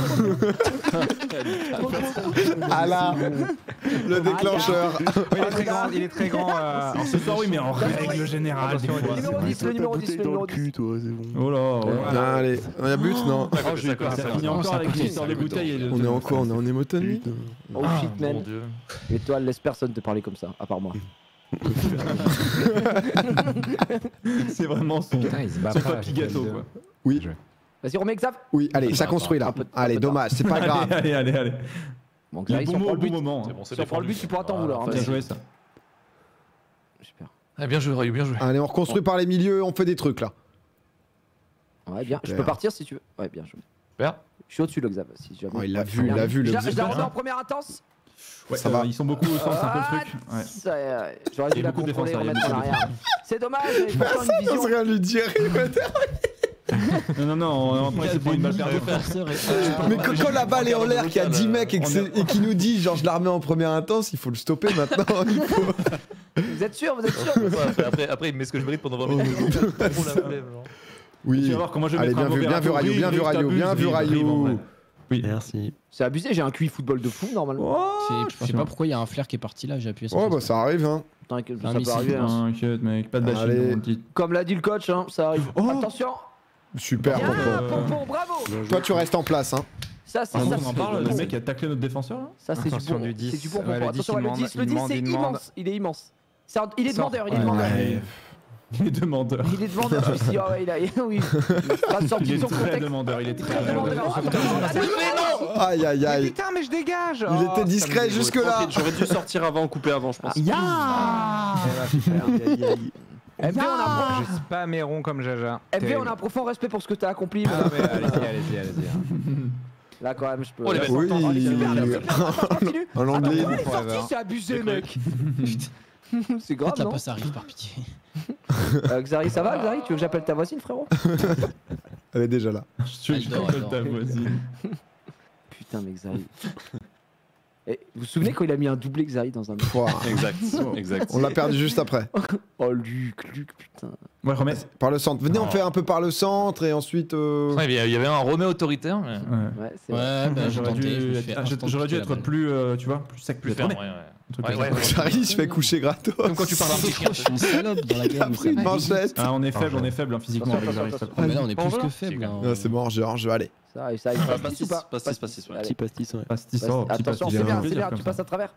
Ah là, le déclencheur. Il est très grand. Ce soir, oui, mais en règle générale. Le numéro 10. Oh là. Allez, il y a but, non? Ça finit encore avec l'histoire des bouteilles. On est en quoi? On est en émotonne? Oh shit, man. Étoile, laisse personne te parler comme ça, à part moi. C'est vraiment son papy gâteau quoi. Oui. Vas-y, remets Xav. Oui, allez, ça construit là. Allez, dommage, c'est pas grave. Allez. Bon, Xav, si on prend le but, Si on prend le but, tu pourras t'en vouloir. Bien joué ça. Super. Bien joué, Ryu, bien joué. Allez, on reconstruit par les milieux, on fait des trucs là. Ouais, bien. Je peux partir si tu veux. Ouais, bien joué. Super. Je suis au-dessus, le Xav. Si jamais. Oh, il l'a vu le Je la remets en première intense. Ouais, ça va. Ils sont beaucoup au centre, c'est un peu le truc. Ouais. J'aurais dû la contrôler et remettre en arrière. C'est dommage, mais pourtant une vision. Ça serait lui dire. Non, après c'est pour une balle perdue. Mais quand la balle est en l'air, qu'il y a 10 mecs et qui nous dit genre je la remets en première intense, il faut le stopper maintenant. Vous êtes sûr Après, il met ce que je mérite pendant 20 minutes. Oui. Tu vas voir comment je vais mettre bien vu Rayou. Oui, merci. C'est abusé, j'ai un QI football de fou normalement. Je sais pas pourquoi il y a un flair qui est parti là, j'ai appuyé sur Oh bah ça arrive hein. T'inquiète, ça peut arriver. T'inquiète mec, pas de bashing. Comme l'a dit le coach, ça arrive. Attention. Super Pompon, bravo. Toi tu restes en place hein. Ça c'est on en parle, le mec qui a taclé notre défenseur là. Ça c'est du bon. C'est du bon pompon. Attention, le 10 c'est immense, il est immense. Il est demandeur, Il est demandeur. Il est demandeur, je me suis dit, ah ouais, il a. Oui. Il est très demandeur, il est très demandeur. Aïe. Putain, mais je dégage. Il était discret jusque-là. J'aurais dû sortir avant, couper avant, je pense. MV, on a je pas mes ronds comme Jaja. MV, on a un profond respect pour ce que t'as accompli. Allez-y. Là, quand même, je peux. Oui. En anglais. C'est abusé, mec. C'est grave, la non passe arrive par pitié. Xari, ça va, Xari? Tu veux que j'appelle ta voisine, frérot? Elle est déjà là. Je veux que j'appelle ta voisine. Putain, mais Xari. Et vous vous souvenez quand il a mis un doublé Xari dans un Exact. On l'a perdu juste après. Oh, Luc, putain. Ouais, remets. Par le centre. Venez, on fait un peu par le centre et ensuite. Il y avait un Remets autoritaire. Ouais, c'est vrai. J'aurais dû être plus, tu vois, plus sec, plus ferme. Xari se fait coucher gratos. Comme quand tu parles un peu. Je suis une salope dans la game. Pris une manchette. Ah, on est faible physiquement avec Xari. Mais là on est plus que faible. C'est bon, je vais aller. Ça, il pastis ou pas? Pastis. Petit pastis, ouais. Attention, c'est bien, tu passes à travers.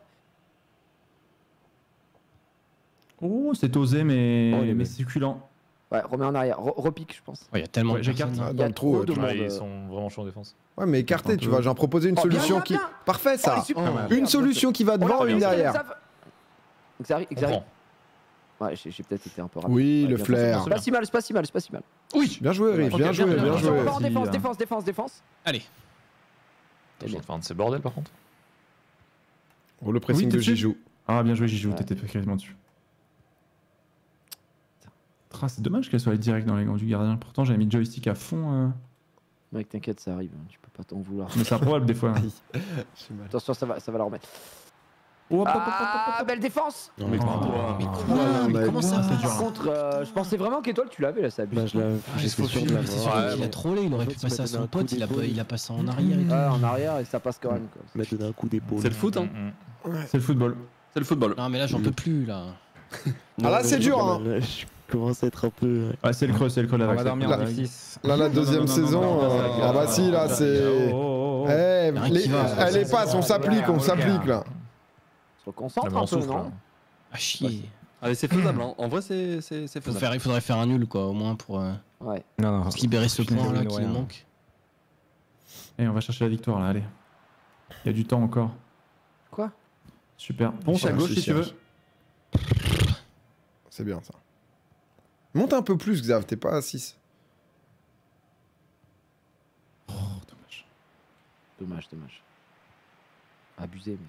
Oh, c'est osé, mais succulent. Ouais, remets en arrière, repique, je pense. Il y a tellement de j'écarte. Il y a trop de monde. Ils sont vraiment chauds en défense. Ouais, mais écarté, tu vois, j'en proposais une solution qui. Parfait, ça. Une solution qui va devant, une derrière. Xari. Ouais, j'ai peut-être été un peu rapide. Oui, le flair. C'est pas si mal. Oui. Bien joué, Riff, bien joué. En défense. Allez. Je suis en train de ces bordels par contre. Oh, le pressing de Jijou. Ah, bien joué, Jijou, t'étais quasiment dessus. C'est dommage qu'elle soit direct dans les gants du gardien. Pourtant, j'avais mis le joystick à fond. Mec, t'inquiète, ça arrive. Tu peux pas t'en vouloir. Mais c'est improbable des fois. Attention, ça va la remettre. Belle défense. Non mais comment ça Par contre, je pensais vraiment qu'Étoile tu l'avais là, ça abuse. Il a trollé, il aurait pu passer à son pote, il a passé en arrière et tout. Ouais, en arrière et ça passe quand même quoi. M'a donné un coup d'épaule. C'est le foot hein. C'est le football. C'est le football. Non mais là j'en peux plus là. Ah là c'est dur hein. Je commence à être un peu... Ouais c'est le creux là. On va dormir en 6. Là la deuxième saison, ah bah si là c'est... Elle est passe, on s'applique là. Se reconcentre un peu, non? Ah chier. Allez, c'est faisable, hein. En vrai, c'est faisable. Il faudrait faire un nul, quoi, au moins pour se libérer ce point là qui nous manque. Et on va chercher la victoire là, allez. Il y a du temps encore. Quoi? Super. Ponce à gauche si tu veux. C'est bien ça. Monte un peu plus, Xav, t'es pas à 6. Oh, dommage. Abusé, mais.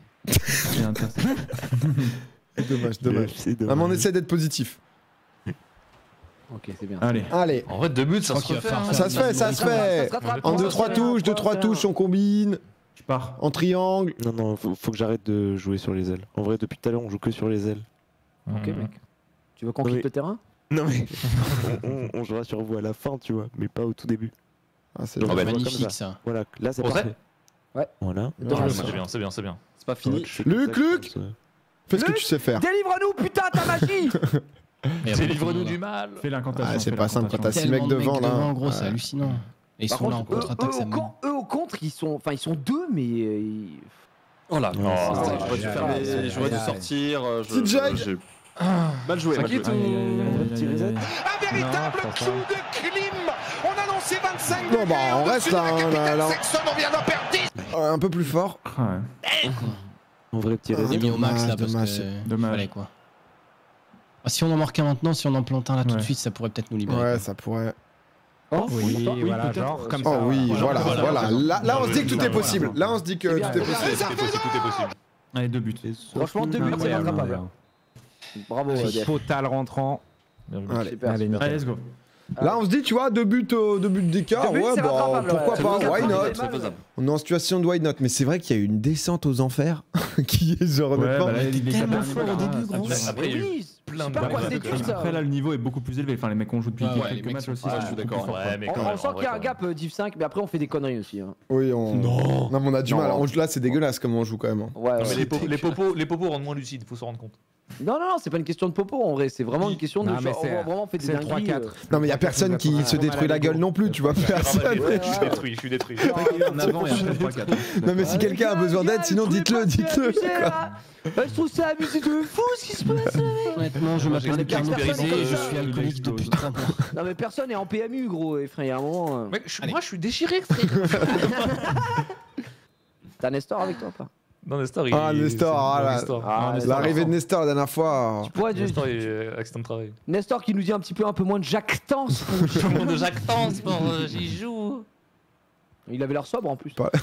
Dommage. Ah, mais on essaie d'être positif. Ok, c'est bien. Allez. En vrai, 2 buts, ça se fait. Ça se fait. En 2-3 touches, on combine. Je pars. En triangle. Non, faut que j'arrête de jouer sur les ailes. En vrai, depuis tout à l'heure, on joue que sur les ailes. Ok, mec. Tu veux qu'on quitte le terrain? Non, mais on jouera sur vous à la fin, tu vois, mais pas au tout début. Ah, c'est magnifique ça. Voilà, là c'est parfait. Ouais. Voilà. C'est bien. C'est pas fini. Luc fais ce que tu sais faire. Délivre-nous, putain, ta magie. Délivre-nous du mal. Fais l'incantation. C'est pas simple quand t'as 6 mecs devant là. En gros, c'est hallucinant. Et ils sont là en contre-attaque, ça eux au contre, ils sont 2, mais. Oh là. J'aurais dû sortir. TJ. Mal joué. Un véritable coup de clim. On annonce c'est 25. Bon bah on reste là, un peu plus fort. En vrai petit On est mis au max là parce dommage. que fallait quoi. Ah, si on en marque un maintenant, si on en plante un là tout de suite, ça pourrait peut-être nous libérer. Ouais, ça pourrait. Oh oui, voilà, genre comme ça. Oh oui, voilà. Là on se dit que tout est possible. Là on se dit que tout est possible. Tout est possible. Allez, 2 buts. Franchement, 2 buts, c'est rattrapable. Bravo, Total rentrant. Allez, allez, let's go. Là on se dit, tu vois, 2 buts d'écart, ouais, bah pourquoi pas, why not. On est en situation de why not, mais c'est vrai qu'il y a eu une descente aux enfers qui est genre honnêtement. Tellement fort au début, gros. Après, il y a eu plein de Après là, le niveau est beaucoup plus élevé. Enfin, les mecs ont joué depuis quelques matchs aussi. Je suis d'accord. On sent qu'il y a un gap Div 5, mais après on fait des conneries aussi. Oui, non, mais on a du mal. Là, c'est dégueulasse comment on joue quand même. Ouais, les popos rendent moins lucides, faut s'en rendre compte. Non, c'est pas une question de popo en vrai, c'est vraiment une question de. On a vraiment fait des dingueries. Non, mais y a personne qui se détruit la gueule non plus, tu vois. Personne. Je suis détruit. En avant et après 3-4. Non, mais si quelqu'un a besoin d'aide, sinon dites-le. Je trouve ça abusé de fou ce qui se passe. Honnêtement, je m'appelle Pierre Brisé et je suis alcoolique depuis 30 ans. Non, mais personne est en PMU, gros, et frère, il y a un moment. Moi, je suis déchiré, frère. T'as Nestor avec toi ou pas? Non, Nestor, l'arrivée de Nestor la dernière fois. Nestor est accident de travail. Nestor qui nous dit un peu moins de jactance. Un peu moins de jactance pour j'y joue. Il avait l'air sobre en plus. Non,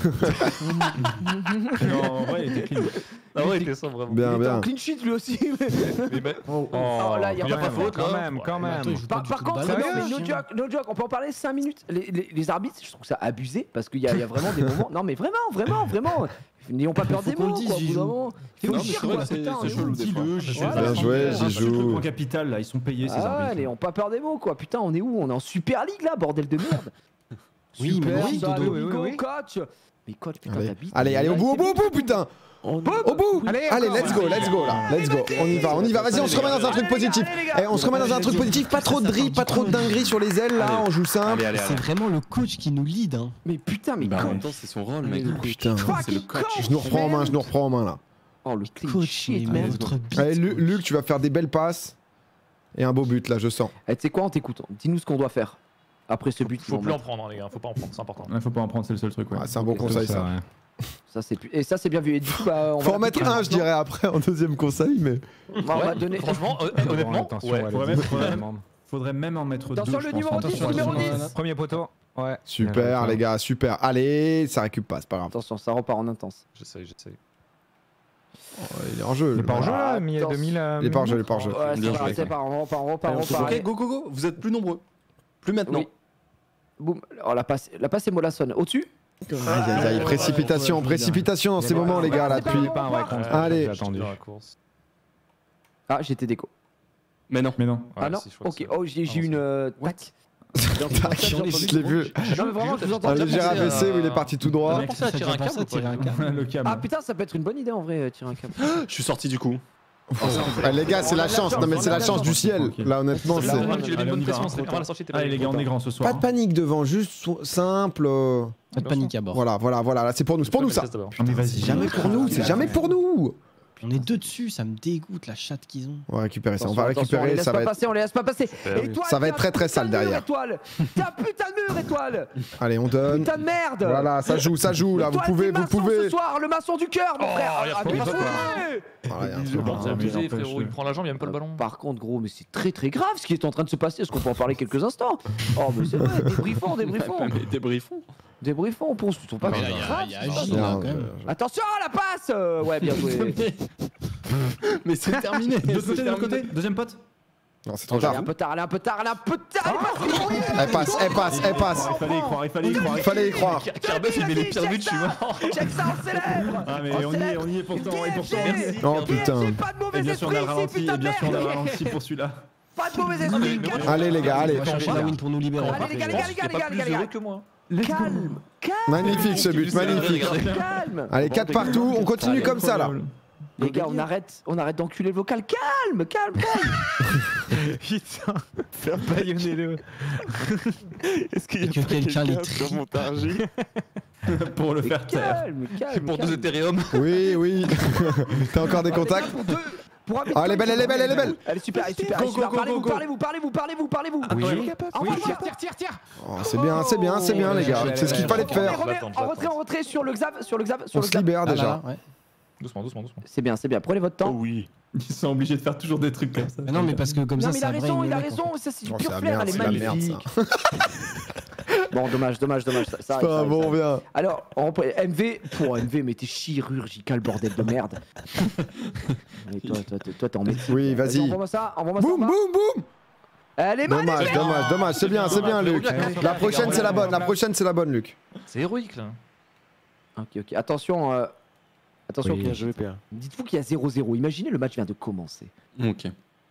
en vrai, il était clean. Ah ouais, il était sobre vraiment. Bien, il était en clean sheet lui aussi. Là, il y a pas faute quand même. Par contre, no joke, on peut en parler 5 minutes. Les arbitres, je trouve ça abusé parce qu'il y a vraiment des moments. Non, mais vraiment. N'ayons pas peur des mots, quoi. Il faut le dire, quoi. C'est chelou, dis-le. Bien joué, Jijou. En capital, là, ils sont payés, ces arbitres. N'ayons pas peur des mots, quoi. Putain, on est où? On est en Super League, là, bordel de merde. Oui, mais oui, Dodo, coach. Mais coach, putain, t'habites. Allez, au bout, putain. Au bout. Allez, let's go, là. Let's go. On y va. Vas-y, on se remet dans un truc positif. On se remet dans un truc positif. Pas trop de dribble, pas trop de dinguerie sur les ailes, là. On joue simple. C'est vraiment le coach qui nous lead, hein. Mais putain, mais en même temps, c'est son rôle, mec. Putain, c'est le coach. Je nous reprends en main, là. Oh, le coach, votre bite. Allez, Luc, tu vas faire des belles passes. Et un beau but, là, je sens. Tu sais quoi, on t'écoute. Dis-nous ce qu'on doit faire. Après ce but, faut plus en prendre, les gars. Faut pas en prendre, c'est important. Faut pas en prendre, c'est le seul truc. C'est un bon conseil, ça. Et ça, c'est bien vu. Et du coup, faut en mettre un, je dirais, après, en deuxième conseil, mais. On va donner. Franchement, honnêtement, faudrait même en mettre 2. Attention, le numéro 10, Premier poteau. Ouais. Super, les gars, super. Allez, ça récup pas, c'est pas grave. Attention, ça repart en intense. J'essaye. Il est en jeu. Il est pas en jeu, là. Il est pas en jeu. Ouais, c'est pas, on repart. Ok, go. Vous êtes plus nombreux. Plus maintenant. Boum. Oh, la passe est mollassonne. Au-dessus. Précipitation dans ces moments, les gars, là, depuis. Allez. Ah, j'étais déco. Mais non. Ah non. Ok. Oh, j'ai eu une. Tac. Je l'ai vu. Non, mais vraiment, un léger AVC où il est parti tout droit. Ah putain, ça peut être une bonne idée en vrai, tirer un câble. Je suis sorti du coup. Les gars, c'est la chance. Non, mais c'est la chance du ciel. Là, honnêtement, c'est. Allez, les gars, on est grand ce soir. Pas de panique devant, juste simple. Pas de panique à bord. Voilà, là, c'est pour nous ça. Mais vas-y, c'est jamais pour nous. On est 2 dessus, ça me dégoûte la chatte qu'ils ont. On va récupérer ça, ça va être. On les laisse pas passer. Ça va être très sale derrière. T'as un putain de mur, étoile. Allez, on donne. Putain de merde. Voilà, ça joue là, vous pouvez. Ce soir, le maçon du cœur, mon frère. Il prend la jambe, il y a même pas le ballon. Par contre, gros, mais c'est très grave ce qui est en train de se passer. Est-ce qu'on peut en parler quelques instants? Oh, mais c'est vrai, débriefons, on se trouve pas grave. Attention à la passe. Ouais, bien joué. Mais c'est terminé. De l'autre côté, deuxième pote. Non, c'est trop tard. Elle est un peu tard. Elle passe. Il fallait y croire. Carbet, il met les pires buts, tu vois. Check ça, on célèbre. Ah, mais on y est pourtant. Merci. Oh putain. Et bien sûr, on a le ralenti pour celui-là. Pas de mauvais esprit. Allez, les gars, allez. On va chercher la win pour nous libérer. Allez, les gars. que moi. Calme. Magnifique ce but, magnifique. Calme. Allez, 4 partout, on continue comme ça là. Les gars, on arrête d'enculer le vocal. Calme. Putain, faire baïonner-le. Est-ce qu'il y a quelqu'un les sur mon pour le faire taire. Calme. Pour 2 Ethereum. Oui. T'as encore des contacts? Pour un Ah, elle est belle, elle est belle, elle est belle. Elle est super, elle est super. Parlez-vous. Tire. Oh, c'est bien les gars. C'est ce qu'il fallait faire. En retrait sur le Xav. On se libère déjà. Doucement. C'est bien. Prenez votre temps. Oui. Ils sont obligés de faire toujours des trucs comme ça. Mais non, mais parce que comme ça, il a raison. Ça, c'est du pur flair. Elle est magnifique. Bon, dommage. Ça pas bon, bien. Alors, MV, mais t'es chirurgical, bordel de merde. Mais toi, t'es en médecine. Oui, vas-y. Envoie-moi ça. Boum. Elle est magnifique. Dommage. C'est bien, Luc. La prochaine, c'est la bonne, Luc. C'est héroïque là. Ok. Attention, Oui, bien joué, PA. dites-vous qu'il y a 0-0. Imaginez, le match vient de commencer. Ok.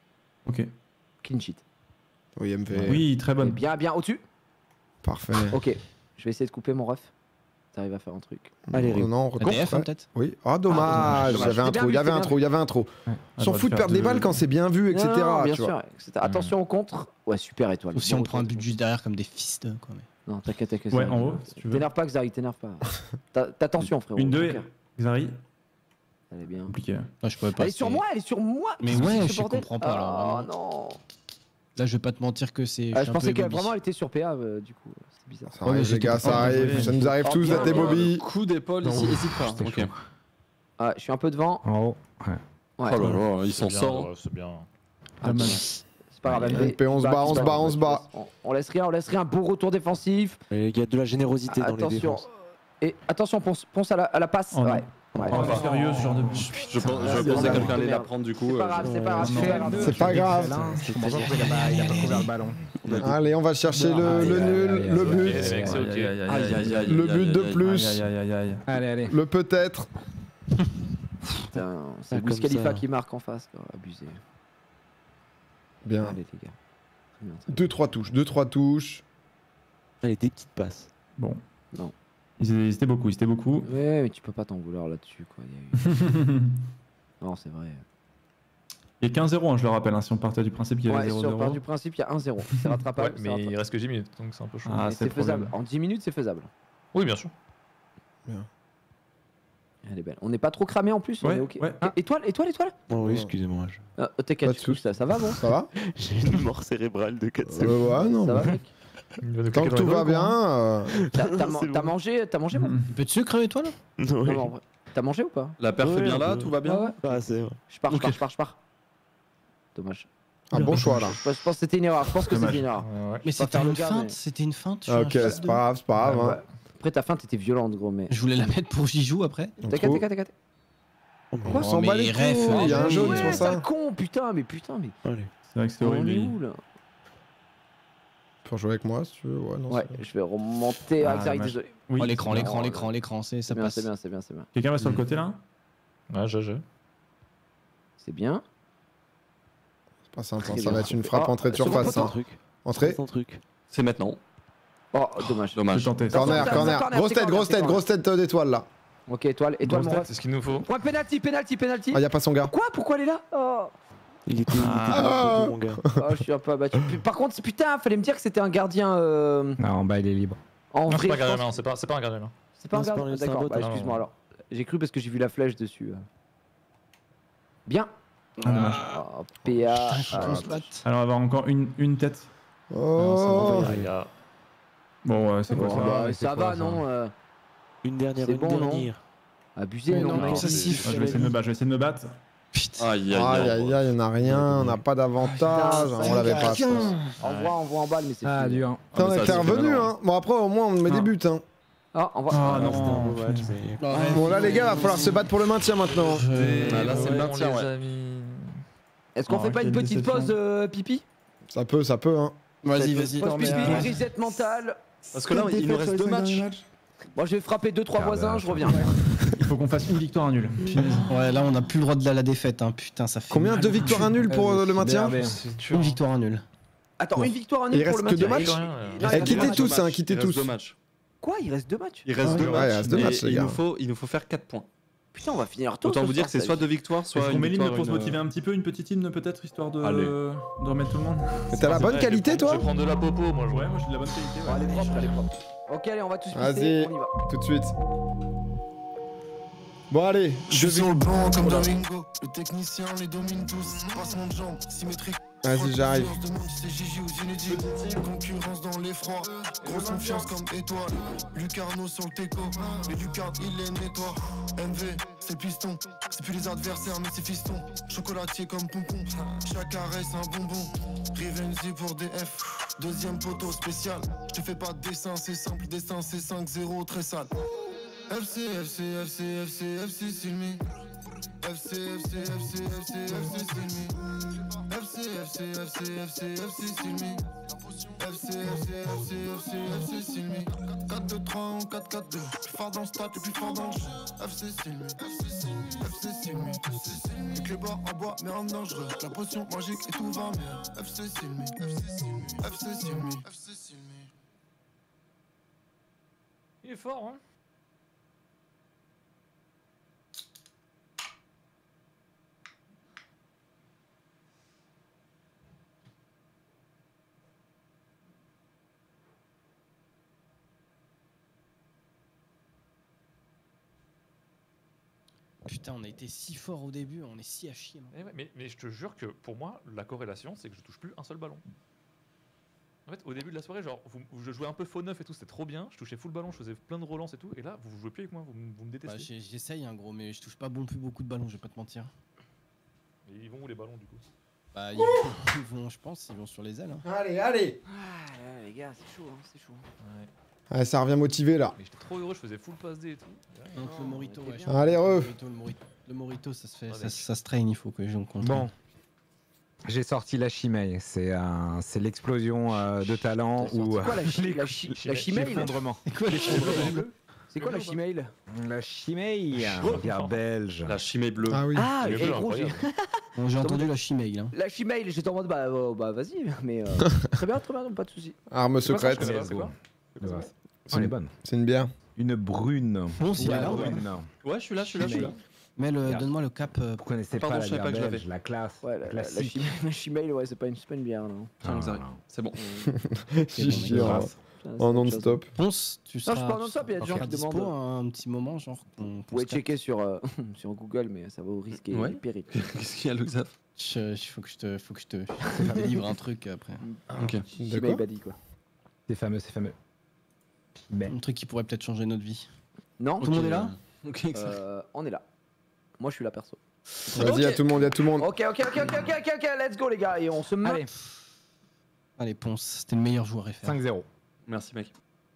Clean sheet. Oui, MV. Oui, très bonne. Bien, au-dessus. Parfait. Ok. Je vais essayer de couper mon ref. T'arrives à faire un truc. Allez, non, recompte. peut-être. Oui. Ah, dommage. Il y avait un trou. On s'en fout de perdre des balles quand c'est bien vu, etc. Bien sûr. Attention au contre. Ouais, super étoile. Ou si on prend un but juste derrière comme des fils de quoi. Non, t'inquiète. Ouais, en haut, si tu veux. T'énerve pas, Xari, t'énerve pas. T'as tension, frérot. Une, deux, Xari. Elle est bien. Compliqué. Non, je pourrais pas. Elle est sur moi. Mais ouais, je comprends pas alors. Oh non. Là, je vais pas te mentir que c'est. Je pensais qu'elle vraiment elle était sur PA, du coup. C'est bizarre. Ça arrive, les gars, ça arrive. Ça nous arrive tous d'être des Bobby. Coup d'épaule ici, hésite pas. Ok. Ah, je suis un peu devant. En haut. Ouais. Oh là là, ils s'en sortent. C'est bien. C'est pas grave. MP, on se bat. On laisse rien. Beau retour défensif. Il y a de la générosité dans les défenses. Et attention, ponce à la passe. Ouais. Sérieux, ce genre de. Je pensais que quelqu'un allait la prendre du coup. C'est pas grave. C'est pas grave. Je comprends pas pourquoi il a pas couvert le ballon. Allez, on va chercher le nul, le but. Le but de plus. Allez. Le peut-être. Putain, c'est Wiz Khalifa qui marque en face. Abusé. Bien. Allez, les gars. 2-3 touches. Allez, des petites passes. Bon. Non. Ils étaient beaucoup. Ouais, mais tu peux pas t'en vouloir là-dessus, quoi. Non, c'est vrai. Il y a 15-0, je le rappelle, si on partait du principe qu'il y avait 0-0. Si on part du principe, il y a 1-0. C'est rattrapable. Ouais, mais il reste que 10 minutes, donc c'est un peu chaud. Ah, c'est faisable. En 10 minutes, c'est faisable. Oui, bien sûr. Elle est belle. On n'est pas trop cramé en plus, on est ok. Étoile. Oh oui, excusez-moi. T'inquiète, ça va, bon. Ça va. J'ai une mort cérébrale de 4 secondes. Ouais, non. Ça va, mec. Tant que tout va bien. T'as mangé bon. Un peu de sucre, étoile? Non, t'as mangé ou pas? La perf est bien là, tout va bien. Ah, c'est vrai. Je pars. Dommage. Un bon choix là. Je pense que c'était une erreur. Mais c'était une feinte. Ok, c'est pas grave. Après ta feinte était violente, gros, mais. Je voulais la mettre pour Jijou après. T'inquiète. Quoi, s'en bat les couilles. Il y a un jaune, c'est pour ça. Con, putain, mais. C'est vrai que c'était horrible. On est où là? Pour jouer avec moi, si tu veux. Ouais, je vais remonter avec Xari, désolé. Oh, l'écran, ça passe. C'est bien. Quelqu'un va sur le côté là? Ouais, j'ai. C'est bien. C'est pas simple, ça va être une frappe entrée de surface. Entrée. C'est maintenant. Oh, dommage. Corner. Grosse tête d'étoile là. Ok, étoile, mon ref. C'est ce qu'il nous faut. Ouais, penalty. Ah, y'a pas son gars. Quoi? Pourquoi elle est là? Oh. Il était mon gars. Oh, je suis un peu abattu. Par contre, putain, fallait me dire que c'était un gardien. Non, en bas, il est libre. En vrai, c'est pas un gardien, c'est pas un gardien. C'est pas un gardien. D'accord, excuse-moi alors. J'ai cru parce que j'ai vu la flèche dessus. Bien. Oh, PA. Alors, on va avoir encore une tête. Oh. Bon, c'est quoi ça? Ça va, non? Une dernière. Abusé, non? Je vais essayer de me battre. Putain. Aïe, y'en a rien, on n'a pas d'avantage, on l'avait pas. On voit en balle, mais c'est dur. T'es revenu, hein. Bon, après, au moins, on met des buts, hein. Ah, on voit. Ah non. Bon, là, les gars, va falloir se battre pour le maintien maintenant. Là, c'est le maintien, ouais. Est-ce qu'on fait pas une petite pause pipi? Ça peut, hein. Vas-y. Pause pipi, reset mentale. Parce que là, il nous reste 2 matchs. Moi, je vais frapper 2-3 voisins, je reviens. Il faut qu'on fasse une victoire, un nul. Ouais, là, on a plus le droit de la défaite, hein. Putain, ça fait. Combien? 2 victoires, un nul pour le maintien? Une victoire, un nul. Attends, une victoire, un nul pour le maintien. Il reste que 2 matchs. Quittez tous, hein, quittez tous. Quoi? Il reste 2 matchs? Il reste 2 matchs. Ouais, il reste 2 matchs, les gars. Il nous faut faire 4 points. Putain, on va finir tôt. Autant vous dire que c'est soit 2 victoires, soit. On met l'hymne pour se motiver un petit peu, une petite hymne peut-être, histoire de remettre tout le monde. T'as la bonne qualité, toi? Je vais prendre de la popo, moi. Ouais, moi j'ai de la bonne qualité. Elle est propre. Ok, allez, on va tous pisser. Vas-y, on y va. tout de suite. Bon allez, je suis sur le banc comme Domingo. Le technicien les domine tous. Passement de jambes, symétrique. Vas-y, j'arrive. Concurrence dans l'effroi. Grosse confiance comme étoile. Lucarno sur le teco. Les Lucard, il les nettoie. MV, c'est piston. C'est plus les adversaires, mais c'est fiston. Chocolatier comme pompon. Chaque arrêt, c'est un bonbon. Rivenzi pour DF. Deuxième poteau spécial. Je te fais pas de dessin, c'est simple. Dessin, c'est 5-0, très sale. FC, FC, FC, FC, FC, Silmi. FC, FC, FC, FC, FC, Silmi. FC, FC, FC, FC, FC, Silmi. FC, FC, FC, FC, FC, Silmi. 4-2-3 ou 4-4-2. Plus fort dans le stade et plus fort dans le jeu. FC, Silmi. FC, Silmi. Avec les bords en bois, mais en dangereux. La potion magique et tout va mieux. FC, Silmi. FC, Silmi. FC, Silmi. Il est fort, hein. Putain, on a été si fort au début, on est si à chier. Mais je te jure que pour moi, la corrélation, c'est que je touche plus un seul ballon. En fait, au début de la soirée, genre, je jouais un peu faux neuf et tout, c'était trop bien. Je touchais full ballon, je faisais plein de relances et tout. Et là, vous jouez plus avec moi, vous me détestez. Bah, j'essaye, hein, gros, mais je touche pas plus beaucoup de ballons, je vais pas te mentir. Et ils vont où les ballons du coup? Bah, ils vont, je pense, ils vont sur les ailes. Hein. Allez, allez. Ah, les gars, c'est chaud, hein, c'est chaud. Ouais. Ah, ça revient motivé là. Mais j'étais trop heureux, je faisais full pass D et tout. Donc le Morito, ouais. Allez, Le Morito, ça se fait, ça se traîne, il faut que j'en compte. Bon. J'ai sorti la Chimay, c'est l'explosion de talent ou quoi la Chimay l'effondrement. C'est quoi la Chimay? C'est quoi la Chimay? La Chimay, bière belge. La Chimay bleue. Ah oui. Ah, gros, j'ai entendu la Chimay là. La Chimay, j'étais en mode bah vas-y, mais très bien, pas de soucis. Arme secrète. C'est quoi? Elle est bonne. C'est une bière. Une brune. Bon, si là. Ouais, je suis là. Mais donne-moi le cap. Vous connaissez pas la bière belge, la classe. Ouais, la Chimay, ouais, c'est pas une bière, non. C'est bon. En non-stop. Ponce, tu seras. Non, je suis pas en non-stop, il y a des gens qui demandent un petit moment, genre. Vous pouvez checker sur Google, mais ça va au risque et péril. Qu'est-ce qu'il y a, Luxaf? Faut que je te délivre un truc après. Ok. Chimay Badi, quoi. C'est fameux. Un truc qui pourrait peut-être changer notre vie. Non. Tout le monde est là? On est là. Moi, je suis là perso. Vas-y, à tout le monde, Ok, let's go, les gars, et on se met. Allez, Ponce, c'était le meilleur joueur FR. 5-0. Merci, mec.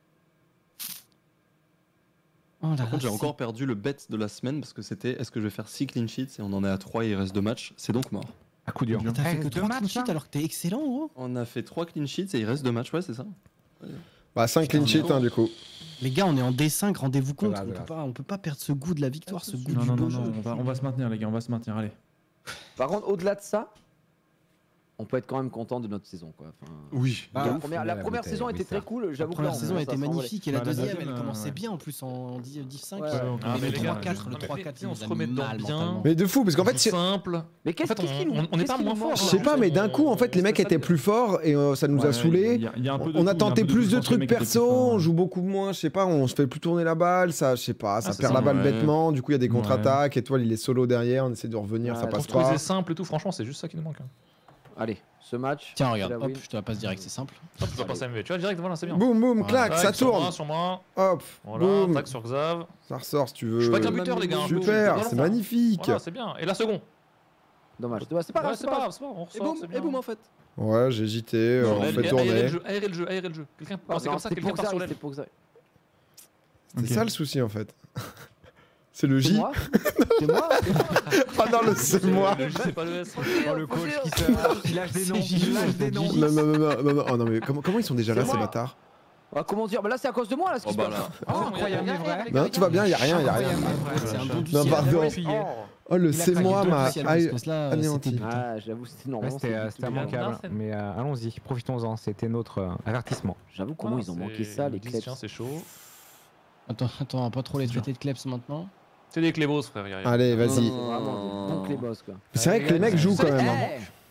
Par contre, j'ai encore perdu le bet de la semaine parce que c'était est-ce que je vais faire 6 clean sheets et on en est à 3 et il reste 2 matchs. C'est donc mort. À coup dur. T'as fait que 3 clean sheets alors que t'es excellent, gros. On a fait 3 clean sheets et il reste 2 matchs, ouais, c'est ça. Bah 5 clean sheets hein, du coup. Les gars, on est en D5, rendez-vous compte. On peut pas perdre ce goût de la victoire, ce goût du beau jeu. On va se maintenir, les gars, on va se maintenir, allez. Par contre, au-delà de ça, on peut être quand même content de notre saison, quoi. Enfin, oui. La première saison était très cool, j'avoue. La première saison a été magnifique et la deuxième, elle commençait bien en plus en Div 5. Mais le 3-4, le 3-4, on se remet dedans bien. Mais de fou, parce qu'en fait, c'est simple. Mais qu'est-ce on n'est pas moins fort. Je sais pas, mais d'un coup, en fait, les mecs étaient plus forts et ça nous a saoulés. On a tenté plus de trucs perso, on joue beaucoup moins, je sais pas, on se fait plus tourner la balle, ça, je sais pas, ça perd la balle bêtement. Du coup, il y a des contre-attaques, Étoile, il est solo derrière, on essaie de revenir, ça passe pas. C'est simple et tout, franchement, c'est juste ça qui nous manque. Allez, ce match. Tiens, regarde, hop, je te la passe direct, c'est simple. Hop, tu vas passer MV, tu vois, direct, voilà, c'est bien. Boum, boum, clac, ça tourne. Sur moi. Hop, voilà, tac sur Xav. Ça ressort si tu veux. Je suis pas qu'un buteur, les gars. Super, c'est magnifique. Voilà, c'est bien. Et la seconde. Dommage, c'est pas grave, c'est pas grave, on ressort. Et boum, en fait. Ouais, j'ai hésité, on fait tourner. Aérer le jeu. Quelqu'un c'est comme ça, quelqu'un part sur l'aile. C'est ça le souci en fait. C'est le J. C'est moi. Ah non, c'est moi. Le J, c'est pas le S. Oh, le coach qui lâche des noms. Non. Oh non, mais comment ils sont déjà là, ces bâtards? Comment dire? Bah là, c'est à cause de moi, là, ce qui se passe. Incroyable, mais vrai. Non, tout va bien, y a rien. C'est un bon du Non, ciel. pardon. Oh, le c'est moi m'a anéanti. Ah, j'avoue, c'était normal. C'était immanquable. Mais allons-y, profitons-en. C'était notre avertissement. J'avoue, comment ils ont manqué ça, les Klebs. C'est chaud. Attends, on va pas trop les traiter de Klebs maintenant. C'est des Klebos, frère. Allez, vas-y. Vraiment des bons Klebos, quoi. C'est vrai que les mecs jouent quand même.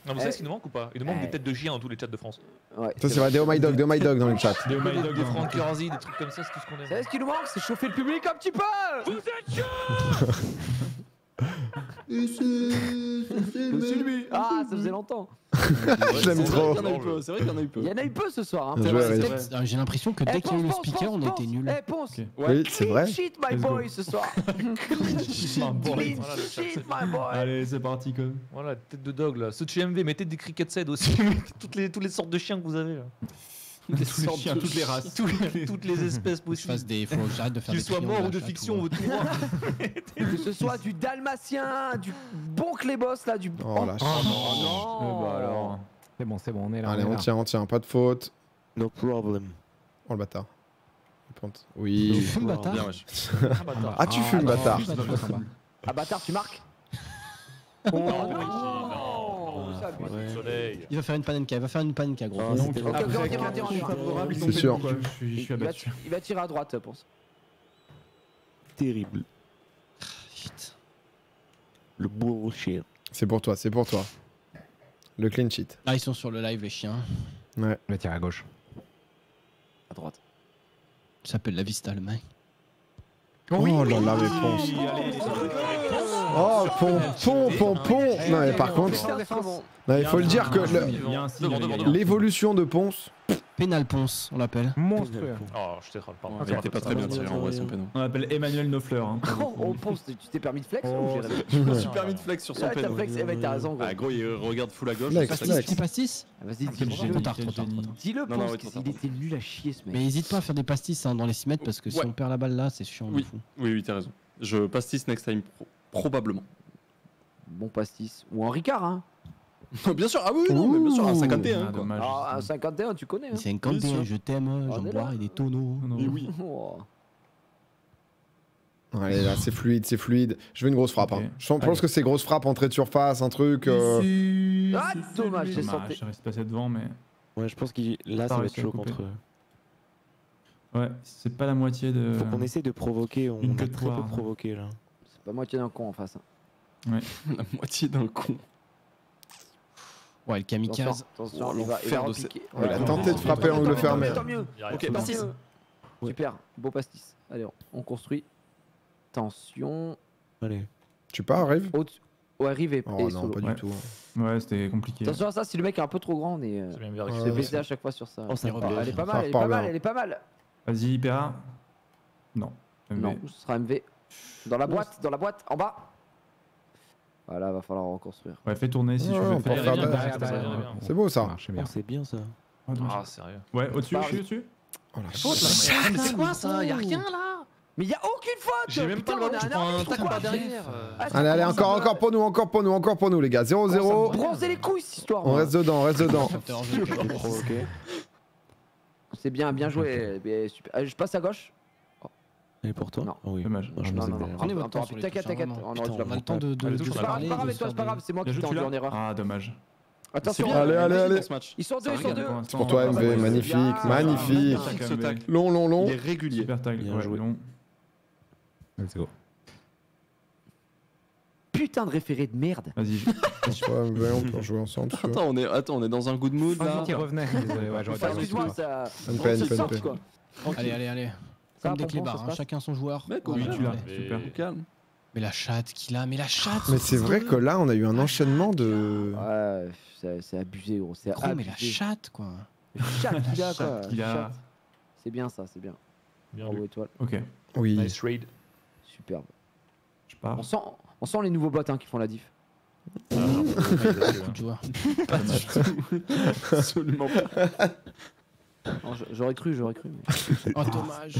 Non, vous savez ce qu'il nous manque ou pas? Il nous manque des têtes de chiens dans tous les chats de France. Ouais, ça, c'est vrai, des Oh My Dog dans le chat. Des Franck Curzi, des trucs comme ça, c'est tout ce qu'on aime. Vous savez ce qu'il nous manque? C'est chauffer le public un petit peu. Vous êtes chaud. C'est lui. Ah, ça faisait longtemps. J'aime trop. C'est vrai qu'il y en a eu peu. Il y en a eu peu ce soir. J'ai l'impression que dès qu'il y a eu le speaker, on était nuls. Eh, Ponce. Oui, c'est vrai. Clean sheet, my boy, ce soir. Clean sheet, my boy. Allez, c'est parti, quoi. Voilà, tête de dog là. Ceux de chez MV, mettez des cricket sed aussi. toutes les sortes de chiens que vous avez là. Tous les chiens, toutes les races. Toutes les espèces possibles. Faut que j'arrête de faire des qu'ils soient morts ou de fiction, on veut tout voir. Que ce soit du dalmatien, du bon clébos là, du. Oh la chance. non. Bah alors. C'est bon, on est là. Allez, on tient, pas de faute. No problem. Oh le bâtard. Oui. Tu fumes, bâtard? Ah, tu fumes, bâtard. Ah, bâtard, tu marques? Oh non. Il va faire une panenka, gros. C'est sûr. Il va tirer à droite, pense. Terrible. Shit. Le bullshit. C'est pour toi. Le clean sheet. Ah, ils sont sur le live, les chiens. Ouais. Je vais tirer à gauche. À droite. Ça s'appelle la Vista, le mec. Oh là là, mais Ponce. Oh, Pompon. Non, mais par contre, il faut le dire que l'évolution de Ponce. Pénal Ponce, on l'appelle. Monstrueux. Oh, je t'ai troll, pardon. Il était pas très bien tiré en vrai son péno. On l'appelle Emmanuel Nofleur. Oh, Ponce, tu t'es permis de flex ou j'ai rêvé? Je me suis permis de flex sur son T'as péno. flex, t'as raison, gros. Ah gros, il regarde full à gauche. Pastis, pastis. Vas-y, Trop tard. dis-le, Non, non, Ponce, ouais, trop tard. il était nul à chier ce mec. Mais hésite pas à faire des pastis dans les 6 mètres parce que si on perd la balle là, c'est chiant de fou. Oui, t'as raison. Je pastis next time, probablement. Bon pastis. Ou en Ricard, hein. Bien sûr, ah oui, non, mais bien sûr, un 51. Quoi. Ah, un 51, tu connais. Hein. 51, je t'aime, j'en bois et des tonneaux. Mais oui. Oh. Allez, là, c'est fluide. Je veux une grosse frappe. Hein. Je pense que c'est grosse frappe, entrée de surface, un truc. Ah, dommage, j'ai senti. Je reste passé devant, mais. Ouais, je pense que là, ça va être chaud contre eux. Ouais, c'est pas la moitié de. Faut qu'on essaie de provoquer, on a très peu provoqué là. C'est pas moitié d'un con en face. Hein. Ouais. La moitié d'un con. Ouais, le kamikaze. Attention, il va repiquer. Il a tenté de frapper l'angle fermé. Tant mieux. Ok, pastis. Super, beau pastis. Allez, on construit. Attention. Allez. Tu pars, arrive. Ouais, arrive et oh non, solo. pas du tout. Ouais, c'était compliqué. Attention à ça, si le mec est un peu trop grand, on est. Je vais baisser à chaque fois sur ça. Oh, elle est pas mal, elle est pas mal. Vas-y, Hypera. Non. Non, ce sera MV. Dans la boîte, en bas. Voilà, va falloir reconstruire. Ouais, fais tourner si tu veux. C'est beau ça. C'est bien ça. Ah, sérieux. Ouais, au-dessus, au-dessus. Oh la Mais c'est quoi ça? Y'a rien là. Mais y'a aucune faute. J'ai même pas le ballon, je prends un tacle par derrière. Allez, encore pour nous, les gars. 0-0. Bronzer les couilles, cette histoire. On reste dedans. C'est bien joué. Super. Je passe à gauche. Et pour toi? Non. Oui. Dommage. Non. Prenez votre temps. T'inquiète. On a le temps de c'est pas grave, c'est moi qui t'ai enduit en erreur. Ah, dommage. Attention. Allez. Ils sont deux. C'est pour toi, MV. Magnifique. Long. Il est régulier. Super tag. Bien joué. Long. Let's go. Putain de référé de merde. Vas-y. On peut jouer ensemble. Attends, on est dans un good mood là. Qui revenait. Désolé, ouais, j'aurais pas Excuse-moi, ça. Allez. Comme des clébards, chacun son joueur. Oui, tu l'as. Super. Calme. Mais la chatte qu'il a, Mais c'est vrai que là, on a eu un enchaînement de. Ouais, c'est abusé, gros. C'est abusé. Mais la chatte, quoi. Le chat qu'il a, quoi. qu'il a. C'est bien ça, c'est bien. Bravo, étoile. Ok. Oui. Nice raid. Superbe. Je pars. On sent les nouveaux bots qui font la diff. Beaucoup de joueurs. Absolument pas. J'aurais cru. Mais... Oh, dommage.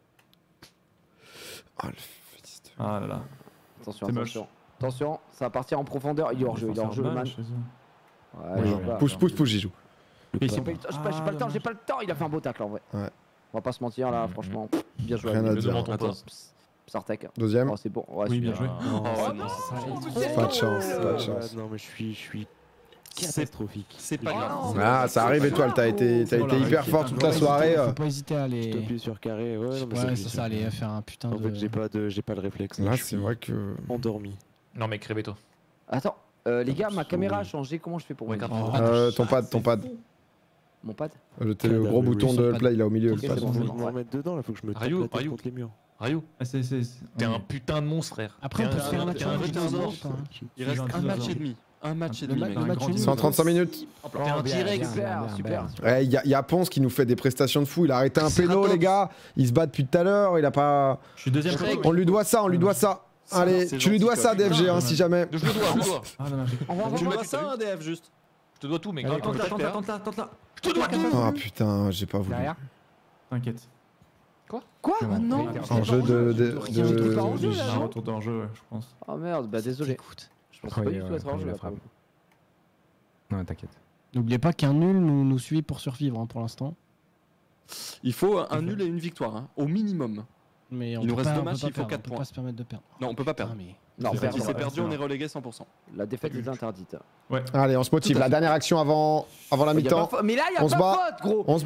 Oh, le fétiste. Ah là là. Attention, ça va partir en profondeur. Il est hors jeu, man. Ouais, pousse, j'y joue. J'ai pas le temps. Il a fait un beau tacle en vrai. Ouais. On va pas se mentir là, franchement. Bien joué. Rien à dire. Sartek. Deuxième. Oh, c'est bon. Ouais, oui, bien joué. Pas de chance. Non, mais je suis catastrophique. C'est pas grave. Ah, ça arrive, étoile. T'as été hyper fort toute la soirée. Faut pas hésiter à aller. Appuyer sur carré. Ouais, c'est ça, aller faire un putain de. En fait, j'ai pas le réflexe. Là, c'est vrai que. Endormi. Non, mais Créveto. Attends. Les gars, ma caméra a changé. Comment je fais pour ton pad. Mon pad le gros bouton de play là au milieu. Je vais me remettre dedans, là, faut que je me tape la tête contre les murs. Rayou, t'es un putain de monstre, frère. Après, on peut faire un match. Il reste un match et demi. Un match et demi. 135 minutes. T'es un direct, super. Ouais, il y a Ponce qui nous fait des prestations de fou. Il a arrêté un péno, les gars. Il se bat depuis tout à l'heure. Il a pas. Je suis deuxième. On lui doit ça. Allez, tu lui dois ça, DFG, si jamais. Je le dois. Tu me dois ça, DF, juste. Je te dois tout, mais tente là. Je te dois tout. Ah putain, j'ai pas voulu. T'inquiète. Quoi maintenant? En jeu de. Un retour d'enjeu, je pense. Oh merde, bah désolé. Je pensais pas du tout être en jeu. Non, t'inquiète. N'oubliez pas qu'un nul nous suit pour survivre pour l'instant. Il faut un nul et une victoire, au minimum. Mais il nous reste 2 matchs, il faut 4 points. On peut pas se permettre de perdre. Non, on peut pas perdre. Non, si c'est perdu, on est relégué 100%. La défaite est interdite. Ouais. Allez, on se motive. La dernière action avant la mi-temps. Mais là, y'a pas faute, gros. On se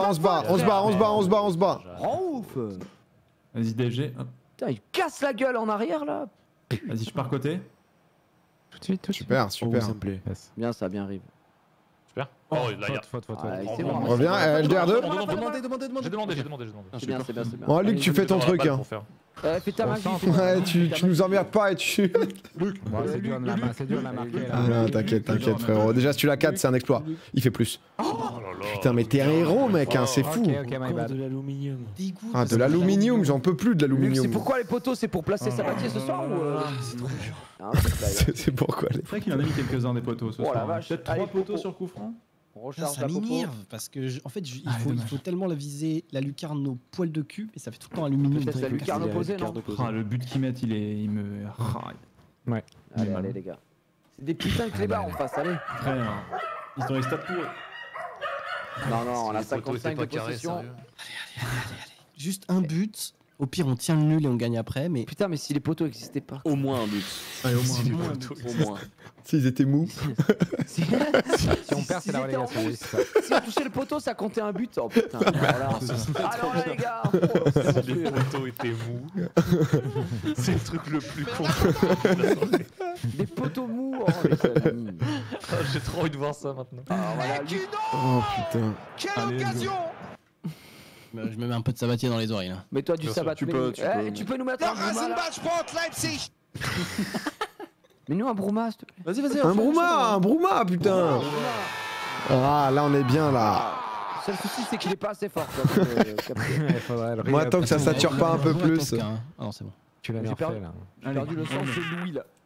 bat. Rends ouf. Vas-y, DFG. Putain, il casse la gueule en arrière là. Vas-y, je pars côté. Tout de suite. Super. Bien, ça bien arrive. Super. Oh, là, il y a faute. Reviens, LDR2. J'ai demandé. C'est bien. Oh, Luc, tu fais ton truc. Fais ta magie. Ouais, tu nous emmerdes pas et tu. Luc, c'est dur de la marquer là. Non, t'inquiète, frérot. Déjà, si tu la 4, c'est un exploit. Il fait plus. Putain, mais t'es un héros, mec, c'est fou. De l'aluminium. Ah, de l'aluminium, j'en peux plus de l'aluminium. C'est pourquoi les poteaux, c'est pour placer Sabatier ce soir ou c'est trop dur. C'est pourquoi les. C'est vrai qu'il en a mis quelques-uns des poteaux ce soir. Vache. Peut-être 3 poteaux sur coup franc. Ça m'énerve parce que en fait il faut tellement la viser la lucarne au poil de cul et ça fait tout le temps aluminium. Peut-être la lucarne opposée, non? Le but qu'ils mettent, il me. Ouais. Allez les gars. C'est des putains de clébards en face, allez. Après, ils ont les stats pour eux. Non, on a 55 de possession. Allez. Juste un but. Au pire, on tient le nul et on gagne après, mais. Putain, mais si les poteaux existaient pas. Au moins un but. Allez, au moins. S'ils étaient mous. Si on perd, c'est la relégation. Si on touchait le poteau, ça comptait un but. Oh putain. Alors là, les gars. Si les poteaux étaient mous. C'est le truc le plus con. Des poteaux mous. J'ai trop envie de voir ça maintenant. Oh putain. Quelle occasion! Je me mets un peu de Sabatier dans les oreilles là. Mets-toi du Sabat. Tu peux nous mettre un Bruma là. Mais nous un Bruma s'il te plaît. Vas-y. Un Bruma, putain. Ah là on est bien là. Le seul souci c'est qu'il est pas assez fort. Moi tant que ça sature pas un peu plus. Ah non c'est bon. Tu l'as bien fait là. J'ai perdu le sens de Louis là.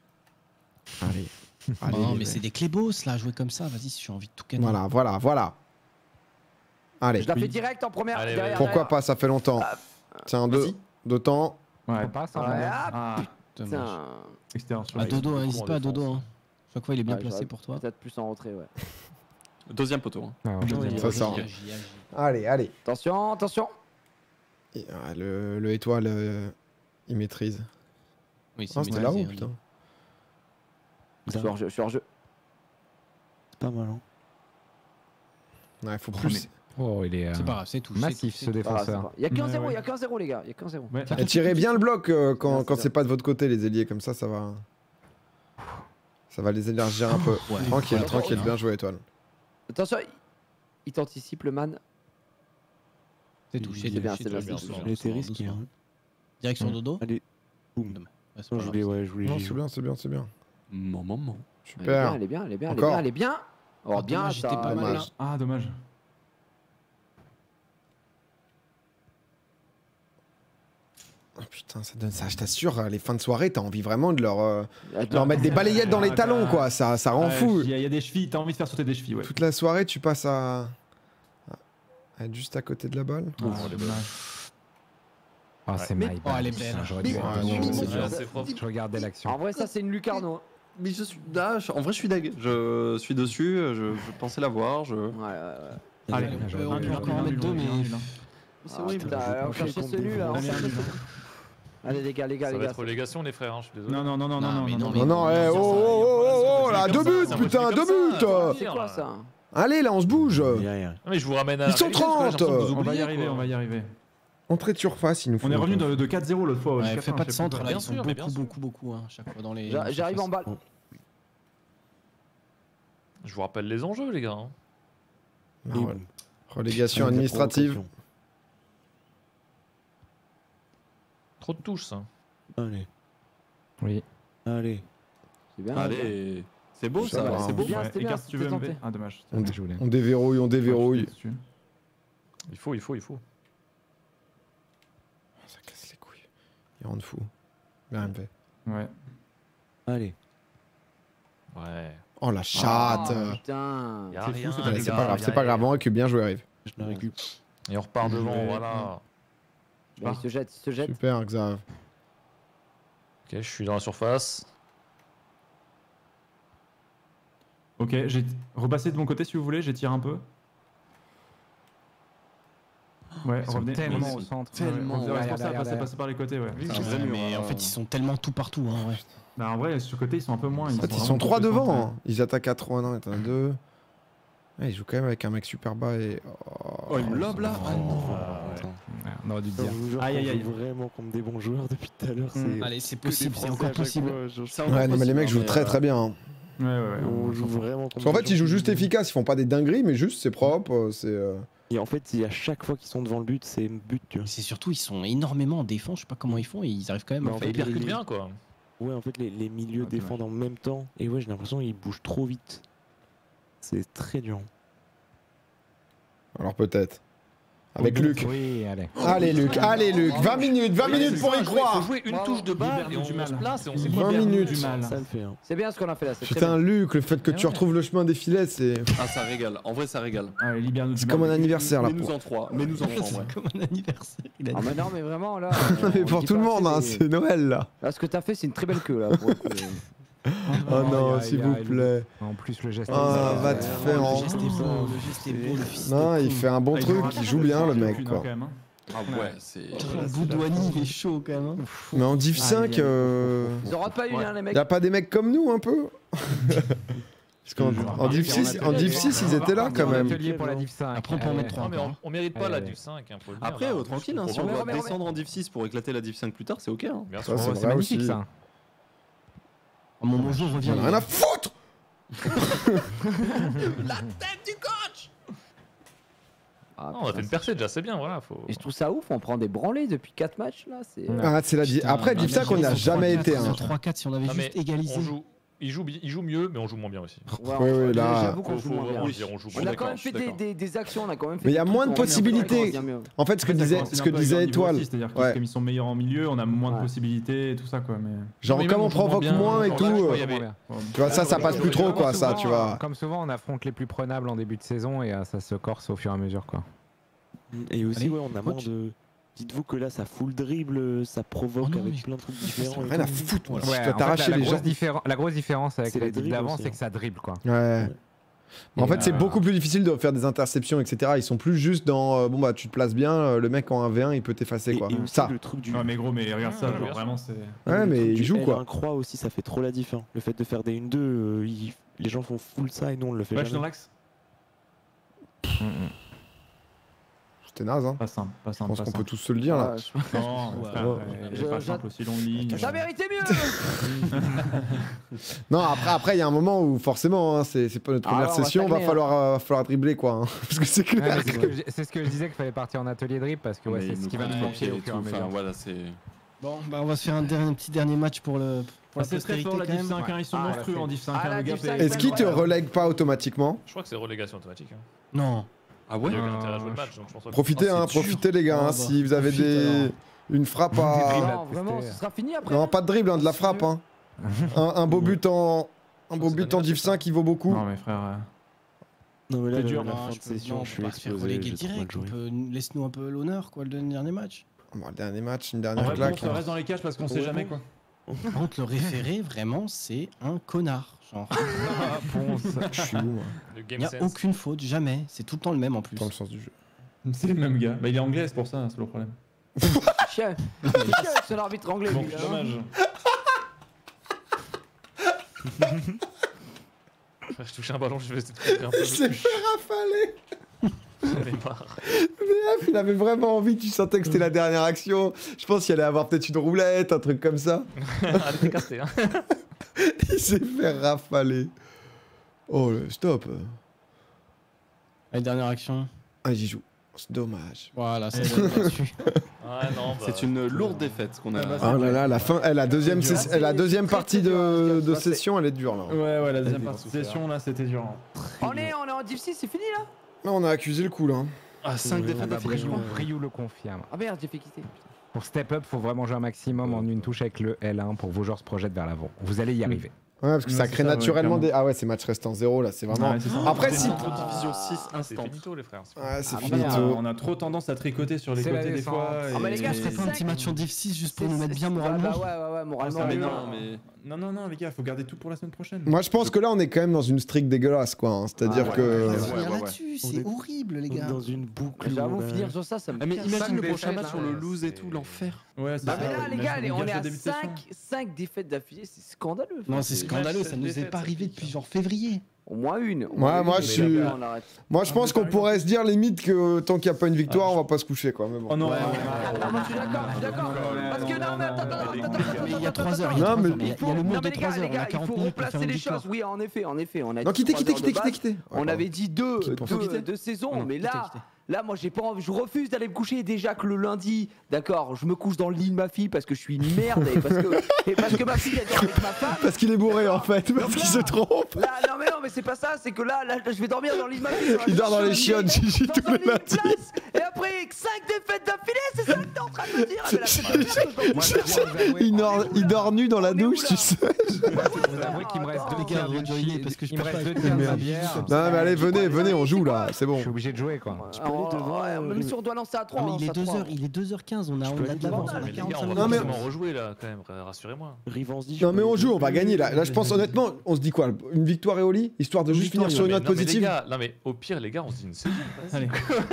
Allez. Non mais c'est des clébos là, jouer comme ça, vas-y si j'ai envie de tout canner. Voilà. Allez. Je la fais direct en première. Pourquoi pas, ça fait longtemps. Tiens, deux temps. Ouais. Putain. Extérieur sur Dodo, n'hésite pas à Dodo. Chaque fois il est bien placé pour toi. Peut-être plus en retrait, ouais. Deuxième poteau. Ça sort. Allez. Attention. Le étoile, il maîtrise. Oui, c'était là-haut, putain. Je suis hors jeu. C'est pas mal, hein. Ouais, faut plus. Oh, il est. C'est pas grave, c'est tout. Massif ce défenseur. Il y a qu'un 0, les gars. Il y a qu'un 0. Tirez bien le bloc quand c'est pas de votre côté, les ailiers, comme ça va. Ça va les élargir un peu. Tranquille, bien joué, étoile. Attention, il t'anticipe le man. C'est touché, c'est bien. Il était risqué. Direction Dodo. Allez, boum. Je voulais. Non, c'est bien. Maman. Super. Elle est bien. Oh, bien, j'étais pas mal. Ah, dommage. Oh putain, ça donne ça, je t'assure, les fins de soirée, t'as envie vraiment de leur mettre des balayettes dans les talons, quoi. Ça rend fou. Il y a des chevilles, t'as envie de faire sauter des chevilles, ouais. Toute la soirée, tu passes à être juste à côté de la balle. Oh, dommage. Oh, c'est my bad. Oh, elle est belle. Je regardais l'action. En vrai, ça, c'est une lucarne. Mais je suis là, en vrai, je suis dague. Je suis dessus, je pensais l'avoir. Ouais. Allez, on peut encore en mettre deux, mais. C'est horrible, on cherchait celui là. Allez, les gars. Ça va être relégation, les frères, je suis désolé. Non, oh là, 2 buts, putain, 2 buts. C'est quoi ça? Allez, là, on se bouge. Mais je vous ramène à. Ils sont 30. On va y arriver. Entrée de surface, il nous faut. On est revenu de 4-0 l'autre fois. Fais pas de centre là, ils sont beaucoup, chaque fois dans les. J'arrive en balle. Je vous rappelle les enjeux, les gars. Relégation administrative. Trop de touches, ça. Allez. Oui. Allez. C'est bien. Allez. C'est beau, ça va. C'est beau. Bien, c'était bien. Si tu veux MV. Ah, dommage. On déverrouille, on déverrouille. Il faut. Ça casse les couilles. Il rend fou. Bien MV. Ouais. Allez. Ouais. Oh la chatte. Putain. C'est pas grave, on récup, bien joué, Rive. Je la récup. Et on repart devant, voilà. Il se jette. Super, Xav. Ok, je suis dans la surface. Ok, j'ai repassé de mon côté si vous voulez, j'étire un peu. Ouais, revenez tellement au centre. Tellement. C'est pour ça, passer par les côtés, ouais. Mais en fait, ils sont tellement tout partout. Hein, ouais. Bah, en vrai, sur le côté, ils sont un peu moins. Ils sont 3 devant. Hein. Ils attaquent à 3, non, attends, 2. Ouais, ils jouent quand même avec un mec super bas et. Oh, il me lobe là. On aurait dû dire. Aïe. Vraiment comme des bons joueurs depuis tout à l'heure. Allez, c'est possible, c'est encore possible. Ouais, non, mais les mecs jouent très bien. Hein. Ouais. On joue vraiment comme. Parce qu'en fait, ils jouent juste efficace, ils font pas des dingueries, mais juste c'est propre, c'est. Et en fait, à chaque fois qu'ils sont devant le but, c'est but, tu vois. C'est surtout, ils sont énormément en défense, je sais pas comment ils font, et ils arrivent quand même à faire. Ils percutent bien, quoi. Ouais, en fait, les milieux défendent en même temps, et ouais, j'ai l'impression qu'ils bougent trop vite. C'est très dur. Alors peut-être. Avec Luc. Oui, allez. Allez Luc, 20 minutes pour y croire. Il faut jouer une touche de balle et on se place et on s'est 20 minutes. Ça le fait. Hein. C'est bien ce qu'on a fait là. Putain Luc, le fait que tu retrouves le chemin des filets, c'est... Ah ça régale, en vrai ça régale. C'est comme un anniversaire là. Mets-nous en 3, mets-nous en 3 en vrai. C'est comme un anniversaire. Ah mais non mais vraiment là. Mais pour tout le monde, hein, c'est Noël là. Là ce que t'as fait c'est une très belle queue là pour le coup. Oh non, s'il vous plaît. En plus, le geste est beau. Va te faire. Le geste est beau, le fils. Non, il fait un bon truc, il joue bien le mec quoi. Ah ouais, c'est. Boudouani, il est chaud quand même. Mais en Div 5, Ils en ratent pas une hein les mecs. Y'a pas des mecs comme nous un peu? Parce qu'en Div 6, ils étaient là quand même. Pour la Div 5. Après on peut en mettre 3. Mais on mérite pas la Div 5. Après, tranquille, si on doit descendre en Div 6 pour éclater la Div 5 plus tard, c'est ok. C'est magnifique ça. Mon bonjour revient. Rien à foutre. La tête du coach. On a fait une percée déjà, c'est bien, voilà. Et je trouve ça ouf, on prend des branlés depuis 4 matchs là. C'est la Après, Div 5, on n'a jamais été. 3-4 si on avait juste égalisé. Ils jouent mieux, mais on joue moins bien aussi. Oui, là. J'avoue qu'on joue moins bien. On a quand même fait des actions, on a quand même fait. Mais il y a moins de possibilités. En fait, ce que disait Étoile. C'est-à-dire que comme ils sont meilleurs en milieu, on a moins de possibilités et tout ça, quoi. Genre, comme on provoque moins et tout. Tu vois, ça passe plus trop, quoi, ça, tu vois. Comme souvent, on affronte les plus prenables en début de saison et ça se corse au fur et à mesure, quoi. Et aussi, on a moins de. Dites-vous que là, ça fout le dribble, ça provoque avec plein de trucs différents. Rien à foutre, moi. Tu dois t'arracher les gens. La grosse différence avec la dribble d'avant, c'est que ça dribble, quoi. Ouais. En fait, c'est beaucoup plus difficile de faire des interceptions, etc. Ils sont plus juste dans bon bah tu te places bien, le mec en 1v1 il peut t'effacer quoi. Ça. Le truc du... Ouais mais gros, mais regarde ça, genre vraiment c'est. Ouais mais il joue quoi. Un croix aussi, ça fait trop la diff. Le fait de faire des 1-2, les gens font full ça et nous on le fait jamais. Je suis dans l'axe. C'était naze hein. Pas simple. Je pense qu'on peut tous se le dire là. Non, c'est pas simple aussi longue ligne. Ça méritait mieux. Non après il y a un moment où forcément c'est pas notre première session, va falloir dribbler quoi. Parce que c'est clair. C'est ce que je disais qu'il fallait partir en atelier dribble parce que c'est ce qui va nous manquer au fur et à mesure. Bon bah on va se faire un petit dernier match pour la postérité quand même. Ils sont monstrueux en Div 5. Est-ce qu'ils te relèguent pas automatiquement? Je crois que c'est relégation automatique. Non. Ah ouais. Profitez les gars, si vous avez une frappe à... Non, vraiment, ce sera fini après. Non, pas de dribble, de la frappe. Hein. un beau but en Div 5 qui vaut beaucoup. Non mais frère... Non mais là, c'est dur. La fin de session, je suis explosé. Reléguer direct, laisse-nous un peu l'honneur quoi, le dernier match. Bon, le dernier match, une dernière claque. On reste dans les cages parce qu'on sait jamais quoi. Par contre, le référé, vraiment, c'est un connard. Genre. Je suis où, moi. Il n'y a aucune faute, jamais. C'est tout le temps le même en plus. Dans le sens du jeu. C'est le même gars. Bah, il est anglais, c'est pour ça, c'est le problème. Chien, c'est l'arbitre anglais. Bon, dommage. Je touche un ballon, je vais essayer de couper un peu. Il s'est fait rafaler. VF, il avait vraiment envie, tu sentais que c'était la dernière action. Je pense qu'il allait avoir peut-être une roulette, un truc comme ça. Elle était cassée, hein. Il s'est fait rafaler. Oh, stop. Allez, dernière action. Ah, j'y joue. C'est dommage. Voilà, c'est c'est une lourde défaite qu'on a. Ah là là, la fin, la deuxième partie de session, elle est dure là. Ouais, la deuxième partie de session là, c'était dur. On est en Div 6, c'est fini là? Là, on a accusé le coup là. Ah, 5 défaites d'affilée, je crois. Ryu le confirme. Ah merde, j'ai fait quitter. Pour step up, faut vraiment jouer un maximum en une touche avec le L1 pour que vos joueurs se projettent vers l'avant. Vous allez y arriver. Ouais, parce que ça crée naturellement des. Ah ouais, c'est match restant 0 là, c'est vraiment. Après, si. Division 6 instant. C'est finito, les frères. Ouais, c'est finito. On a trop tendance à tricoter sur les côtés des fois. Ah, bah les gars, je ferais pas un petit match en Div 6 juste pour nous mettre bien moralement. Ouais, moralement. Non, les gars, faut garder tout pour la semaine prochaine. Moi, je pense que là, on est quand même dans une streak dégueulasse, quoi. C'est-à-dire que. Là-dessus, c'est horrible, les gars. Dans une boucle. J'avoue, finir sur ça, ça me. Mais imagine le prochain match sur le lose et tout, l'enfer. Ouais, c'est ça. Mais là, les gars, on est à 5 défaites d'affilée, c'est scandaleux. Non, c'est scandaleux, ça nous est pas arrivé depuis genre février. Au moins une. Moi, je pense qu'on pourrait se dire limite que tant qu'il n'y a pas une victoire, on va pas se coucher, quoi. Mais bon. Oh non, je suis d'accord. Parce que non, mais attends. Il y a 3 heures. Il y a le mur de 3 heures. Il faut replacer les choses. Oui, en effet. On a non, quittez. On avait dit deux saisons, mais là, moi, j'ai pas envie. Je refuse d'aller me coucher déjà que le lundi, d'accord, je me couche dans le lit de ma fille parce que je suis une merde et parce que ma fille elle dort avec ma femme. Parce qu'il est bourré en fait, parce qu'il se trompe. Là, non mais c'est pas ça, c'est que là, je vais dormir dans le lit de ma fille. Il dort dans les chiottes, Gigi, tous les matins. Et après 5 défaites d'affilée, c'est ça que t'es en train de me dire. Il dort nu dans la douche, tu sais. Vous avouez qu'il me reste 2 cartes parce que je peux pas. Non mais allez, venez, on joue là, c'est bon. Je suis obligé de jouer quoi. Même si on doit lancer à 3. Mais il est 2h15, on a de l'avance. Non mais on rejouer là quand même, rassurez-moi. Non mais on joue, on va gagner là. Là je pense honnêtement, on se dit quoi? Une victoire et au lit, histoire de juste finir sur une note positive. Non mais au pire les gars, on se dit une saison. Allez.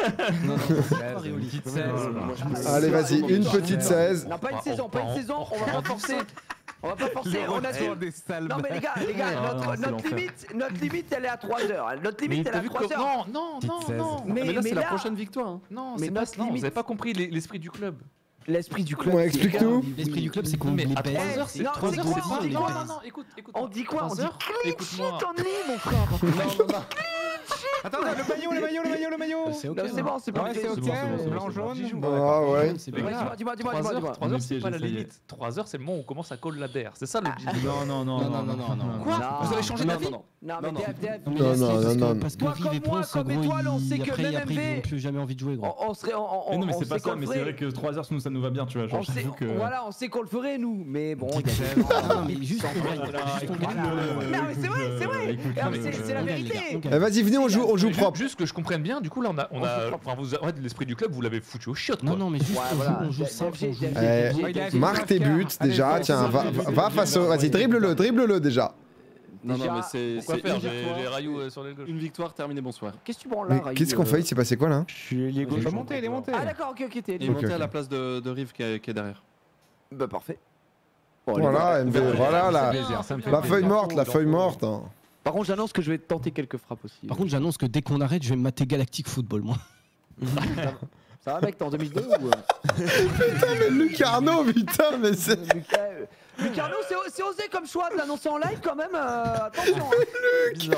Allez vas-y, une petite 16. Non pas une saison, on va pas forcer. On va pas forcer, on a des salles. Non mais les gars, notre limite elle est à 3h. Notre limite elle est à 3h. Non. Mais là c'est la prochaine victoire. Non, c'est pas ça. Vous avez pas compris l'esprit du club. L'esprit du club. Ouais, explique-nous. L'esprit du club, c'est qu'on les pèse. 3 heures, c'est quoi? Non, écoute. On dit quoi? On dit clean shit en ligne, mon frère. Non. Attends, le maillot. C'est ok. C'est bon, c'est bon. C'est ok. Blanc, jaune. Ah ouais. Dis-moi. 3 heures, c'est pas la limite. 3 heures, c'est le moment où on commence à call la DER. C'est ça l'objectif. Non. Quoi? Vous allez changer d'avis? Non, mais parce que Vive et Ponce, gros, après ils n'ont plus jamais envie de jouer, gros. Non mais c'est pas ça, mais c'est vrai que 3 heures nous ça nous va bien, tu vois. Genre j'avoue que. Voilà, on sait qu'on le ferait nous, mais bon. Non mais juste Non mais c'est vrai. C'est la vérité. Vas-y, venez, on joue propre. Juste que je comprenne bien, du coup là on a enfin l'esprit du club, vous l'avez foutu au chiottes. Non mais juste on joue simple. Marque tes buts déjà, tiens, va face au. Vas-y, dribble-le déjà. Non, mais c'est. Pourquoi faire? J'ai Rayou sur l'aile gauche. Une victoire, terminé, bonsoir. Qu'est-ce que tu branles là, Rayou? Qu'est-ce qu'on fait? Il s'est passé quoi là? Je suis ailier gauche. Il est monté. Ah d'accord, ok. Il est monté à la place de Rive qui est derrière. Bah parfait. Voilà, voilà la feuille morte. Par contre, j'annonce que je vais tenter quelques frappes aussi. Par contre, j'annonce que dès qu'on arrête, je vais me mater Galactic Football, moi. Ça va mec, t'es en 2002 ou Putain mais Lucarno, putain mais c'est... Lucarno, c'est osé comme choix de l'annoncer en live quand même, attention. Luc.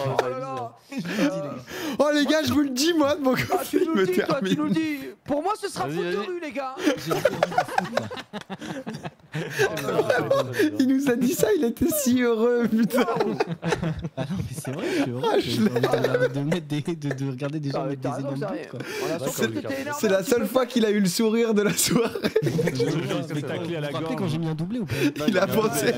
Oh les gars, je vous le dis moi de mon côté, tu nous le dis. Pour moi ce sera foot de rue les gars. Il nous a dit ça, il était si heureux, putain. Ah non mais c'est vrai, je suis heureux de regarder des gens mettre des énormes buts. C'est la seule fois qu'il a eu le sourire de la soirée. Vous vous rappelez quand j'ai mis un doublé ou pas? Il a pensé.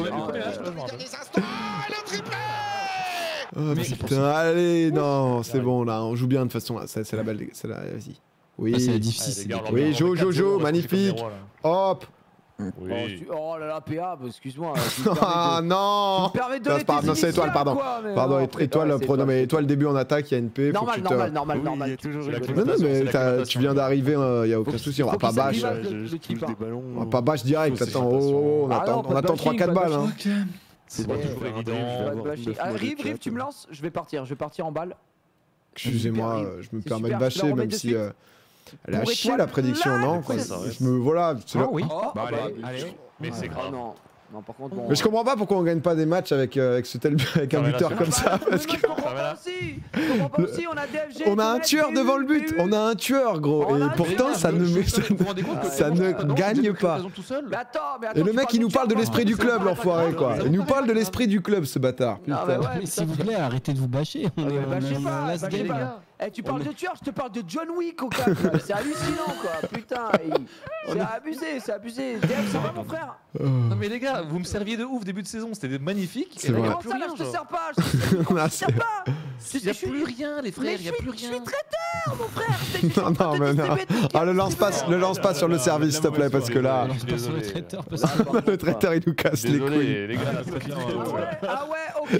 Oh putain, allez, non, c'est bon là, on joue bien de toute façon là, c'est la belle, c'est la, vas-y. Oui, c'est difficile. Oui, Jo, magnifique. Hop. Oh là là, PA, excuse-moi. Ah non. Non, c'est étoile, pardon. Pardon, étoile, mais étoile début en attaque, il y a une P. Normal. Non, mais tu viens d'arriver, il n'y a aucun souci, on va pas bâche. On va pas bâche direct, attends, on attend 3-4 balles. C'est pas toujours évident. Rive, tu me lances, je vais partir en balle. Excusez-moi, je me permets de bâcher, même si... Elle a chié la prédiction, non? Voilà, c'est là. Oui. Bah allez. Mais c'est grave. Non, par contre, bon, mais je comprends pas pourquoi on gagne pas des matchs avec un buteur comme ça. Parce que. Je comprends pas aussi. On a DFG. On a un tueur devant le but. On a un tueur, gros. Et pourtant, ça ne gagne pas. Et le mec, il nous parle de l'esprit du club, l'enfoiré, quoi. Il nous parle de l'esprit du club, ce bâtard. Mais s'il vous plaît, arrêtez de vous bâcher. Bâchez pas. Eh, tu parles de tueur, je te parle de John Wick au cas. C'est hallucinant, quoi. Putain, c'est abusé, c'est abusé. DF, ça va, mon frère? Non, mais les gars, vous me serviez de ouf début de saison, c'était magnifique. C'est vrai. Comment ça, là, je te sers pas? Il n'y a plus rien, les frères, il n'y a plus rien. Je suis traiteur, mon frère. Non, mais non. Ah, le lance pas sur le service, s'il te plaît, parce que là. Le traiteur, il nous casse les couilles. Les gars, ah ouais, ok.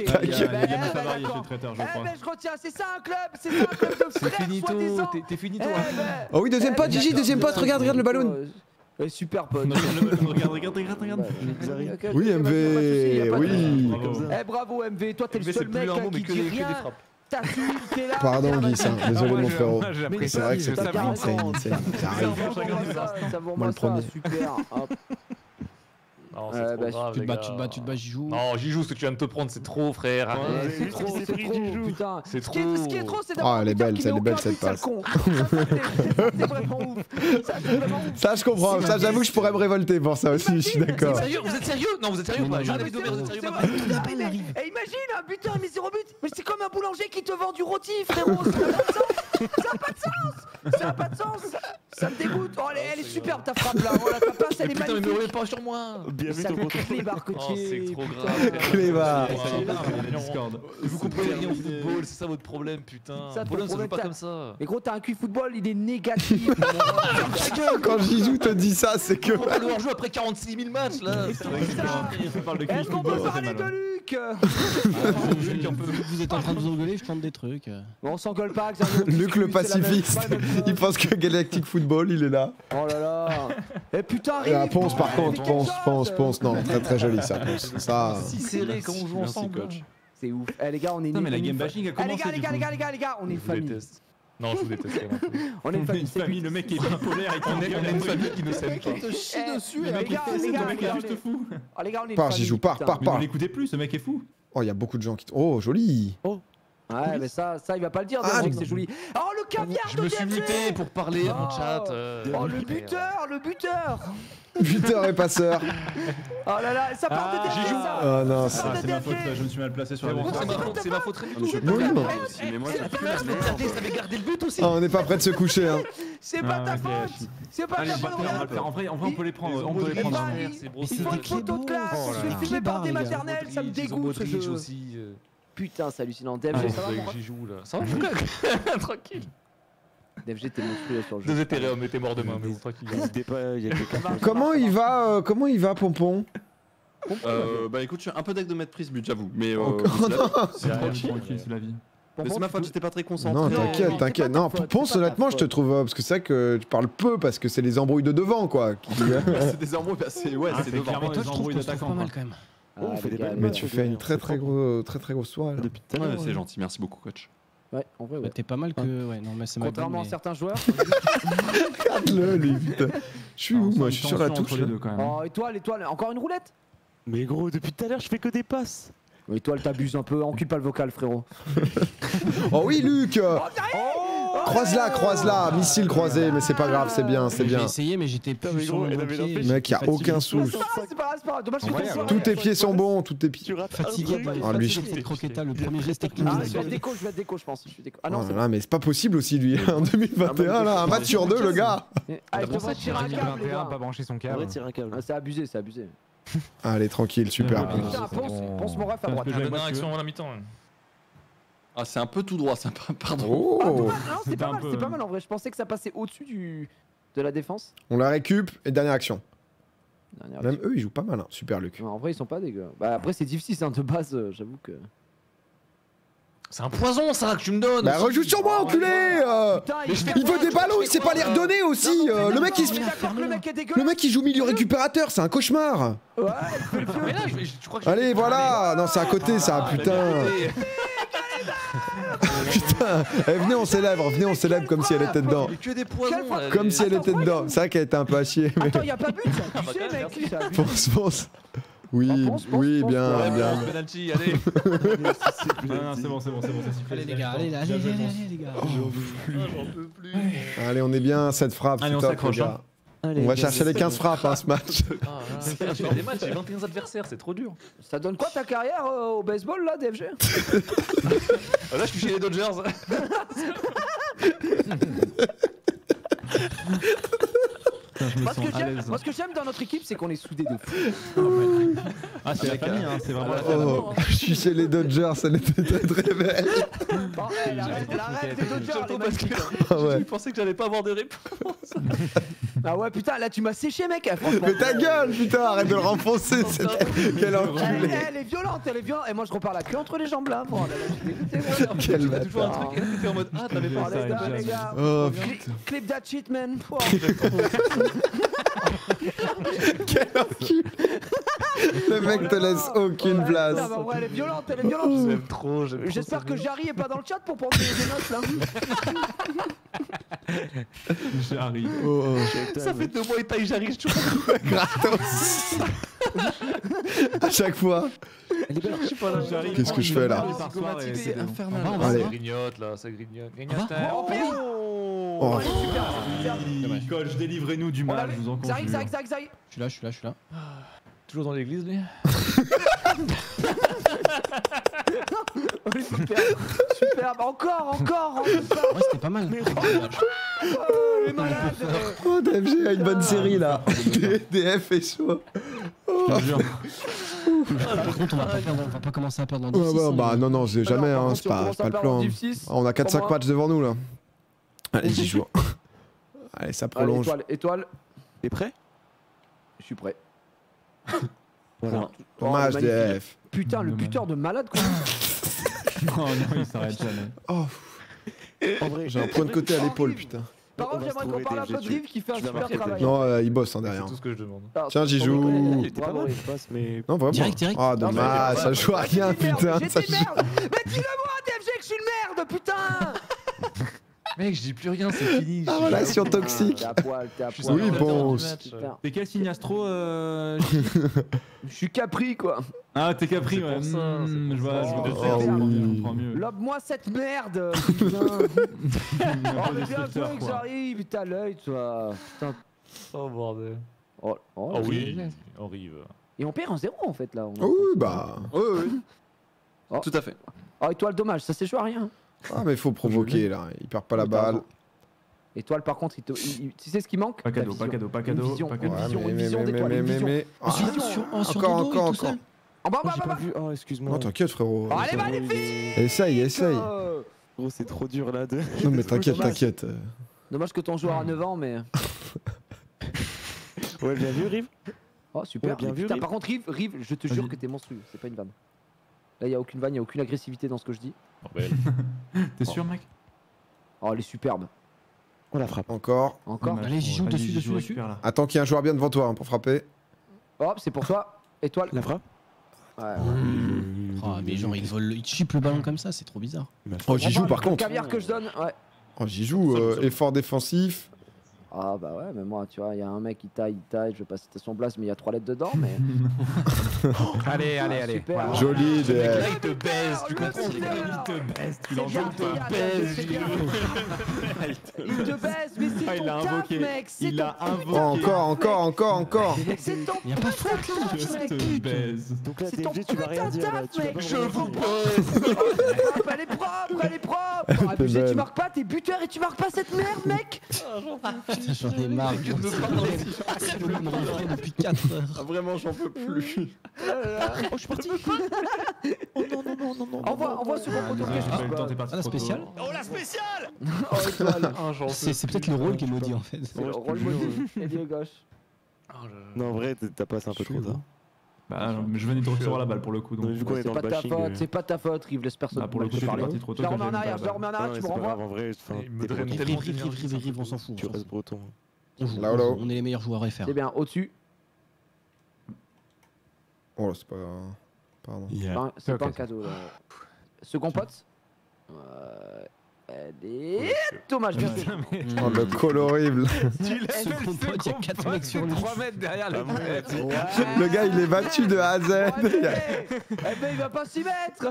Je retiens, c'est ça un club, c'est ça un club de frères. C'est finito, t'es finito. Oh oui, deuxième pote, Gigi, deuxième pote, regarde le ballon. Super pote. Regarde. Oui, MV, oui. Eh bravo MV, toi t'es le seul mec qui dit rien. T'assumes, t'es là. Pardon Guy, désolé mon frérot. C'est vrai que c'est ça arrive. Ça vous remonte ça, super. Non, c'est trop grave, tu te bats, Jijou. Non, Jijou, ce que tu viens de te prendre, c'est trop, frère. C'est trop, putain. C'est trop. Ce qui est trop, c'est d'avoir. Ah, elle est belle cette passe. C'est vraiment ouf. Ça, je comprends. Ça, j'avoue que je pourrais me révolter pour ça aussi. Je suis d'accord. Vous êtes sérieux? Non, vous êtes sérieux ou pas? J'ai regardé la vidéo, vous êtes sérieux pas? Et imagine un buteur, mais 0 but. Mais c'est comme un boulanger qui te vend du rôti, frérot. Ça a pas de sens. Ça a pas de sens. Ça me dégoûte. Oh, elle est superbe ta frappe là. Oh, ta passe, elle est magnifique. Putain, mais me pas sur moi. Bien vu ton Clébar que tu es. C'est trop grave. Clébar. Vous comprenez rien au football, c'est ça votre problème, putain. Problème, ça joue pas comme ça. Mais gros, t'as un QI football, il est négatif. Quand Jijou te dit ça, c'est que. On va devoir jouer après 46 000 matchs là. Est-ce qu'on peut parler de Luc? Vous êtes en train de vous engueuler, je tente des trucs. On s'engueule pas. Luc le pacifiste. Il pense que Galactic Football, il est là. Oh là là. Et putain, Ponce par contre, Ponce, non, très très joli ça, Ponce. Ça. Si serré quand on joue ensemble. C'est ouf. Eh les gars, on est. Non mais la game bashing a commencé. Les gars, on est une famille. Non, je vous déteste. On est une famille. Le mec est bipolaire et on est une famille qui ne s'aime pas. Il te chie dessus. Le mec est juste fou. Les gars, on est. Pars, Jijou, pars. Mais vous l'écoutez plus, ce mec est fou. Oh, il y a beaucoup de gens qui. Oh, joli. Oh. Ouais, mais ça, il va pas le dire, que c'est joli. Oh, le caviar de Je me suis muté pour parler à mon chat. Oh, le buteur. Buteur et passeur. Oh là là, ça part de DFG, ça. Oh non, c'est ma faute, je me suis mal placé sur la défense. C'est ma faute, Mais moi, j'avais gardé le but aussi. On n'est pas prêt de se coucher, hein. C'est pas ta faute. C'est pas ta faute. En vrai, on peut les prendre. On peut les prendre. Il faut une photo de classe. Je suis filmé par des maternelles, ça me dégoûte ce jeu. Putain, c'est hallucinant. DFG, ça va mon là. Ça va, tranquille. DFG, t'es monstrueux sur le jeu. Désolé, t'es mort demain, mais bon, tranquille. N'hésitez pas, il y a quelqu'un. Comment il va, Pompon? Bah écoute, je suis un peu deck de mettre prise but, j'avoue. Mais c'est tranquille, c'est la vie. Mais c'est ma faute, j'étais pas très concentré. Non, t'inquiète. Non, Ponce, honnêtement, je te trouve. Parce que c'est vrai que tu parles peu, parce que c'est les embrouilles de devant, quoi. C'est des embrouilles, c'est devant. Mais toi, je trouve pas mal quand même. Mais tu fais une très très grosse soirée. Depuis tout à l'heure. C'est gentil, merci beaucoup, coach. Ouais, en vrai, ouais. T'es pas mal que. Ouais, non, mais c'est contrairement à certains joueurs. Regarde-le, lui, putain. Je suis où, moi? Je suis sur la touche. Oh, étoile, encore une roulette? Mais gros, depuis tout à l'heure, je fais que des passes. Étoile, t'abuses un peu. Encule pas le vocal, frérot. Oh oui, Luc! Croise-la, missile croisé, mais c'est pas grave, c'est bien. J'ai essayé, mais j'étais plus sur le pied. Mec, y'a aucun sou. C'est pas grave, dommage que tous tes pieds sont bons, tous tes pieds. Fatigué, le croqueta, le premier geste technique. Je vais être déco, je pense. Ah non, mais c'est pas possible aussi, lui, en 2021, là, un match sur deux, le gars. Ah, il devrait tirer un câble, les gars. Pas brancher son câble. C'est abusé. Allez, tranquille, super. Putain, pense mon ref à droite. J'ai une action à la mi-temps. Ah, c'est un peu tout droit, ça. Pardon. Oh. Non, c'est pas mal en vrai. Je pensais que ça passait au-dessus de la défense. On la récup et dernière action. Même eux, ils jouent pas mal. Hein. Super, Luc. En vrai, ils sont pas dégueux. Bah, après, c'est difficile de base, j'avoue que. C'est un poison ça que tu me donnes. Bah rejoue sur moi enculé. Il veut des ballons, il sait pas les redonner aussi. Le mec il joue milieu récupérateur, c'est un cauchemar. Ouais, allez voilà. Non c'est à côté ça, putain. Putain, venez on célèbre comme si elle était dedans. Comme si elle était dedans. C'est vrai qu'elle était un peu à chier. Attends, y'a pas but, tu sais mec. Fonce. Oui, oui, bien. Penalty, allez. C'est bon, c'est sifflé. Allez les gars, allez les gars. J'en peux plus. Allez, on est bien, 7 frappes. Allez, on s'accroche. On va chercher les 15 frappes, ce match. J'ai des matchs, j'ai 21 adversaires, c'est trop dur. Ça donne quoi ta carrière au baseball là, DFG? Là, je suis chez les Dodgers. Moi, ce que j'aime dans notre équipe, c'est qu'on est soudés de fou. Ah, c'est la famille, c'est vraiment la famille. Je suis chez les Dodgers, ça n'était très belle. La rêve des Dodgers, les mecs. Je pensais que j'allais pas avoir des réponses. Ah ouais, putain, là tu m'as séché, mec. Franchement. Mais ta gueule, putain, arrête de le renfoncer. Quel enculé. Elle est violente, Et moi, je repars la queue entre les jambes là. Bon, Quel bâtard. Toujours un truc, et là, t'étais en mode ah, t'avais pas ça, les gars. Oh, Clip that shit, man. Quel enculé. Le mec te laisse aucune place. Elle est violente, J'aime trop. J'espère que Jarry est pas dans le chat pour prendre des notes là. Jarry. Ça fait 2 mois et taille Jarry, je trouve. Gratos. À chaque fois. Qu'est-ce que je fais là? Ça grignote là, ça grignote. Oh. Coach, délivrez-nous du mal, je vous en conjure. Zari. Je suis là. Toujours dans l'église, lui. Superbe, encore. Ouais, c'était pas mal. Oh, DFG a une bonne série là. DF est chaud. Je te jure. Par contre, on va pas commencer à perdre dans 10-6. Bah non, c'est jamais, c'est pas le plan. On a 4-5 matchs devant nous là. Allez, j'y joue. Allez, ça prolonge. Étoile. T'es prêt? Je suis prêt. Voilà. Dommage, DF. Putain, le buteur de malade quoi. Non, il s'arrête jamais. Oh. En vrai, j'ai un point de côté à l'épaule, putain. Par contre, j'aimerais qu'on parle un peu de Rive qui fait un super travail. Non, il bosse derrière. C'est tout ce que je demande. Tiens, j'y joue. Pas mal, mais... Non, vraiment. Direct. Ah, dommage, ça joue à rien, putain. Mais dis-le-moi, DFG, que je suis une merde, putain. Mec, je dis plus rien, c'est fini. Ah, relation toxique. T'es à poil. Oui, bon. T'es quel signe astro Je suis Capri, quoi. Ah, t'es Capri, ouais. Je vois. Lobe-moi cette merde. Putain. Oh, mais bien joué que j'arrive. Putain, l'œil, toi. Putain. Oh, bordel. Oh oui, on arrive. Et on perd en 0 en fait, là. Oui, bah. Oui. Tout à fait. Oh, étoile, dommage, ça s'échoue à rien. Ah, mais il faut provoquer là, il perd pas la balle. Étoile, par contre, tu sais ce qui manque? Pas cadeau. Une vision d'étoile. Encore. En bas. Oh, excuse-moi. Non, t'inquiète, frérot. Allez, magnifique. Essaye. Gros, c'est trop dur là. Non, mais t'inquiète. Dommage que ton joueur a 9 ans, mais. Ouais, bien vu, Rive. Oh, super. Bien vu, Putain, par contre, Rive, je te jure que t'es monstrueux. C'est pas une vanne. Là, y a aucune vanne, y a aucune agressivité dans ce que je dis. T'es sûr, mec? Oh, elle est superbe. On la frappe. Encore. Allez, j'y joue dessus. Attends qu'il y ait un joueur bien devant toi pour frapper. Hop, c'est pour toi. Étoile. La frappe. Ouais. Mais genre, il chip le ballon comme ça, c'est trop bizarre. Oh, j'y joue par contre. Le caviar que je donne, ouais. Oh, j'y joue. Effort défensif. Ah bah ouais, mais moi, tu vois, il y a un mec qui taille, je vais pas citer son place, mais il y a 3 lettres dedans, mais... Allez. Super. Joli, Le mec là, il te baise, tu comprends? Il te baise, tu l'envoies, il te baise. Il te baise, mais c'est ton taf, mec. Il a invoqué. Encore. C'est ton Y'a pas faute là. Je te baise. Donc là, C'est ton DFG, tu vas rien dire. putain de taf, mec. Je vous Elle est propre. Abusé, tu marques pas, t'es buteur et tu marques pas cette merde, mec. Putain, j'en ai marre. Depuis 4 heures. Ah, vraiment, j'en peux plus. Oh, je suis parti. Oh non. Envoie sur mon poteau. La spéciale. Oh, la spéciale. C'est peut-être le rôle qui est maudit en fait. C'est le rôle maudit. Ailier gauche. Non, en vrai, t'as passé un peu trop tard. Bah, mais je venais de recevoir la balle pour le coup. Donc, c'est pas ta faute, Rive, laisse personne. Pour le coup, je suis parti trop tôt. Je la remets en arrière, tu me renvoies. En vrai, Rive, on s'en fout. Tu restes breton. On est les meilleurs joueurs FR. C'est bien, au-dessus. Oh, c'est pas. Pardon. C'est pas un cadeau là. Second pote. Allez, dommage, bien sûr. Oh, le call horrible. Tu laisses il y a 4 mecs sur lui. 3 mètres derrière le net. Le gars, il est battu de A à Z. Eh ben, il va pas s'y mettre.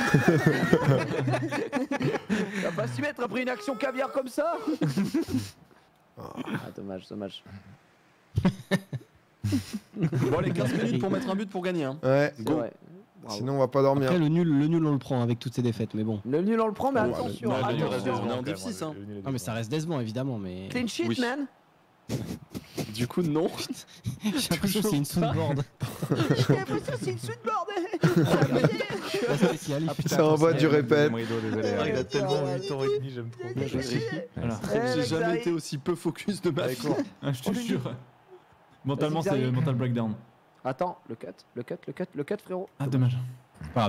Il va pas s'y mettre après une action caviar comme ça. Ah, dommage. Bon, les 15 minutes pour mettre un but pour gagner. Hein. Ouais, go. Sinon, on va pas dormir. Après, le nul, on le prend avec toutes ces défaites, mais bon. Le nul, on le prend, mais attention. On est en div 6. Hein. Non, mais ça reste décevant, évidemment. Mais... Clean sheet, man. Du coup, non. J'ai l'impression que c'est une soundboard. J'ai l'impression que c'est une soundboard. Ça envoie du répète. Il a tellement 8 ans et demi, j'aime trop. J'ai jamais été aussi peu focus de ma vie. Je te jure. Mentalement, c'est mental breakdown. Attends, le cut, frérot. Ah, dommage. On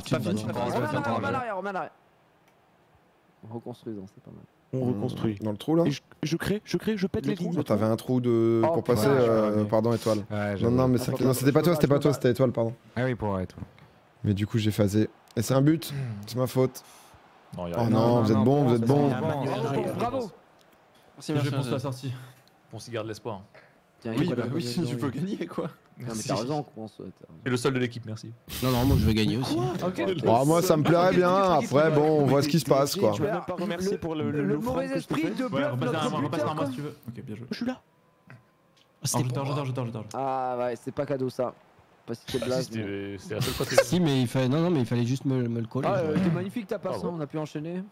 reconstruit, c'est pas mal. On reconstruit. Dans le trou là. Je crée, je pète les lignes. T'avais un trou de pour passer, pardon, étoile. Non, mais c'était pas toi, c'était étoile, pardon. Ah oui, pour étoile. Mais du coup, j'ai phasé. Et c'est un but, c'est ma faute. Non, oh non, vous êtes bon. Bravo. Je pense la sortie. On s'y garde l'espoir. Oui, si tu peux gagner quoi. Non, mais t'as raison, on pense. Et le seul de l'équipe, merci. Non, moi je veux gagner aussi. Moi ça me plairait bien, après bon, on voit ce qui se passe quoi. Tu vas même pas remercier pour le mauvais esprit de bluff. Repasse-moi si tu veux. Ok, bien joué. Je suis là. J'adore. Ah ouais, c'est pas cadeau ça. Pas si c'est blague. C'était la seule fois que Si, mais il fallait juste me le coller. Ah, c'était magnifique ta passe, on a pu enchaîner.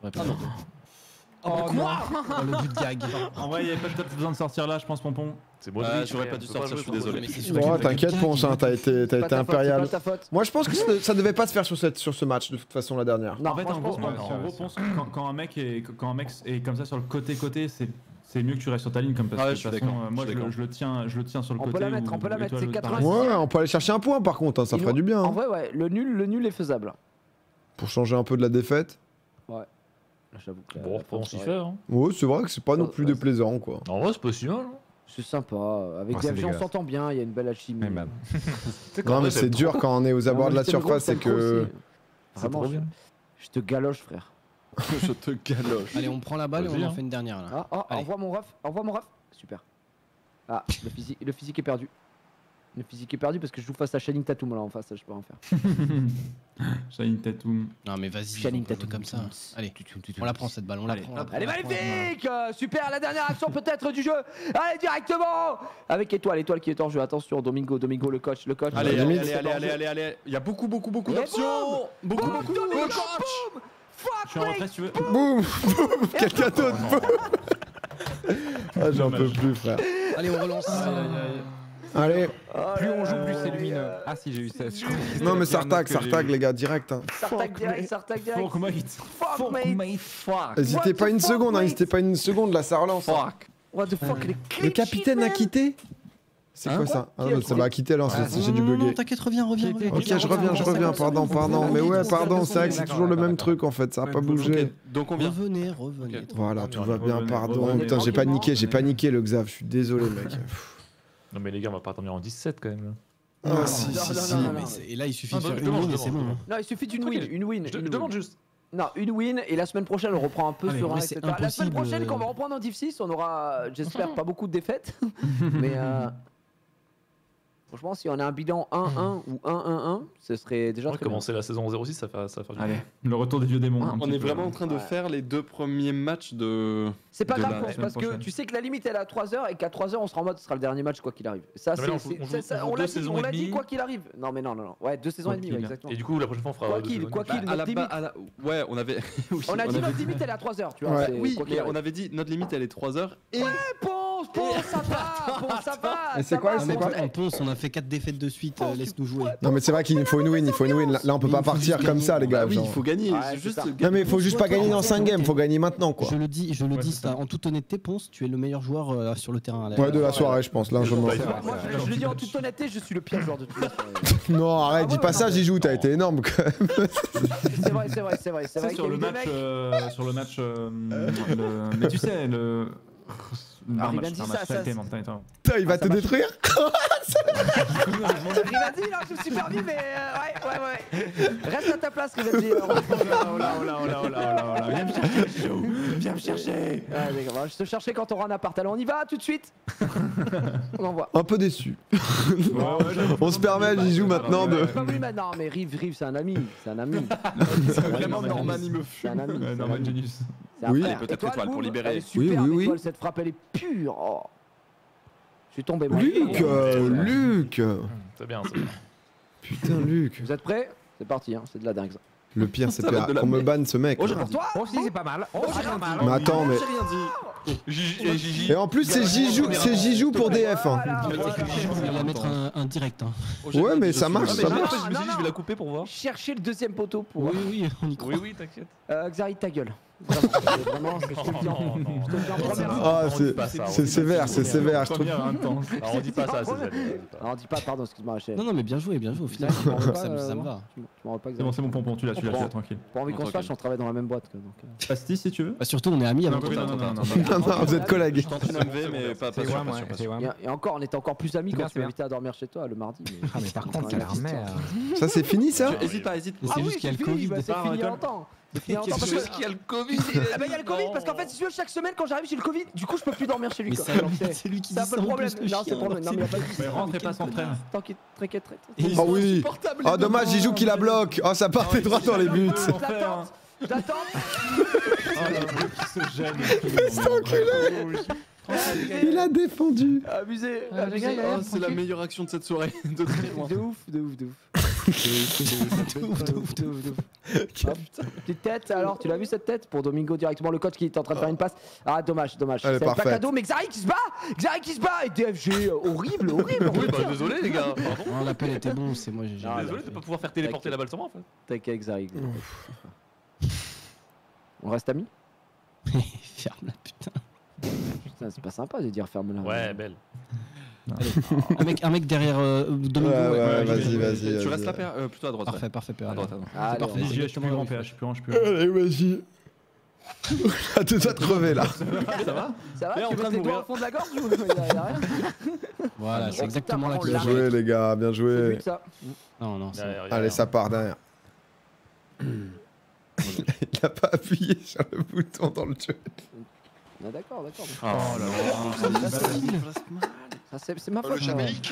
Oh quoi le but de gag. En vrai, il y avait peut-être besoin de sortir là, je pense, Pompon. C'est bon. J'aurais pas dû sortir, je suis désolé. Oh, t'inquiète, Ponce, t'as été impérial. Moi, je pense que ça devait pas se faire sur ce match, de toute façon, la dernière. En fait, en gros, Ponce, quand un mec est comme ça sur le côté, c'est mieux que tu restes sur ta ligne comme parce que de toute façon, moi je le tiens sur le côté. On peut la mettre, c'est 80. Ouais, on peut aller chercher un point par contre, ça ferait du bien. En vrai, ouais, le nul est faisable. Pour changer un peu de la défaite. Ouais. J'avoue que bon, on s'y fait. Hein. Ouais, c'est vrai que c'est pas non plus déplaisant quoi. En vrai, c'est pas si mal. C'est sympa. Avec des on s'entend bien, il y a une belle alchimie. Non, mais c'est dur quand on est aux abords de la surface, c'est que. Vraiment, je te galoche, frère. Je te galoche. Allez, on prend la balle et on en fait une dernière là. Envoie mon ref. Super. Ah, le physique est perdu. Le physique est perdu parce que je joue face à Channing Tatum là en face, je peux rien faire. Channing Tatum. Non mais vas-y. Channing Tatum comme ça. Allez, on la prend cette balle, on la prend. Elle est magnifique. Super, la dernière action peut-être du jeu. Allez directement avec étoile qui est en jeu. Attention, Domingo le coach. Allez, il y a beaucoup d'options. Beaucoup de coach. Je suis en retrait si tu veux. Boum. Quelqu'un d'autre. Ah, j'en peux plus, frère. Allez, on relance. Allez. Plus on joue, plus c'est lumineux. Ah si, j'ai eu ça. Non mais ça retague les gars, direct. Sartag direct. Fuck mate. N'hésitez pas une seconde, là ça relance. Fuck. What the fuck, le capitaine a quitté. C'est quoi ça? Ah non, ça m'a quitté alors, j'ai dû bugger. T'inquiète, reviens. Ok, je reviens, pardon. Mais ouais, pardon, c'est vrai que c'est toujours le même truc en fait, ça a pas bougé. Donc on vient. Revenez. Voilà, tout va bien, pardon. Putain, j'ai paniqué le Xav, je suis désolé mec. Non mais les gars, on va pas attendre en 17 quand même. Ah si. Et là, il suffit de faire une win et c'est bon. Non, il suffit d'une win. Je demande juste. Non, une win et la semaine prochaine on reprend un peu sur un, etc. La semaine prochaine quand on va reprendre en Div 6, on aura, j'espère, pas beaucoup de défaites. Mais franchement, si on a un bilan 1-1 ou 1-1-1, ce serait déjà très bien. Commencer la saison 06, ça va faire du bien. Le retour des vieux démons. On est vraiment en train de faire les 2 premiers matchs de... C'est pas grave parce que tu sais que la limite elle est à 3h et qu'à 3h on sera en mode ce sera le dernier match quoi qu'il arrive. Ça, on l'a dit quoi qu'il arrive. Non mais non. Ouais, 2 saisons et demie, exactement. Et du coup, la prochaine fois on fera... Quoi qu'il, notre limite... Ouais, on avait... On a dit notre limite elle est à 3h, tu vois. Oui, mais on avait dit notre limite elle est 3h et... Ouais, Ponce, ça va. Et c'est quoi Ponce, on a fait 4 défaites de suite, laisse-nous jouer. Non mais c'est vrai qu'il faut une win, Là on peut pas partir comme ça les gars. Oui, il faut gagner. Non mais il faut juste pas gagner dans 5 games, faut gagner maintenant quoi. Je le dis ça en toute honnêteté, Ponce, tu es le meilleur joueur sur le terrain. Ouais, de la soirée je pense, largement. Moi je le dis en toute honnêteté, je suis le pire joueur de toute la soirée. Non arrête, dis pas ça, j'y joue, t'as été énorme quand même. C'est vrai. Sur le match, mais tu sais, Putain, il va te détruire. Rivanzi, là, je me suis permis, mais ouais. Reste à ta place, Rivanzi. Oh là. Viens me chercher. Je te chercher quand t'auras un appart. Alors on y va tout de suite. On envoie. Un peu déçu. On se permet à Jijou maintenant de. Non, mais Rive, c'est un ami. C'est vraiment Norman, il me fume. C'est un ami. Norman Genius. Oui, peut-être étoile pour libérer. Super, étoile, cette frappe, elle est pure. Je suis tombé. Luc. C'est bien. Putain, Luc. Vous êtes prêts? C'est parti, c'est de la dingue ça. Le pire, c'est qu'on me banne ce mec. Oh, pour toi. Oh, si, c'est pas mal. Mais attends, mais. Et en plus, c'est Jijou pour DF. Il va mettre un direct. Ouais, mais ça marche. Je vais la couper pour voir. Cherchez le deuxième poteau pour. Oui, on y croit. Oui, t'inquiète. Xari, ta gueule. Vraiment, Ah, c'est sévère, c'est sévère. On dit pas ça, on dit pas, pardon, excuse-moi. Non, mais bien joué, au final. Ça me va. C'est bon, pompon, tu l'as, tranquille. Pour envie qu'on se fâche, on travaille dans la même boîte. Pastis si tu veux. Surtout, on est amis avant. Non, vous êtes collègues. Je tente une MV, mais pas sûr. Et encore, on était encore plus amis quand tu m'invitais à dormir chez toi le mardi. Ah, mais par contre, quelle armée. Ça, c'est fini ça? Hésite pas. C'est juste qu'il y a le Covid. C'est fini longtemps. Qu'il y a le Covid. Ah bah il y a le Covid parce qu'en fait si tu veux chaque semaine quand j'arrive j'ai le Covid, du coup je peux plus dormir chez lui. C'est lui qui dit un peu le problème. Non c'est problème. Non mais pas mais rentrez pas sans traîne. T'inquiète. Oh oui. Oh dommage, Jijou qui la bloque. Oh ça partait droit dans les buts. J'attends. C'est enculé. Il a défendu. Abusé. C'est la meilleure action de cette soirée. De très loin. De ouf. Petite tête alors, tu l'as vu cette tête? Pour Domingo directement, le coach qui est en train de faire une passe. Ah dommage. C'est pas cadeau, mais Xari qui se bat et DFG, horrible. Oui, bah désolé les gars. Non, l'appel était bon, c'est moi j'ai. Désolé de pas pouvoir faire téléporter la balle sur moi en fait. T'inquiète Xari. On reste amis? Ferme-la putain. Putain, c'est pas sympa de dire ferme-la. Ouais, belle. Un mec derrière Domingo. Ouais, vas-y. Tu restes là, plutôt à droite. Parfait. À droite. C'est parfait, je suis plus grand PH, je suis Allez, vas-y. Ah, tu dois te crever là. Ça va? Tu mets tes doigts au fond de la gorge ou rien? Voilà, c'est exactement là que bien joué, les gars, bien joué. Non, allez, ça part derrière. Il a pas appuyé sur le bouton dans le jeu. Ah, d'accord. Oh là là. C'est ma faute.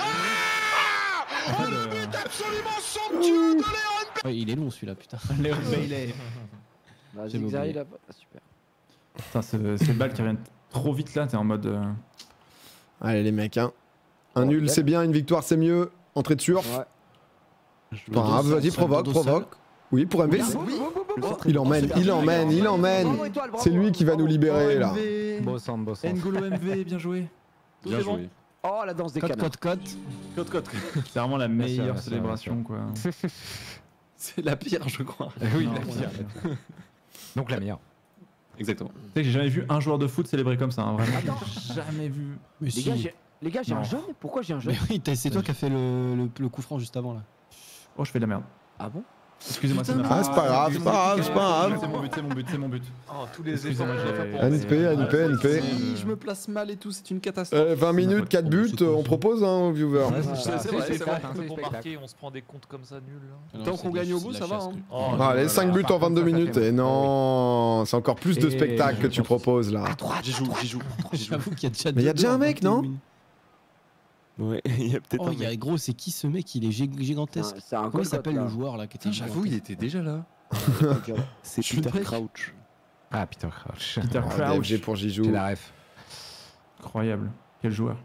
Oh le but absolument somptueux de Léon. Ouais, il est long celui-là, putain. Léon Bailey. Xari là, super. Putain, c'est balle qui revient trop vite là, t'es en mode. Allez les mecs, hein. Un nul c'est bien, une victoire c'est mieux. Entrée de surf. Ouais. Vas-y, provoque. Oui, pour MV. Il emmène. C'est lui qui va nous libérer là. Beau centre. N'Golo MV, bien joué. Bien joué. Oh la danse des canards. Cote. C'est vraiment la meilleure célébration quoi. C'est la pire, je crois. Oui, la pire. Donc la meilleure. Exactement. Tu sais que j'ai jamais vu un joueur de foot célébrer comme ça, hein, vraiment. Jamais vu. Les gars, j'ai un jeune. Pourquoi j'ai un jeune? Mais oui, c'est toi qui as fait le coup franc juste avant là. Oh, je fais de la merde. Ah bon? Excusez-moi, c'est ma faute. Ah, c'est pas grave. C'est mon but. Oh, tous les efforts que j'ai fait pour NP. Je me place mal et tout, c'est une catastrophe. 20 minutes, 4 buts, on propose aux viewers. C'est vrai, pour marquer, on se prend des comptes comme ça nuls. Tant qu'on gagne au bout, ça va. Allez, 5 buts en 22 minutes. Et non, c'est encore plus de spectacle que tu proposes là. J'y joue. J'avoue qu'il y a déjà. Mais il y a déjà un mec, non? Ouais, il y a peut-être un mec. Gros, c'est qui ce mec? Il est gigantesque. Comment il s'appelle le joueur là qui était? J'avoue, il était déjà là. C'est Peter Crouch. Ah, Peter Crouch. DFG pour Jijou. C'est la ref. Incroyable. Quel joueur.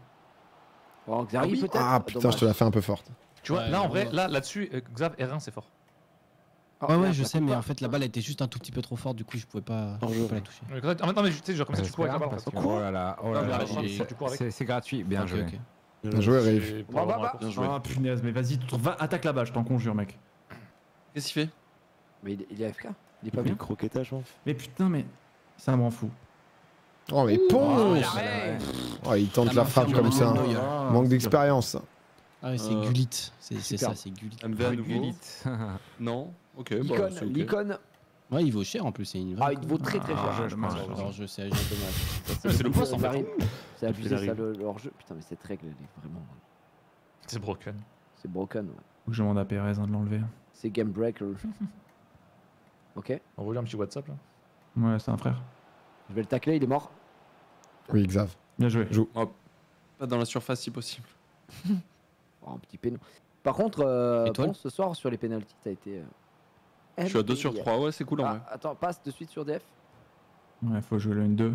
Ah putain, je te la fais un peu forte. Tu vois, là en vrai, là-dessus, Xav R1 c'est fort. Ouais, je sais, mais en fait la balle était juste un tout petit peu trop forte, du coup je pouvais pas la toucher. Non, mais tu sais, genre comme ça tu cours avec la balle. Oh là là, c'est gratuit, bien joué. Bien joué, Riff. Ah punaise, mais vas-y, attaque la balle, je t'en conjure, mec. Qu'est-ce qu'il fait? Mais il est AFK, il est pas bien. Croquetage, mais putain, mais ça me rend fou. Oh, mais ponce! Oh, il tente la frappe comme ça. Manque d'expérience. Ah, c'est Gullit. C'est ça, c'est Gullit. MV à nouveau. Non, ok. L'icône. Ouais, il vaut cher en plus, c'est une vraie. Ah, il vaut très cher. Je sais, dommage. C'est le poste en fait. C'est abusé ça leur jeu. Putain, mais cette règle, elle est vraiment. C'est broken. C'est broken, ouais. Faut que je demande à Perez de l'enlever. C'est game breaker. Ok. Envoie-lui un petit WhatsApp là. Ouais, c'est un frère. Je vais le tacler, il est mort. Oui, Xav. Bien joué. Joue. Oh, pas dans la surface si possible. Oh, un petit péno. Par contre, bon, ce soir sur les pénalties, t'as été. Je suis à 2 sur 3, ouais, c'est cool en vrai. Attends, passe de suite sur DF. Ouais, faut jouer le 1-2.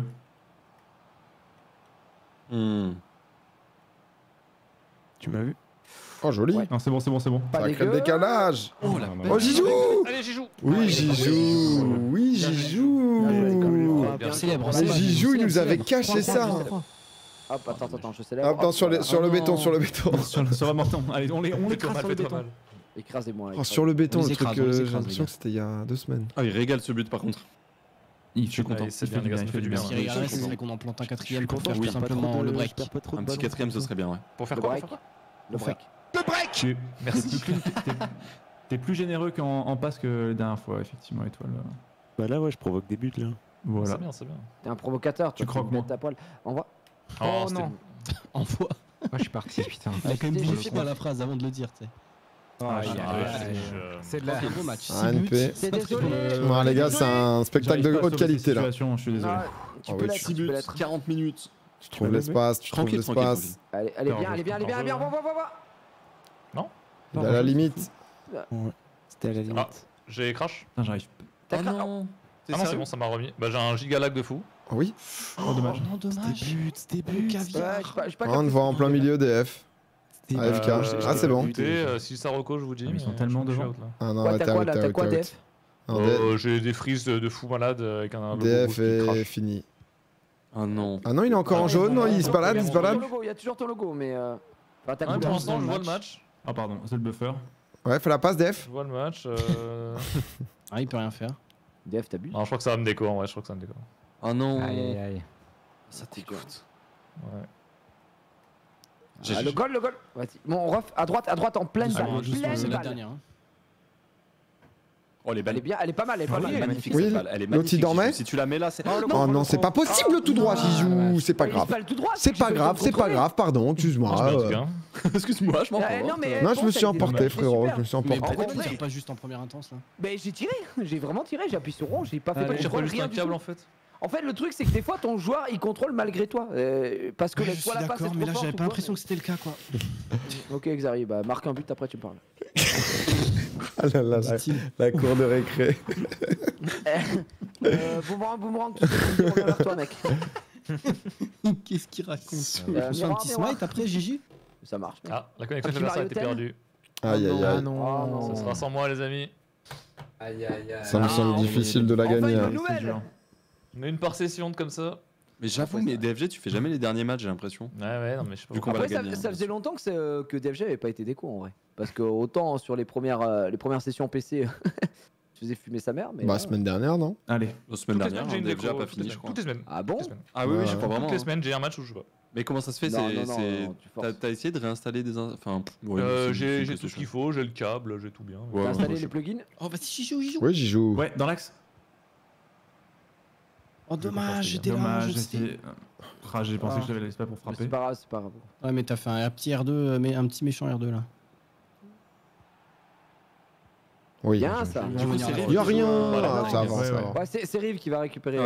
Tu m'as vu? Oh, joli. Ouais. Non, c'est bon, c'est bon, c'est bon. Pas Sacré décalage. Oh, la Oh, j'y joue. Allez, j'y joue. Oui, j'y joue. Oui, j'y joue. Bien célèbre. Mais j'y joue, il nous avait caché ça. Hop, attends, je célèbre. Attends, sur le béton, sur le béton. Sur le menton. Allez, on l'écrase sur le béton. Écrasez-moi. Oh, sur le béton, le truc, j'ai l'impression que c'était il y a 2 semaines. Ah, il régale ce but par contre. Je suis content. C'est bien, les gars, ça fait du bien. Ce qui régalerait, ce serait qu'on en plante un 4ème pour faire tout simplement le break. Un petit 4ème, ce serait bien, ouais. Pour faire quoi? Le break. Le break. Merci. T'es plus généreux qu'en passe que la dernière fois, effectivement, Étoile. Bah là, ouais, je provoque des buts là. Voilà. C'est bien, c'est bien. T'es un provocateur, tu crois que moi ta poil. Envoie. Oh non. Envoie. Moi, je suis parti, putain. Il a quand même vérifié dans la phrase avant de le dire, tu sais. C'est de la beau match. ANP. C'est désolé. Ouais, les gars, c'est un spectacle de haute qualité là. Je suis désolé. Tu peux l'être, 6 buts, 40 minutes. Tu trouves l'espace, tu trouves l'espace. Allez, bien, va. Non. Il est à la limite. C'était à la limite. Ah, j'ai crash. Putain, j'arrive. T'as crash. Ah non, c'est bon, ça m'a remis. Bah, j'ai un giga lag de fou. Ah oui. Oh, dommage. Non, dommage. C'était but, caviar. On te voit en plein milieu DF. AFK. Ah, c'est bon. Si ça reco, je vous dis. Ils sont tellement devant. Ah non, ouais, t'as quoi DF? J'ai des frises de fou malade avec un logo DF est fini. Ah non. Ah non, il est encore en jaune, non, il se balade, Il y a toujours ton logo, mais. Pour l'instant, je vois le match. Ah, pardon, c'est le buffer. Ouais, fais la passe, DF. Je vois le match. Ah, il peut rien faire. DF, t'abuses. Non, je crois que ça va me déco, en vrai, je crois que ça me déco. Ah non. Aïe. Ça t'écoute. Ouais. Le goal. Bon, on ref à droite en pleine balle. C'est la dernière. Oh, les balles. Elle est pas mal, elle est pas mal. Magnifique. Oui, Elle est l'autre il dormait. Si tu la mets là, c'est. Oh non, c'est pas possible tout droit, Zizou. C'est pas grave. C'est pas grave, pardon, excuse-moi. Excuse-moi, je m'en Non, je me suis emporté, frérot. Je me suis emporté. Mais pourquoi tu tires pas juste en première intense là? Mais j'ai tiré, j'ai vraiment tiré, j'ai appuyé sur rond, j'ai pas fait J'ai pas juste un câble en fait. En fait, le truc, c'est que des fois, ton joueur, il contrôle malgré toi. Parce que je suis d'accord, mais là, j'avais pas l'impression que c'était le cas, quoi. Ok, Xari, bah marque un but, après tu me parles. Ah là là, la cour de récré. Boomerang, tu reviens vers toi, mec. Qu'est-ce qu'il raconte? Je fais un petit smite après, Gigi? Ça marche. Ah, la connexion de l'adversaire a été perdue. Aïe aïe aïe. Ça sera sans moi, les amis. Ça me semble difficile de la gagner. On a une par session comme ça. Mais j'avoue, mais DFG, tu fais jamais les derniers matchs, j'ai l'impression. Ouais, non, mais je sais pas. Du coup, après, ça faisait longtemps que DFG avait pas été déco en vrai. Parce que autant sur les premières sessions PC, je faisais fumer sa mère. Mais bah, semaine dernière, non? Allez. La semaine dernière, DFG a pas fini, je crois. Toutes les semaines. Ah bon? Ah oui, je crois vraiment. Toutes les semaines, j'ai un match où je joue pas. Mais comment ça se fait? T'as essayé de réinstaller des. Enfin, j'ai tout ce qu'il faut, j'ai le câble, j'ai tout bien. T'as installé les plugins? Oh, vas-y, j'y joue. Oui, j'y joue. Ouais, dans l'axe. Oh, dommage, j'étais là. J'ai pensé que j'avais l'espace pour frapper. C'est pas grave. Ouais, mais t'as fait un petit R2, mais un petit méchant R2 là. Oui. Bien ça. Il y a rien. Ça va. Ouais, c'est Rive qui va récupérer.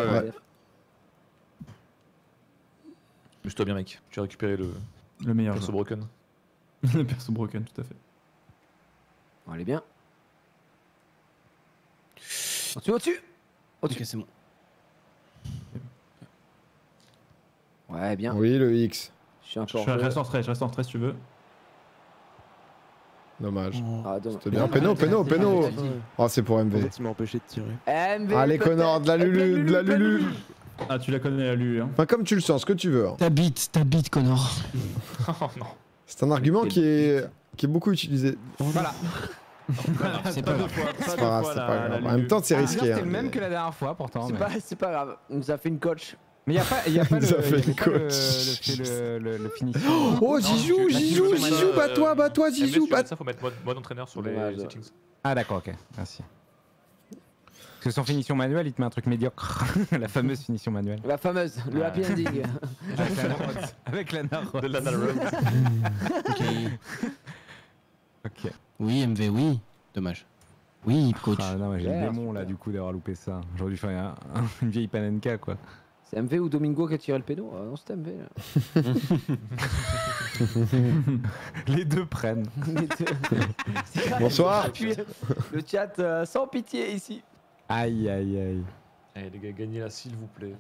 Amuse-toi bien, mec. Tu as récupéré le meilleur. Perso broken. Le perso broken, tout à fait. On est bien. Au-dessus. Ok, c'est bon. Ouais, bien. Oui, le X. Je reste en stress si tu veux. Dommage. C'était bien. Péno. Oh, c'est pour MV. Tu m'as empêché de tirer. Allez, Connor, de la Lulu. Ah, tu la connais la Lulu, hein. Enfin, comme tu le sens, ce que tu veux. Ta bite, Connor. Oh non. C'est un argument qui est beaucoup utilisé. Voilà. C'est pas grave. En même temps, c'est risqué. C'était le même que la dernière fois, pourtant. C'est pas grave. On nous a fait une coach. Mais il y a pas le finition. Oh, Zizou, bats-toi, Zizou, Ça, faut mettre mode entraîneur sur les settings. Ah, d'accord, ok, merci. Parce que sans finition manuelle, il te met un truc médiocre. La fameuse finition manuelle. La fameuse, le happy ending. Avec la Narod. De la Narod. Ok. Oui, MV, oui. Dommage. Oui, coach. Ah non, j'ai le démon là du coup d'avoir loupé ça. J'aurais dû faire une vieille panenka quoi. C'est MV ou Domingo qui a tiré le pédo? Non, c'était MV là. Les deux prennent. Bonsoir. Le chat sans pitié ici. Aïe aïe aïe. Allez les gars, gagnez là s'il vous plaît.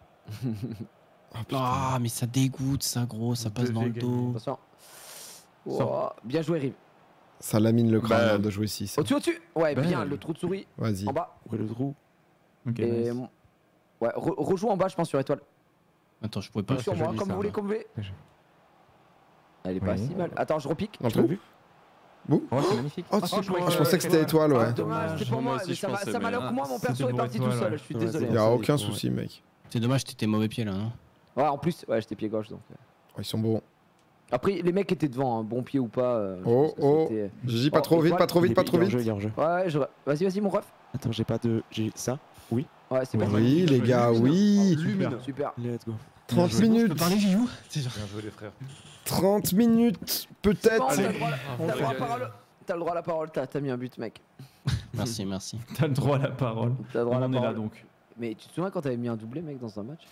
Ah, mais ça dégoûte ça gros, ça passe dans le dos. Attention. Oh, bien joué Rive. Ça lamine le crâne de jouer 6. Au-dessus. Ouais, bien, le trou de souris. Vas-y. En bas. Ouais, le trou. Ok. Et... Nice. Ouais, rejoue en bas, je pense, sur étoile. Attends, je pourrais pas. Sur moi, comme vous voulez, comme vous voulez. Elle est pas si mal. Attends, je repique. Dans le trou. Bouh. Oh, c'est magnifique. Oh, je pensais que c'était étoile, ouais. Dommage, c'est pour moi, mais ça m'a l'air que moi, mon perso est parti tout seul. Je suis désolé. Y'a aucun souci, mec. C'est dommage, t'étais mauvais pied là, non? Ouais, en plus, ouais, j'étais pied gauche donc. Ils sont bons. Après, les mecs étaient devant, bon pied ou pas. Oh, Gigi, pas trop vite, pas trop vite, pas trop vite. Ouais, vas-y, mon ref. Attends, j'ai pas de. J'ai ça? Oui. Ouais, c'est pas Oui, les gars, oui. Super. Let's go. 30 minutes. Je peux parler, Gigou? Bien joué les frères. 30 minutes, peut-être. T'as le droit à la parole, t'as mis un but, mec. Merci. T'as le droit à la parole. T'as le droit à la On est là parole. donc. Mais tu te souviens quand t'avais mis un doublé, mec, dans un match?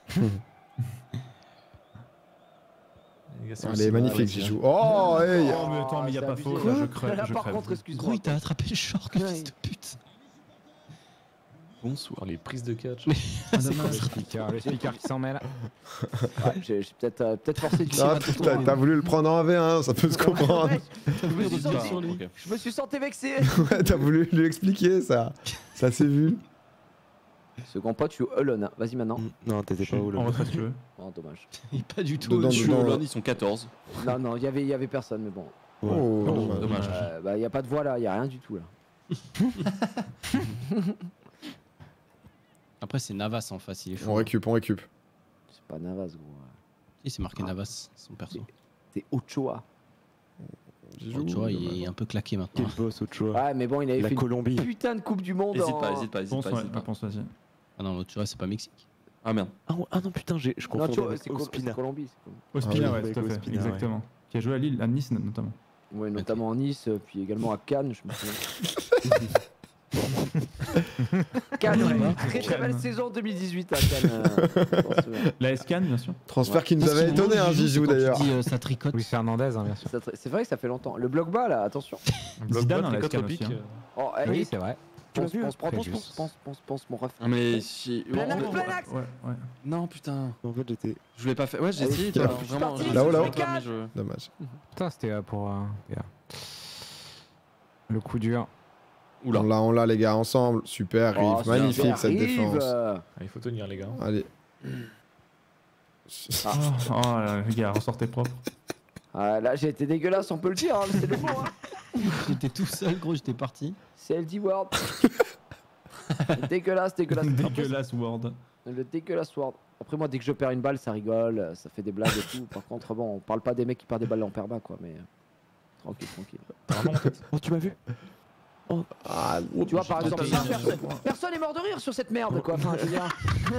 Allez, magnifique, Gigou. Oh, hey. Oh, mais attends, mais y a pas faute. Je crève. Là, par contre, excuse-moi. Gros, il t'a attrapé le short, le fils de pute. Bonsoir, les prises de catch. Le speaker qui s'en mêle. Ouais, j'ai peut-être forcé du Ah, t'as voulu le prendre en V1, ça peut se comprendre. Je me suis senti vexé. Ouais, t'as voulu lui expliquer ça. Ça s'est vu. Second pote, je suis alone. Vas-y maintenant. Non, t'étais pas En alone. retrait si tu veux. Oh, dommage. Il est pas du tout. Dedans, dedans. Ils sont 14. Non, il y avait personne, mais bon. Oh, Dommage. Bah, y a pas de voix là, y a rien du tout là. Après, c'est Navas en face, il est chaud. On récup. C'est pas Navas, gros. Si, c'est marqué Navas, son perso. C'est Ochoa. Ochoa, il est un peu claqué maintenant. Quel boss, Ochoa. Ouais, mais bon, il avait La fait Colombie. une putain de Coupe du Monde. Hésite pas. Pense, vas-y. Ah non, Ochoa, c'est pas Mexique. Ah merde. Ah non, putain, je Non, confonds Ochoa, avec c'est Ospina. Colombie. Ospina, Ah ouais, oui, tout à fait. Ospina, Exactement. Qui a joué à Lille, à Nice notamment. Ouais, notamment en Nice, puis également à Cannes, je me souviens. Cannes, ouais. Très belle saison 2018 à Cannes. La S-Can, bien sûr. Transfert qui nous avait étonné, hein, Gigou d'ailleurs. Ça tricote. Luis Fernandez, bien sûr. C'est vrai que ça fait longtemps. Le bloc bas là, attention. Zidane dans la S-Can aussi. hein. Oh, Oui, c'est vrai. Pense, mon ref. Mais si. Plein axe. Ouais. Non, putain. En fait, j'étais. Je voulais pas faire. Ouais, j'ai essayé. Vraiment. Là-haut. Dommage. Putain, c'était pour le coup dur. Oula. On l'a les gars, ensemble. Super, Oh, Riff. Magnifique cette défense. Il faut tenir les gars. Allez. Oh là, les gars, ressortez propre. Ah, là, j'ai été dégueulasse, on peut le dire. Hein, c'est le mot. Hein. J'étais tout seul, gros, j'étais parti. C'est LD Word. Dégueulasse. Dégueulasse Word. Le dégueulasse Word. Après, moi, dès que je perds une balle, ça rigole, ça fait des blagues et tout. Par contre, bon, on parle pas des mecs qui perdent des balles en perma, quoi, mais. Tranquille. Oh, tu m'as vu? Oh. Ah, tu vois, par exemple, personne n'est mort de rire sur cette merde, quoi. Enfin, je veux dire.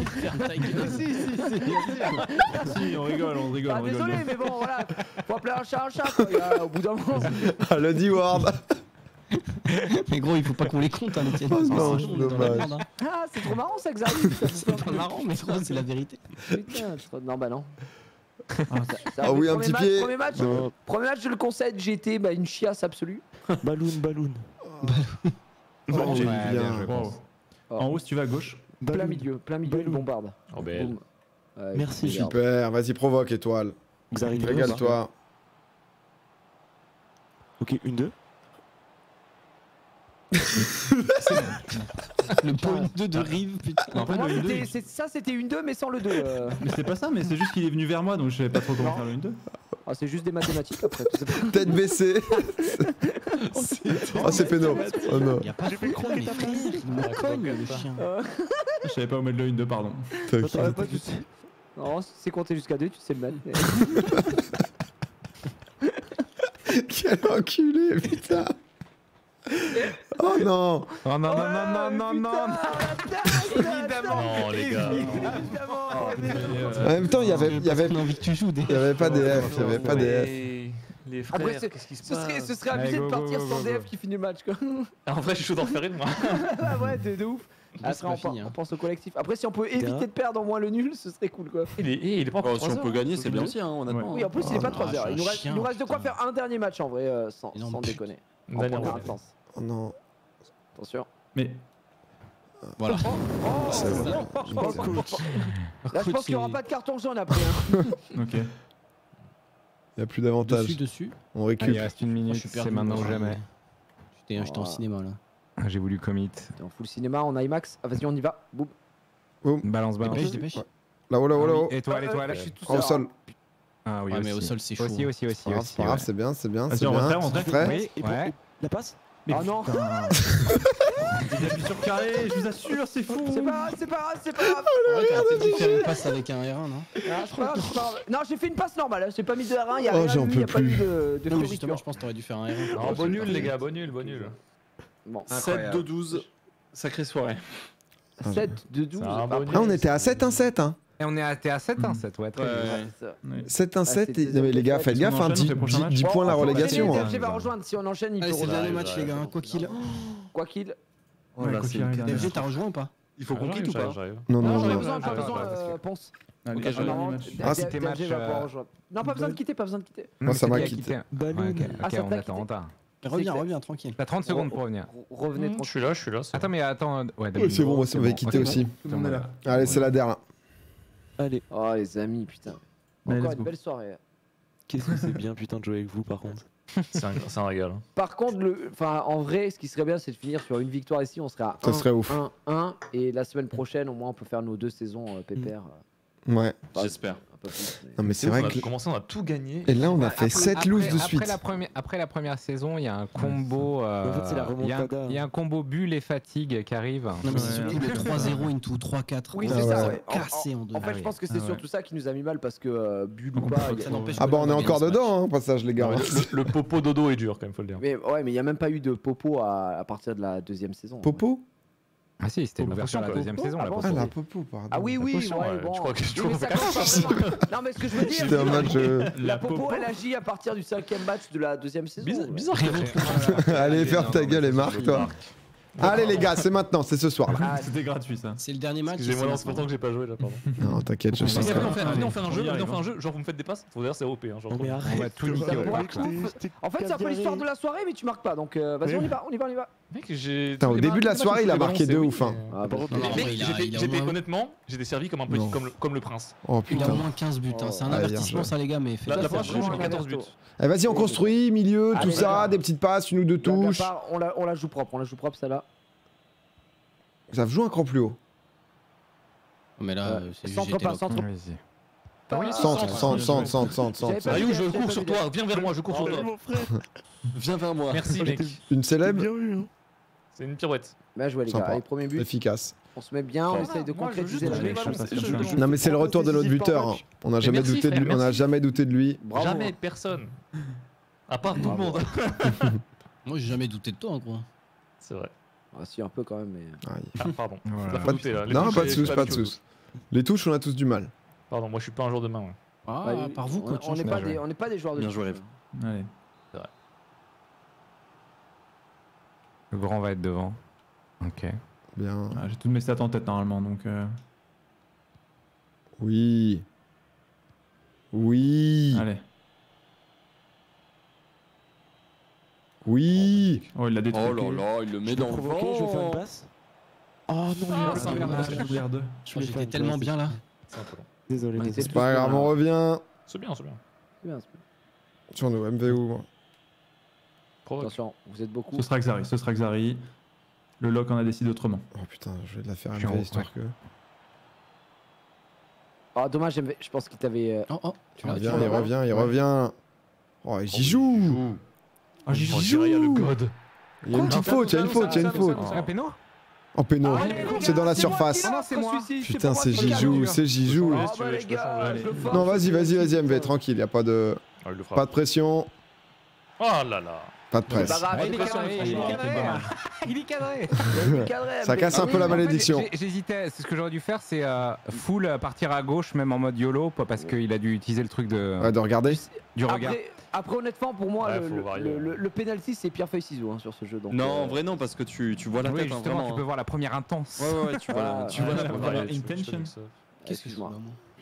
Si, on rigole. Ah, désolé, mais bon, voilà. Faut appeler un chat, quoi. Au bout d'un moment. Ah, le D-Word. Mais gros, il faut pas qu'on les compte, hein, les tiennes. Non, c'est dommage. Ah, c'est trop marrant, ça, Xavier. C'est pas marrant, mais gros, c'est la vérité. Putain, non, bah non. Ah oui, un petit pied. Premier match, je le concède, j'ai été une chiasse absolue. Balloon. Oh, j'ai Ouais, bien. je pense. En haut, si tu vas à gauche. Plein milieu, bombarde. Oh, belle. Merci. Super, vas-y, provoque, étoile. Régale-toi. Ok, 1-2. Le point 2 de Rive, putain. Non, Pour pas moi, le 1-2. ça, c'était une 2, mais sans le 2. Mais c'est pas ça, mais c'est juste qu'il est venu vers moi, donc je savais pas trop comment faire le 1-2. Ah, c'est juste des mathématiques après. Tête baissée. Oh, c'est péno. Oh non. Y'a pas de con, les frères. Il me cogne, le chien. Je savais pas où mettre le 1-2, pardon. Non, c'est compté jusqu'à 2, tu sais le mettre. Quel enculé, putain. Oh non. Oh non, non, non, non, non, non. Évidemment. Non, les gars. En même temps, il y avait envie que tu joues. Il y avait pas DF, il y avait pas DF. Les frères, après, qu'est-ce qui se passe? ce serait abusé de partir sans DF qui finit le match, quoi. En vrai, je suis chaud d'en faire une, moi. Ah ouais, de ouf. Après, on pense au collectif. Après, si on peut éviter de perdre au moins le nul, ce serait cool, quoi. Il est pas encore 3 si on peut gagner, c'est bien aussi, hein, honnêtement. Oui, en plus, il est pas 3h. Il nous reste de quoi faire un dernier match, en vrai, sans déconner. En première instance. Oh non. Attention. Mais. Voilà. Là, je pense qu'il n'y aura pas de carton jaune après. Ok. Il n'y a plus d'avantage. Dessus. On récupère. Il reste une minute, c'est maintenant ou jamais. J'étais en cinéma là. J'ai voulu commit. T'es en full cinéma, en IMAX. Ah, vas-y, on y va. Boum. Balance, balance. Dépêche. Là-haut, là-haut, là-haut. Étoile, étoile. Au sol. Ah oui, mais au sol c'est chaud. Aussi. C'est pas grave, c'est bien, c'est bien. Vas-y, on rentre. Oui, ouais. La passe. Ah non. J'ai appuyé sur carré, je vous assure, c'est fou. C'est pas grave. T'as dû faire une passe avec un R1, non? Non, j'ai fait une passe normale. J'ai pas mis de R1, y'a rien eu, y'a pas eu de non, justement, je pense que t'aurais dû faire un R1. Oh, bon nul, les gars, bon nul. Bon. 7-2-12, sacrée soirée. 7-2-12. Ah, on était à 7-1-7, hein. Et on est à 7-1-7, ouais, très bien. 7-1-7, les gars, faites gaffe, 10 points la relégation. DFG va rejoindre, si on enchaîne, il peut rejoindre. C'est le dernier match, les gars, quoi qu'il. DFG, t'as rejoint ou pas? Il faut qu'on quitte ou pas? Non, j'en ai besoin, Ponce. Ah, c'était match. Non, pas besoin de quitter, Moi, ça m'a quitté. Ok, on attend. Reviens, tranquille. T'as 30 secondes pour revenir. Revenez, je suis là. Attends, mais attends. Ouais, c'est bon, moi, ça m'avait quitté aussi. Allez, c'est la dernière. Allez. Oh, les amis, putain. Encore une belle soirée. Qu'est-ce que c'est bien, putain, de jouer avec vous, par contre. C'est un régal. Par contre, en vrai, ce qui serait bien, c'est de finir sur une victoire ici. On serait à 1-1. Et la semaine prochaine, au moins, on peut faire nos 2 saisons pépère. Ouais. J'espère. Non, mais c'est vrai que. On a tout gagné. Et là, on a fait 7 loses de suite. Après la première saison, il y a un combo. Il y a un combo bulle et fatigue qui arrive. Non, mais c'est surtout le 3-0 into 3-4. Oui, c'est ça, ouais. Cassé en deux. En fait, je pense que c'est surtout ça qui nous a mis mal parce que bulle ou pas. Ah, bah, on est encore dedans, hein, passage, les gars. Le popo dodo est dur, quand même, faut le dire. Mais ouais, mais il n'y a même pas eu de popo à partir de la 2e saison. Popo? Ah si, c'était l'ouverture de la 2e saison. Ah, la popo, pardon. Ah oui, bon. Je crois que Non, mais ce que je veux dire, c'était un match. La popo, elle agit à partir du 5e match de la 2e saison. Bizarre. Allez, ferme ta gueule et marque, toi. Allez, les gars, c'est maintenant, c'est ce soir. C'était gratuit, ça. C'est le dernier match. Excusez-moi, c'est pourtant que j'ai pas joué là, pardon. Non, t'inquiète, je sens ça. Venez, on fait un jeu, genre vous me faites des passes. Faut dire, c'est OP, hein, genre. On va tout niquer au parc. En fait, c'est un peu l'histoire de la soirée, mais tu marques pas. Donc, vas-y, on y va. Mec, j'ai. Putain, au début de la soirée, il a marqué 2 ou fin. Honnêtement, j'étais servi comme un petit, comme le prince. Oh Il a putain. au moins 15 buts. C'est un avertissement, ça, les gars, mais faites La prochaine, je mets 14 buts. Allez, vas-y, on construit, milieu, tout ça, des petites passes, une ou deux touches. On la joue propre, celle-là. Ça joue un cran plus haut. Mais là, c'est centre pas. Centre. Ayou, je cours sur toi, viens vers moi, je cours sur toi. Viens vers moi. Merci, mec. Une célèbre. C'est une pirouette. Bien joué, les gars. Allez, premier but. Efficace. On se met bien, on essaye de concrétiser la chose. Non, mais c'est le retour de notre buteur. On n'a jamais douté de lui. On n'a jamais douté de lui. Jamais, personne. À part tout le monde. Moi, j'ai jamais douté de toi, en gros. C'est vrai. Ah si, un peu quand même, mais... Ah, pardon. Non, pas de soucis, pas de soucis. Les touches, on a tous du mal. Pardon, moi je suis pas un joueur de main. Ah, par vous, coach. On n'est pas des joueurs de Bien joué, touche. Allez. C'est vrai. Le grand va être devant. Ok. Bien. J'ai toutes mes stats en tête, normalement, donc... Oui. Oui. Allez. Oui. Oh, il l'a détruit. Oh là là, il le met dans le vent. Je vais faire une passe. Oh non, J'étais tellement bien là. C'est un peu long. Désolé. C'est pas grave, on revient. C'est bien. Sur nos MVO, moi. Attention, vous êtes beaucoup. Ce sera Xari. Le lock en a décidé autrement. Oh putain, je vais de la faire MV histoire que... Ah dommage, je pense qu'il t'avait... Il revient. Oh, j'y joue. Oh, j'y joue. Il y a le god. Il y a une petite faute, il y a une faute. Un péno? En péno, c'est dans la surface. Putain, c'est Jijou. Non, vas-y, MV, tranquille, y a pas de pression. Oh là là. Pas de presse. Il est cadré. Ça casse un peu la malédiction. J'hésitais, ce que j'aurais dû faire, c'est full partir à gauche, même en mode YOLO, parce qu'il a dû utiliser le truc de. Ouais, de regarder. Du regard. Après, honnêtement, pour moi, le penalty, c'est pierre feuille ciseau hein, sur ce jeu. Donc, non, en vrai, non, parce que tu vois la tête. Justement, hein, tu peux voir la première intense. Ouais, tu vois la première intention. Qu'est-ce que je vois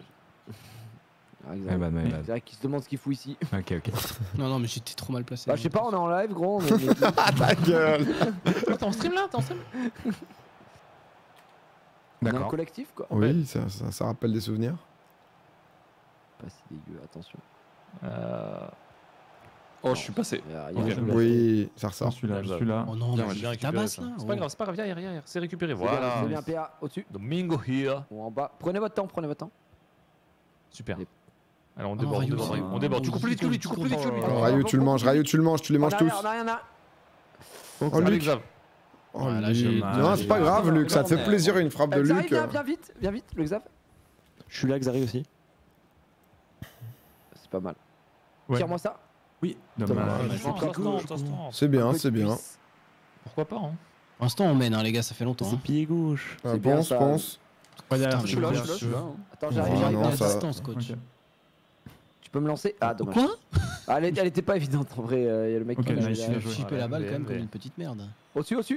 C'est vrai qu'il se demande ce qu'il fout ici. Ok. Non, mais j'étais trop mal placé. Bah, je sais pas, on est en live, gros. Ta gueule. T'es en stream là? T'es en stream? On est un collectif, quoi. Oui, ça rappelle des souvenirs. Pas si dégueu, attention. Oh, je suis passé. Oui, ça ressort. Celui-là. Oh non, j'ai récupéré ça. C'est pas grave, viens, c'est récupéré. Voilà. C'est bien, PA, au-dessus. Domingo here. Ou en bas. Prenez votre temps. Super. Alors on déborde, Tu coupes plus vite que lui, Rayou, tu le manges, tu les manges tous. On a rien là. Oh, Luc. Oh, non, c'est pas grave, Luc, ça te fait plaisir une frappe de Luc. Viens vite, le Xav. Je suis là, Xari aussi. C'est pas mal. Tire-moi ça. Oui, c'est bien. Pourquoi pas, hein. Pour l'instant, on mène, les gars, ça fait longtemps. C'est pied gauche. Pense. Je suis là. Attends, j'arrive à distance, coach. Tu peux me lancer? Ah, dommage. Quoi? Elle était pas évidente en vrai. Il y a le mec qui a chippé la balle quand même comme une petite merde. Au-dessus.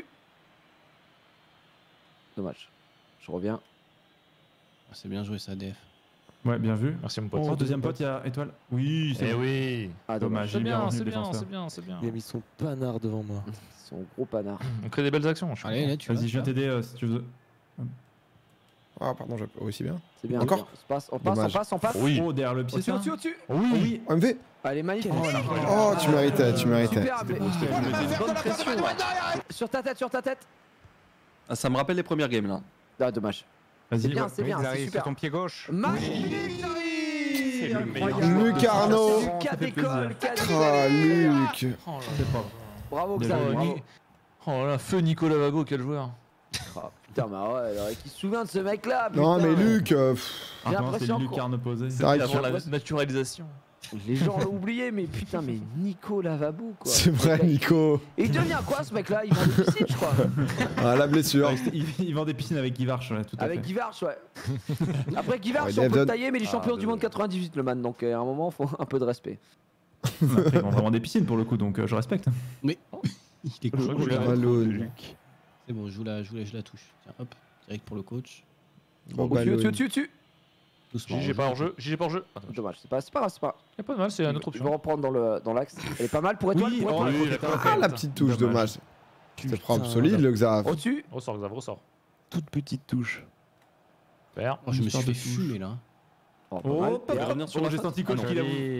Dommage. Je reviens. C'est bien joué ça, DF. Ouais, bien vu. Merci mon pote. Oh, deuxième pote, il y a étoile. Oui, c'est oui. Ah, dommage. C'est bien. Il a mis son panard devant moi. Son gros panard. On crée des belles actions. Allez, là, tu vas-y, je viens t'aider si tu veux. Ah, pardon, j'ai aussi bien. C'est bien. Encore. On passe. Oui. Oh, derrière le pied. Au-dessus. Oui. MV. Allez, magnifique. Oh, tu méritais. Super. Bonne pression. Sur ta tête. Ah, ça me rappelle les premières games là. Ah, dommage. Vas-y, c'est bien, c'est super. Ton pied gauche. Magnifique. Luc Arnaud. Ah, Luc. Bravo, Xavier. Oh là, feu Nicolas Vago, quel joueur. Putain, mais ouais, qui se souvient de ce mec-là? Non, mais Luc. J'ai l'impression. C'est Luc Arnaud posé. C'est avant la naturalisation. Les gens l'ont oublié, mais putain, mais Nico Lavabo quoi. C'est vrai, Nico. Et il devient quoi ce mec là? Il vend des piscines, je crois. Ah, la blessure. Il vend des piscines avec Guy Varche, tout à fait. Avec Guy Varche, ouais. Après Guy Varche, on peut le tailler, mais il est champion du monde 98, le man, donc à un moment, faut un peu de respect. Après, ils vont vraiment des piscines pour le coup, donc je respecte. Mais il est cool. C'est bon, je la touche. Tiens, hop, direct pour le coach. Au-dessus. Doucement. J'ai pas hors jeu. Dommage, c'est pas grave. Y'a pas de mal, c'est un autre Je option. vais reprendre dans l'axe. Elle est pas mal pour étoile. Ah, la petite touche, dommage. C'était propre, solide le Xav. Au-dessus. Ressort, Xav, ressort. Toute petite touche. Super. Je me suis fait fumer là. Oh, j'ai senti coach qui l'a voulu.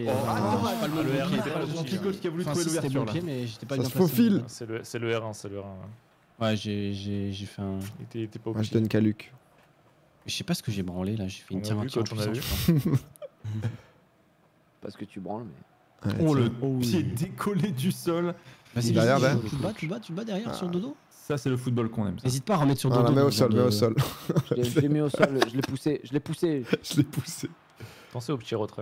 Coach qui a voulu trouver l'ouverture là. Mais j'étais pas bien placé. Ça se faufile. C'est le R1, Ouais, j'ai fait un. Il était pas obligé. Moi je donne qu'à Luc. Je sais pas ce que j'ai branlé là, j'ai fait une tir coach, on a vu. Parce que tu branles, mais. Oh, le pied décollé du sol. Vas-y, derrière, tu le bats derrière sur le dodo. Ça, c'est le football qu'on aime. N'hésite pas à remettre sur le dodo. Mets au sol. Je l'ai mis au sol, je l'ai poussé. Pensez au petit retrait.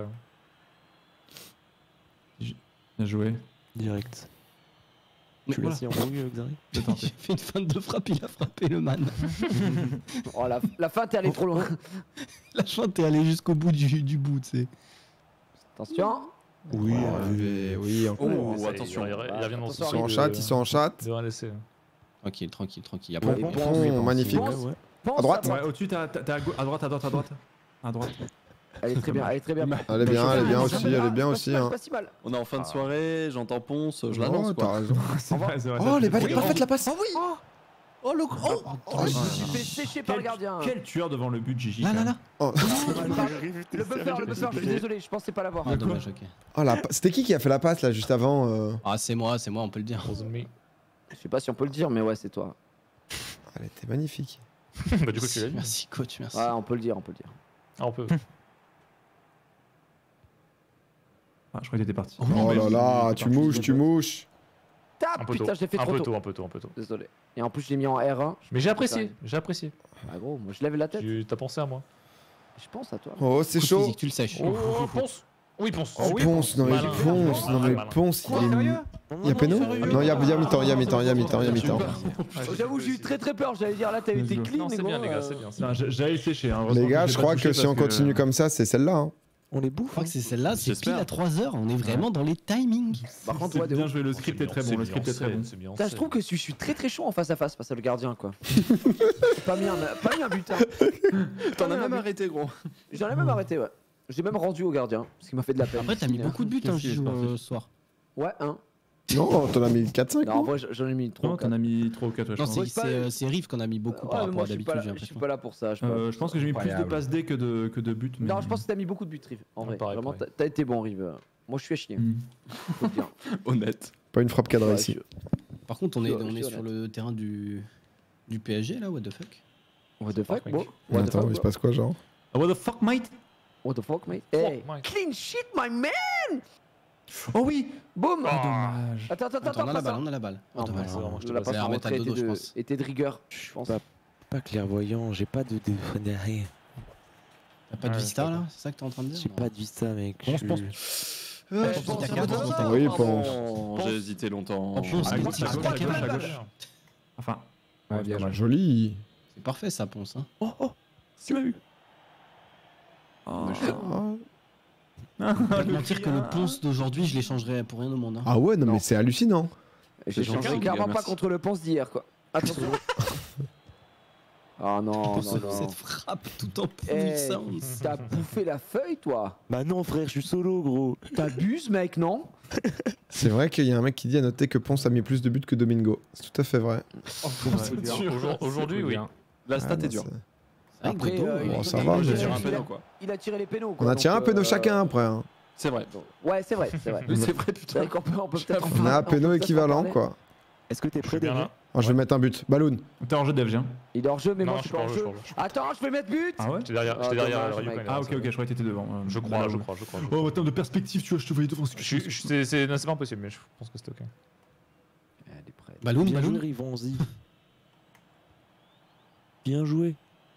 Bien joué. Direct. Tu l'as si en Xari. J'ai fait une feinte de frappe, il a frappé le man. Oh, la feinte est allée trop loin. La feinte est allée jusqu'au bout du bout, tu sais. Attention. Oui, encore. Oh, attention, il revient dans Ils sont en chat. Devrait laisser. Tranquille. Il y a pas magnifique. À droite. Ouais, au-dessus, t'as à droite. À droite. Elle est très bien. Elle est bien aussi. Pas si mal. On est en fin de soirée, j'entends Ponce, je l'annonce quoi. T'as raison. Oh, les balles, parfaite la passe. Oh oui. Oh le je me suis fait sécher par le gardien. Quel tueur devant le but, Gigi. Là. Le buffer, je suis désolé, je pensais pas l'avoir. Ah, dommage, ok. Oh, c'était qui a fait la passe là juste avant Ah, c'est moi, on peut le dire. Je sais pas si on peut le dire, mais ouais, c'est toi. Elle était magnifique. Bah, du coup, tu l'as dit. Merci, coach, merci. Ouais, on peut le dire. Ah, on peut. Ah, je crois qu'il était parti. Oh là là, tu mouches. Putain, je l'ai fait trop tôt. Un peu tôt. Désolé. Et en plus, je l'ai mis en R1. Mais j'ai apprécié. Ah gros, moi je lève la tête. T'as pensé à moi. Je pense à toi. Oh, c'est chaud. Tu le sèches. Oh, Ponce. Oui, Ponce. Oh, Ponce, non mais Ponce, non mais Ponce, il est... Il y a péno? Non, il y a mi-temps, il y a mi-temps. J'avoue, j'ai eu très peur, j'allais dire là, t'as été clean, mais c'est bien les gars, c'est bien. J'allais sécher. Les gars, je crois que si on continue comme ça, c'est celle-là. On les bouffe. Je crois que c'est celle-là, c'est pile à 3h, on est vraiment dans les timings. Par contre, ouais, bien joué, le script est très bon, Je trouve que je suis très très chaud en face à face face à le gardien quoi. Pas mis un but. T'en as même arrêté gros. J'en ai même arrêté ouais. J'ai même rendu au gardien, ce qui m'a fait de la peine. Après t'as mis beaucoup de buts ce soir. Ouais, Non, t'en as mis 4-5. Non, moi j'en ai mis 3. Non, t'en as mis 3 ou 4. Non, c'est Riff qu'on a mis beaucoup par rapport à d'habitude. Je suis pas là pour ça. Je pense que j'ai mis plus de passes D que de buts. Non, je pense que t'as mis beaucoup de buts, Riff. En vrai, vraiment, t'as été bon, Riff. Moi je suis à chier. Faut dire. Honnête. Pas une frappe cadrée ici. Par contre, on est sur le terrain du PSG là, what the fuck? What the fuck, bro? Attends, il se passe quoi, genre? What the fuck, mate? What the fuck, mate? Hey, clean shit, my man! Oh oui! Boum! Dommage. Attends, on a la balle. Non, je la passe à remettre à dodo, je pense. Était de rigueur, je pense. Pas clairvoyant, j'ai pas de derrière. T'as pas de vista là? C'est ça que t'es en train de dire? J'ai pas de vista, mec. Oui, Ponce. J'ai hésité longtemps. À gauche. Enfin, joli. C'est parfait ça, Ponce. Oh, tu m'as eu. Je vais te mentir que le Ponce d'aujourd'hui, je l'échangerais pour rien au monde. Ah ouais, non mais c'est hallucinant. J'échangerais clairement pas contre le Ponce d'hier quoi. Attention. Oh non. Cette frappe tout en puissance. T'as bouffé la feuille toi? Bah non frère, je suis solo gros. T'abuses mec, non? C'est vrai qu'il y a un mec qui dit à noter que Ponce a mis plus de buts que Domingo. C'est tout à fait vrai. Aujourd'hui oui. La stat est dure. Après, ça va, il a tiré les pénaux. On a tiré un péno chacun après. C'est vrai. Ouais, c'est vrai. C'est vrai, putain. On peut peut-être. On a un péno équivalent quoi. Est-ce que t'es prêt déjà? Je vais mettre un but. Balloon. T'es en jeu, Dev, viens. Il est hors jeu, mais moi je suis pas en jeu. Attends, je vais mettre but. Ah ouais? J'étais derrière. Ah ok, je croyais que t'étais devant. Je crois. Oh, en termes de perspective, tu vois, je te voyais devant. C'est pas impossible, mais je pense que c'était ok. Balloon, Rivanzi. Bien joué.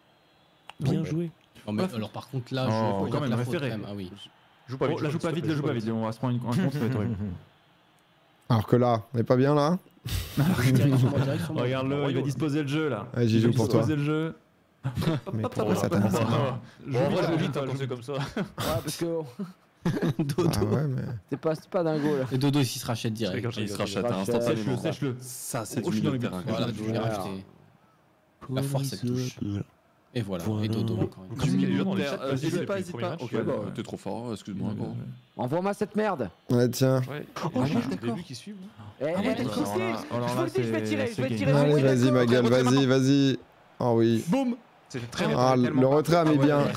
Alors par contre là, je vais quand même référer. Ah oui. Joue pas vite, on va se prendre un compte, ça va être horrible. Alors que là, on est pas bien là? Regarde-le, il va disposer le jeu là. Ouais, j'y joue pour toi. Disposer le jeu. Mais pourquoi ça t'a mis ça? En vrai, je vite quand c'est comme ça. Ouais, parce que. Dodo. Ah ouais, mais. C'est pas dingo là. Et Dodo, il se rachète direct. Il se rachète instantanément. Sèche-le. Ça, c'est du milieu de terrain. Voilà, je l'ai racheté. La force, elle touche. Et voilà, et Dodo encore une fois. Hésite pas. Ok, t'es trop fort, excuse-moi. Envoie-moi cette merde. Ouais, tiens. J'ai des buts qui suivent. Je vais tirer. Allez, vas-y, ma gueule, vas-y. Oh oui. Boum. C'était très bien. Ah, le retrait a mis bien.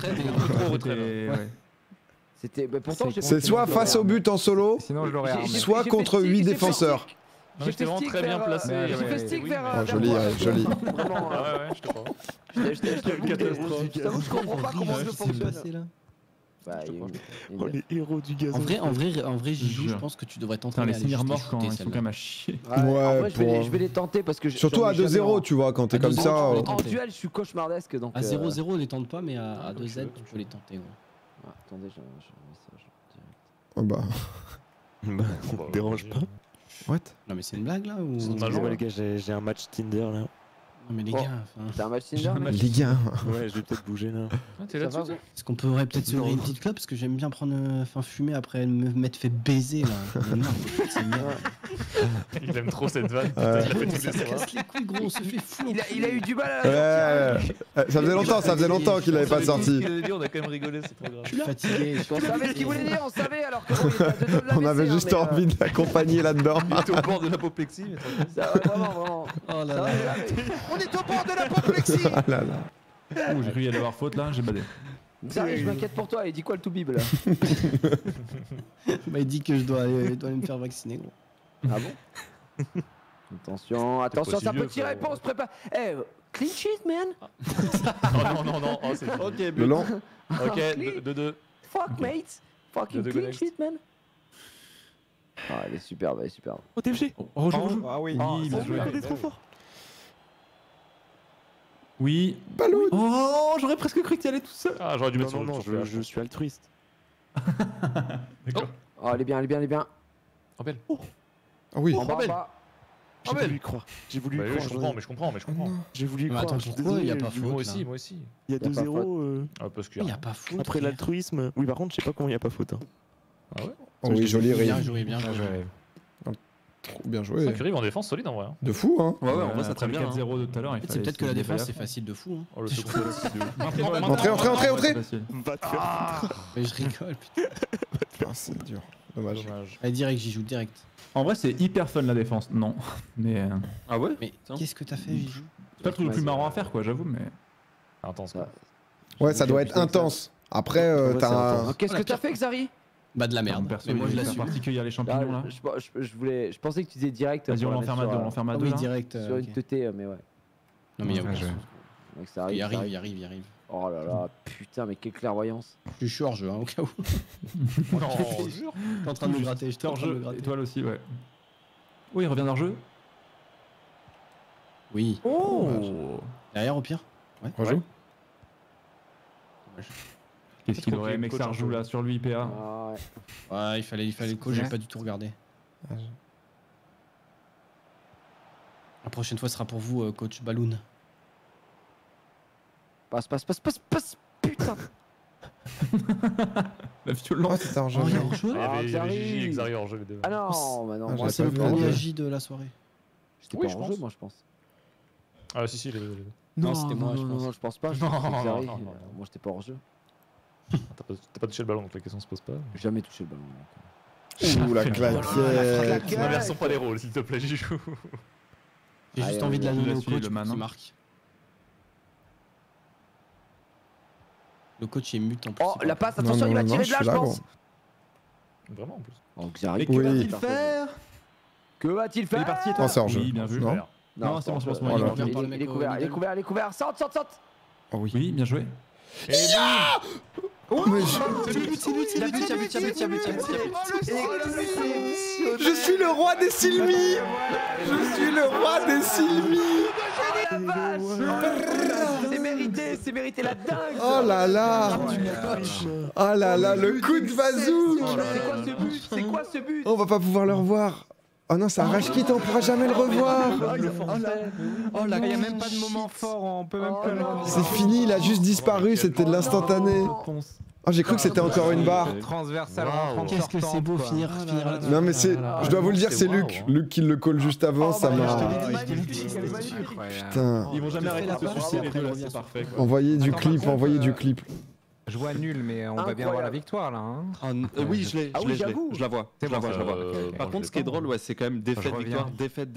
C'était. Pourtant, c'est soit face au but en solo, soit contre 8 défenseurs. J'étais vraiment très bien placé. J'ai fait stick vers. Joli. Vraiment. Ouais, je te crois. Je t'avoue, je comprends pas comment je fonctionne. Les héros du gazon. En vrai, Gigou, je pense que tu devrais tenter les signes morts quand ils sont quand même à chier. Ouais, je vais les tenter parce que. Surtout à 2-0, tu vois, quand t'es comme ça. En duel, je suis cauchemardesque donc. À 0-0, on les tente pas, mais à 2Z, tu peux les tenter. Attendez, j'ai un message. Oh bah. On te dérange pas. What? Non mais c'est une blague là ou... les gars, j'ai un match Tinder là. Non mais les gars, t'as un match Tinder? Les gars. Ouais, je vais peut-être bouger là. T'es là-dessus? Est-ce qu'on pourrait peut-être se ouvrir une petite clope parce que j'aime bien prendre fumer après me m'être fait baiser là. Il aime trop cette vanne. Ça casse les couilles gros, on se fait fou. Il a eu du mal à. Ça faisait longtemps qu'il avait pas sorti. On a quand même rigolé, c'est trop grave. Je suis fatigué. On savait ce qu'il voulait dire, on savait alors que. On avait juste envie de l'accompagner là-dedans. Il était au bord de l'apoplexie. Vraiment. Oh là là. On est au bord de l'apoplexie. Ah là là. J'ai cru y aller avoir faute là, j'ai badé. Je m'inquiète pour toi, il dit quoi le tout-bib là? Il dit que je dois aller me faire vacciner gros. Ah bon? Attention, ça peut tirer, réponse, prépare. Eh, clean sheet man. Oh non, c'est ok, le long. Ok, 2-2. Fuck mate. Fucking clean sheet man. Ah, elle est superbe. Oh, TFG. Ah oui, on est trop fort. Oui. Balloon. Oh, j'aurais presque cru que tu allais tout seul. Ah, j'aurais dû mettre sur le je suis altruiste. D'accord. Oh, elle est bien, elle est bien, elle est bien. Rebelle. Ah oui. En bas, Rebelle. en bas. J'ai voulu y croire. J'ai voulu y Bah oui, croire. je comprends. J'ai voulu y Mais croire. attends, pourquoi il y a pas faute? Moi aussi. Il y a 2-0. Ah, parce que. Il y a pas faute. Après l'altruisme. Oui, par contre, je sais pas comment il y a pas faute. Ah ouais. Oh oui, joli Bien Rive. joué, bien joué. Trop bien C'est joué. vrai que Rive en défense solide en vrai. De fou, hein. Ouais, en vrai, ça très bien. 4-0 de tout à l'heure. C'est peut-être que la défense c'est facile de fou. Oh, le second aussi Entrez. Va te faire. Mais je rigole, putain. Ah, c'est dur. Dommage. Allez, direct, j'y joue direct. En vrai, c'est hyper fun la défense. Non. Mais. Ah ouais? Mais qu'est-ce que t'as fait, Jijou? C'est pas le truc le plus marrant à faire, quoi, j'avoue, mais. Intense. Ouais, ça doit être intense. Après, t'as un. Qu'est-ce que t'as fait, Xari? Bah de la merde. Perso, Mais moi je la l'assume. partie qu'il y a les champignons là. Je pensais que tu disais direct. Vas-y, on l'enferme à deux, on l'enferme à deux. Oui, direct. Sur une TT, mais ouais. Non, mais il y a aucun je- souci. Donc ça arrive. Il arrive. Oh là là, putain, mais quelle clairvoyance. Je suis hors jeu, hein, au cas où. Non, jure. T'es en train de me gratter, je T'es hors jeu, étoile aussi, ouais. Oui, il revient hors jeu. Oui. Oh Derrière, au pire. Ouais. Rejoue. Qu'est-ce qu'il aurait aimé que ça rejoue là sur lui, PA? Ah ouais. Ouais, il fallait le coach, j'ai pas du tout regardé. La prochaine fois sera pour vous, coach Balloon. Passe, putain. La violence. Oh, c'était en jeu. Oh, il y a un jeu. Il y avait Xari. Gigi et Xari hors jeu les deux. Ah non, bah non, Ah, moi C'est pas le vu. premier AJ de la soirée. j'étais Oui, pas je en jeu, pense. moi je pense. Ah si, les deux. Non, c'était moi, je pense. Non, je pense pas. Non, Xari. non. Moi j'étais pas hors jeu. T'as pas touché le ballon donc la question se pose pas. J'ai jamais touché le ballon. Ouh, la claquette. Inversons pas les rôles s'il te plaît, Gigi. J'ai juste Allez, envie de la on donner la au suit, coach le pour man, qu'il hein. marque. Le coach est mute en plus. Oh, il la parle passe, attention, il va tirer de là, je pense. Vraiment en plus. Oh, Xari. Oui. Que va-t-il faire? Que va-t-il faire? Il est parti, Oh, c'est hors jeu. Oui, bien vu. Non. Non, c'est bon, c'est bon, c'est bon. Oh là. Il est couvert. Saute. Oh oui. Oui, bien joué. Mais je suis le roi des Silmi. Je suis le roi des Silmi. C'est mérité la dingue. Oh là là. Oh là là, le coup de bazou. C'est quoi ce but? On va pas pouvoir le revoir. Oh non, c'est un rage kit, on pourra jamais le revoir. Oh là, il y a même pas de moment fort, on peut même plus le revoir. C'est fini, il a juste disparu, c'était de l'instantané. Oh, j'ai cru que c'était encore une barre. Transversal. Qu'est-ce que c'est beau finir là-dessus. Non mais c'est, je dois vous le dire, c'est Luc. Luc qui le colle juste avant, ça m'a... Putain. Ils vont jamais arrêter de se suicider les deux là, c'est parfait. Envoyez du clip, envoyez du clip. Je vois nul, mais on va bien avoir la victoire là. Hein. Oui, je l'ai, je la vois. C'est bon, je la vois. ok. Par contre, ce qui est drôle, ouais, c'est quand même défaite, victoire, défaite,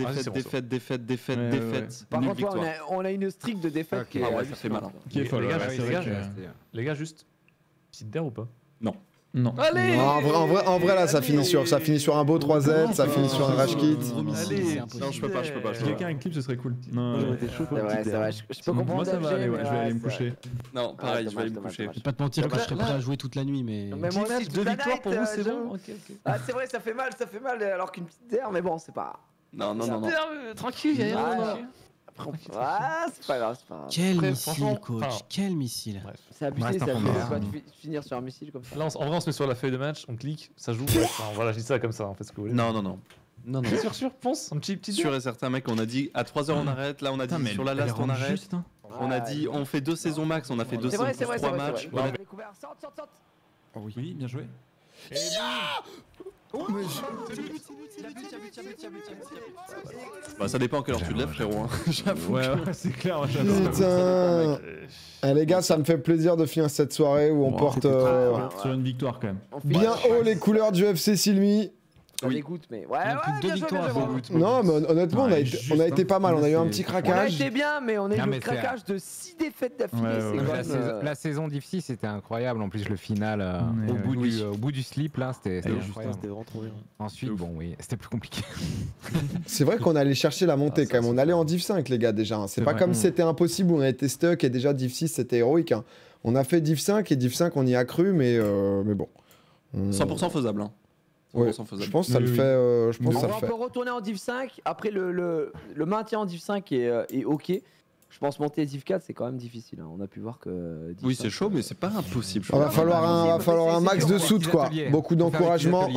Par nulle contre, victoire. on a une streak de défaite qui est. Ah ouais, ça fait mal. Qui est folle. Les gars, juste. Petite d'air ou pas? Non. Non. Allez. En vrai là, ça finit sur un beau 3Z, ça finit sur un rage kit. Allez. Non, je peux pas. Si quelqu'un a une clip, ce serait cool. Non, C'est vrai, je peux comprendre. moi ça va aller, ouais, je vais aller me c'est vrai. coucher. Non, pareil, je vais aller me coucher. Je vais pas te mentir que je serais prêt à jouer toute la nuit, mais. Mais moi aussi, Deux victoires pour vous, c'est bon. Ah, c'est vrai, ça fait mal alors qu'une petite d'air, mais bon, c'est pas. Non. Tranquille, y'a rien. Ah, c'est pas grave. Quel Après, missile, franchement, coach. enfin, quel missile. Bref. C'est abusé, Reste c'est un abusé. peu C'est pas de finir sur un missile comme ça. Là, en vrai, on se met sur la feuille de match, on clique, ça joue. Ouais, enfin, voilà, je dis ça comme ça, en fait, ce que vous voulez. Non. Sûr, pense, un petit Sûr et certain, mec, on a dit à 3h on arrête, là on a dit sur la last on arrête. On a dit on fait 2 saisons max, on a fait 2 saisons plus 3 matchs. Saute. Oui, bien joué. Bah ça dépend à quelle heure tu te lèves, frérot. Hein. J'avoue. Ouais, c'est clair. Putain. Eh les gars, ça me fait plaisir de finir cette soirée où on porte Sur une victoire quand même. bien haut les couleurs du FC Silmi. Ça dégoûte, mais ouais, plus de bien joué, victoires bien à joué. Non, mais honnêtement, on a été pas mal. On a eu un petit On a craquage. été bien, mais on a eu Non, le mais c'est- craquage de 6 défaites d'affilée. Ouais, C'est ouais. quand même. La saison d'IFC c'était incroyable. En plus, le final au bout du slip là, c'était incroyable. C'était vraiment trop bien. Ensuite, bon, oui, c'était plus compliqué. C'est vrai qu'on allait chercher la montée quand même. On allait en Div 5, les gars, déjà. C'est pas vrai. comme si c'était impossible où on a été stuck et déjà Div 6 c'était héroïque. Hein. On a fait Div 5 et Div 5 on y a cru, mais bon. 100% faisable. Hein. 100% Ouais, faisable. je pense que ça le fait. Je pense que ça le On fait. peut retourner en Div 5. Après, le maintien en Div 5 est ok. Je pense monter Div 4 c'est quand même difficile. Hein. On a pu voir que. Div oui, c'est chaud, mais c'est pas impossible. Il va falloir un max de soutes quoi. Beaucoup d'encouragement.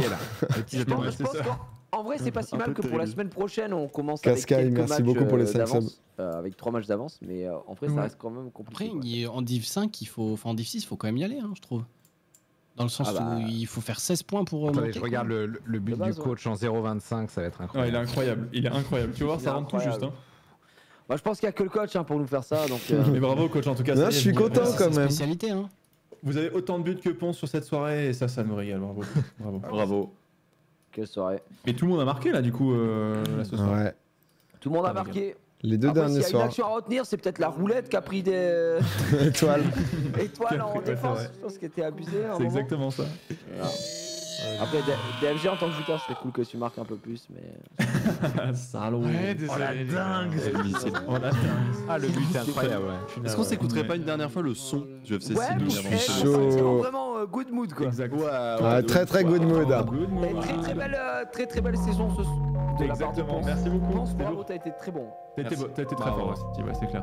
En vrai, c'est pas si mal que pour la semaine prochaine, on commence Cascaille, avec merci beaucoup pour les 5 subs. Avec 3 matchs d'avance, mais en vrai, ça reste quand même compliqué. Après, en Div 5, en Div 6, il faut quand même y aller, hein, je trouve. Dans le sens où il faut faire 16 points pour. Attendez, je regarde le but du coach en 0,25, ça va être incroyable. Il est incroyable, il est incroyable. Tu vois, ça rentre tout juste. Hein. Moi, je pense qu'il n'y a que le coach pour nous faire ça. Donc, mais bravo, coach, en tout cas. Non, je suis content quand même. Spécialité, hein. Vous avez autant de buts que Ponce sur cette soirée et ça nous régale. Bravo. Bravo. Quelle soirée. Mais tout le monde a marqué là, du coup, ce soir. Ouais. Tout le monde a marqué. Les deux derniers soirs. S'il y a une action à retenir, c'est peut-être la roulette qui a pris des étoiles en défense. Je pense qu'elle était abusée. C'est exactement ça. Voilà. Après, DFG en tant que shooter, c'est cool que tu marques un peu plus, mais. Salaud. Ouais, désolé. Dingue. Ah, le but est incroyable. Est-ce qu'on s'écouterait pas une dernière fois le son du UFC c'est vraiment good mood quoi. Exactement. Très good mood. Très belle saison de la part de Ponce. Merci beaucoup. Ponce, bravo, t'as été très bon. T'as été très fort aussi, ouais, c'est clair.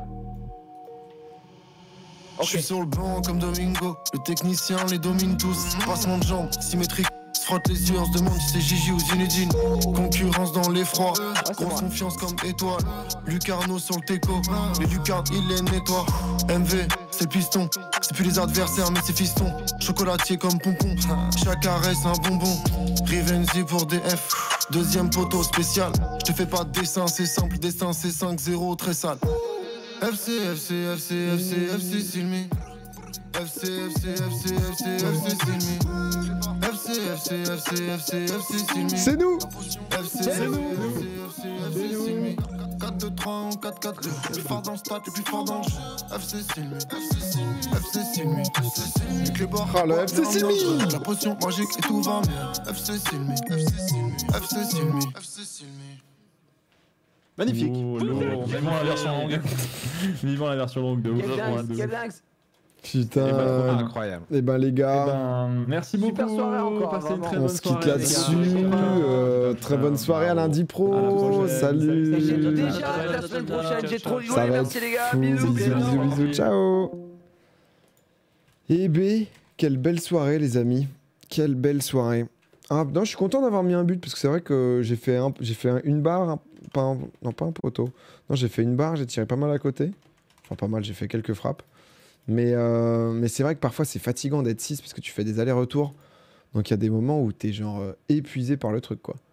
Je suis sur le banc comme Domingo. Le technicien les domine tous. Passement de jambes, symétrique. Se frotte les yeux, on se demande si c'est Gigi ou Zinedine. Concurrence dans l'effroi. Grosse confiance comme étoile. Lucarno sur le teco. Les lucarnes, il les nettoie. MV, c'est le piston. C'est plus les adversaires, mais c'est fiston. Chocolatier comme pompon. Chaque arrêt, c'est un bonbon. Rivenzi pour DF. Deuxième poteau spécial. Je te fais pas de dessin, c'est simple. Dessin, c'est 5-0, très sale. FC, Silmi. FC, Silmi. FC, Silmi. C'est nous. FC, Silmi. 4-2-3 ou 4-4-2. Le plus fort dans le stade, le plus fort dans le jeu. FC, Silmi. FC, Silmi. Oh, le FC Silmi. La potion magique et tout va bien. FC, Silmi. FC, Silmi. Magnifique. Vivement la version longue. Vivement la version longue de ouf. Quel dingue. Putain. Incroyable. Et ben les gars. Merci beaucoup. Super soirée encore. Passez une très bonne on se quitte là-dessus. Très bonne soirée à lundi pro. Salut. Déjà la semaine prochaine, j'ai trop joué. Merci les gars. Bisous. Ciao. Eh ben, quelle belle soirée les amis. Quelle belle soirée. Ah non, je suis content d'avoir mis un but parce que c'est vrai que j'ai fait une barre, non pas un poteau. Non, j'ai fait une barre, j'ai tiré pas mal à côté. Enfin pas mal, j'ai fait quelques frappes. Mais c'est vrai que parfois c'est fatigant d'être 6 parce que tu fais des allers-retours. Donc il y a des moments où t'es genre épuisé par le truc quoi.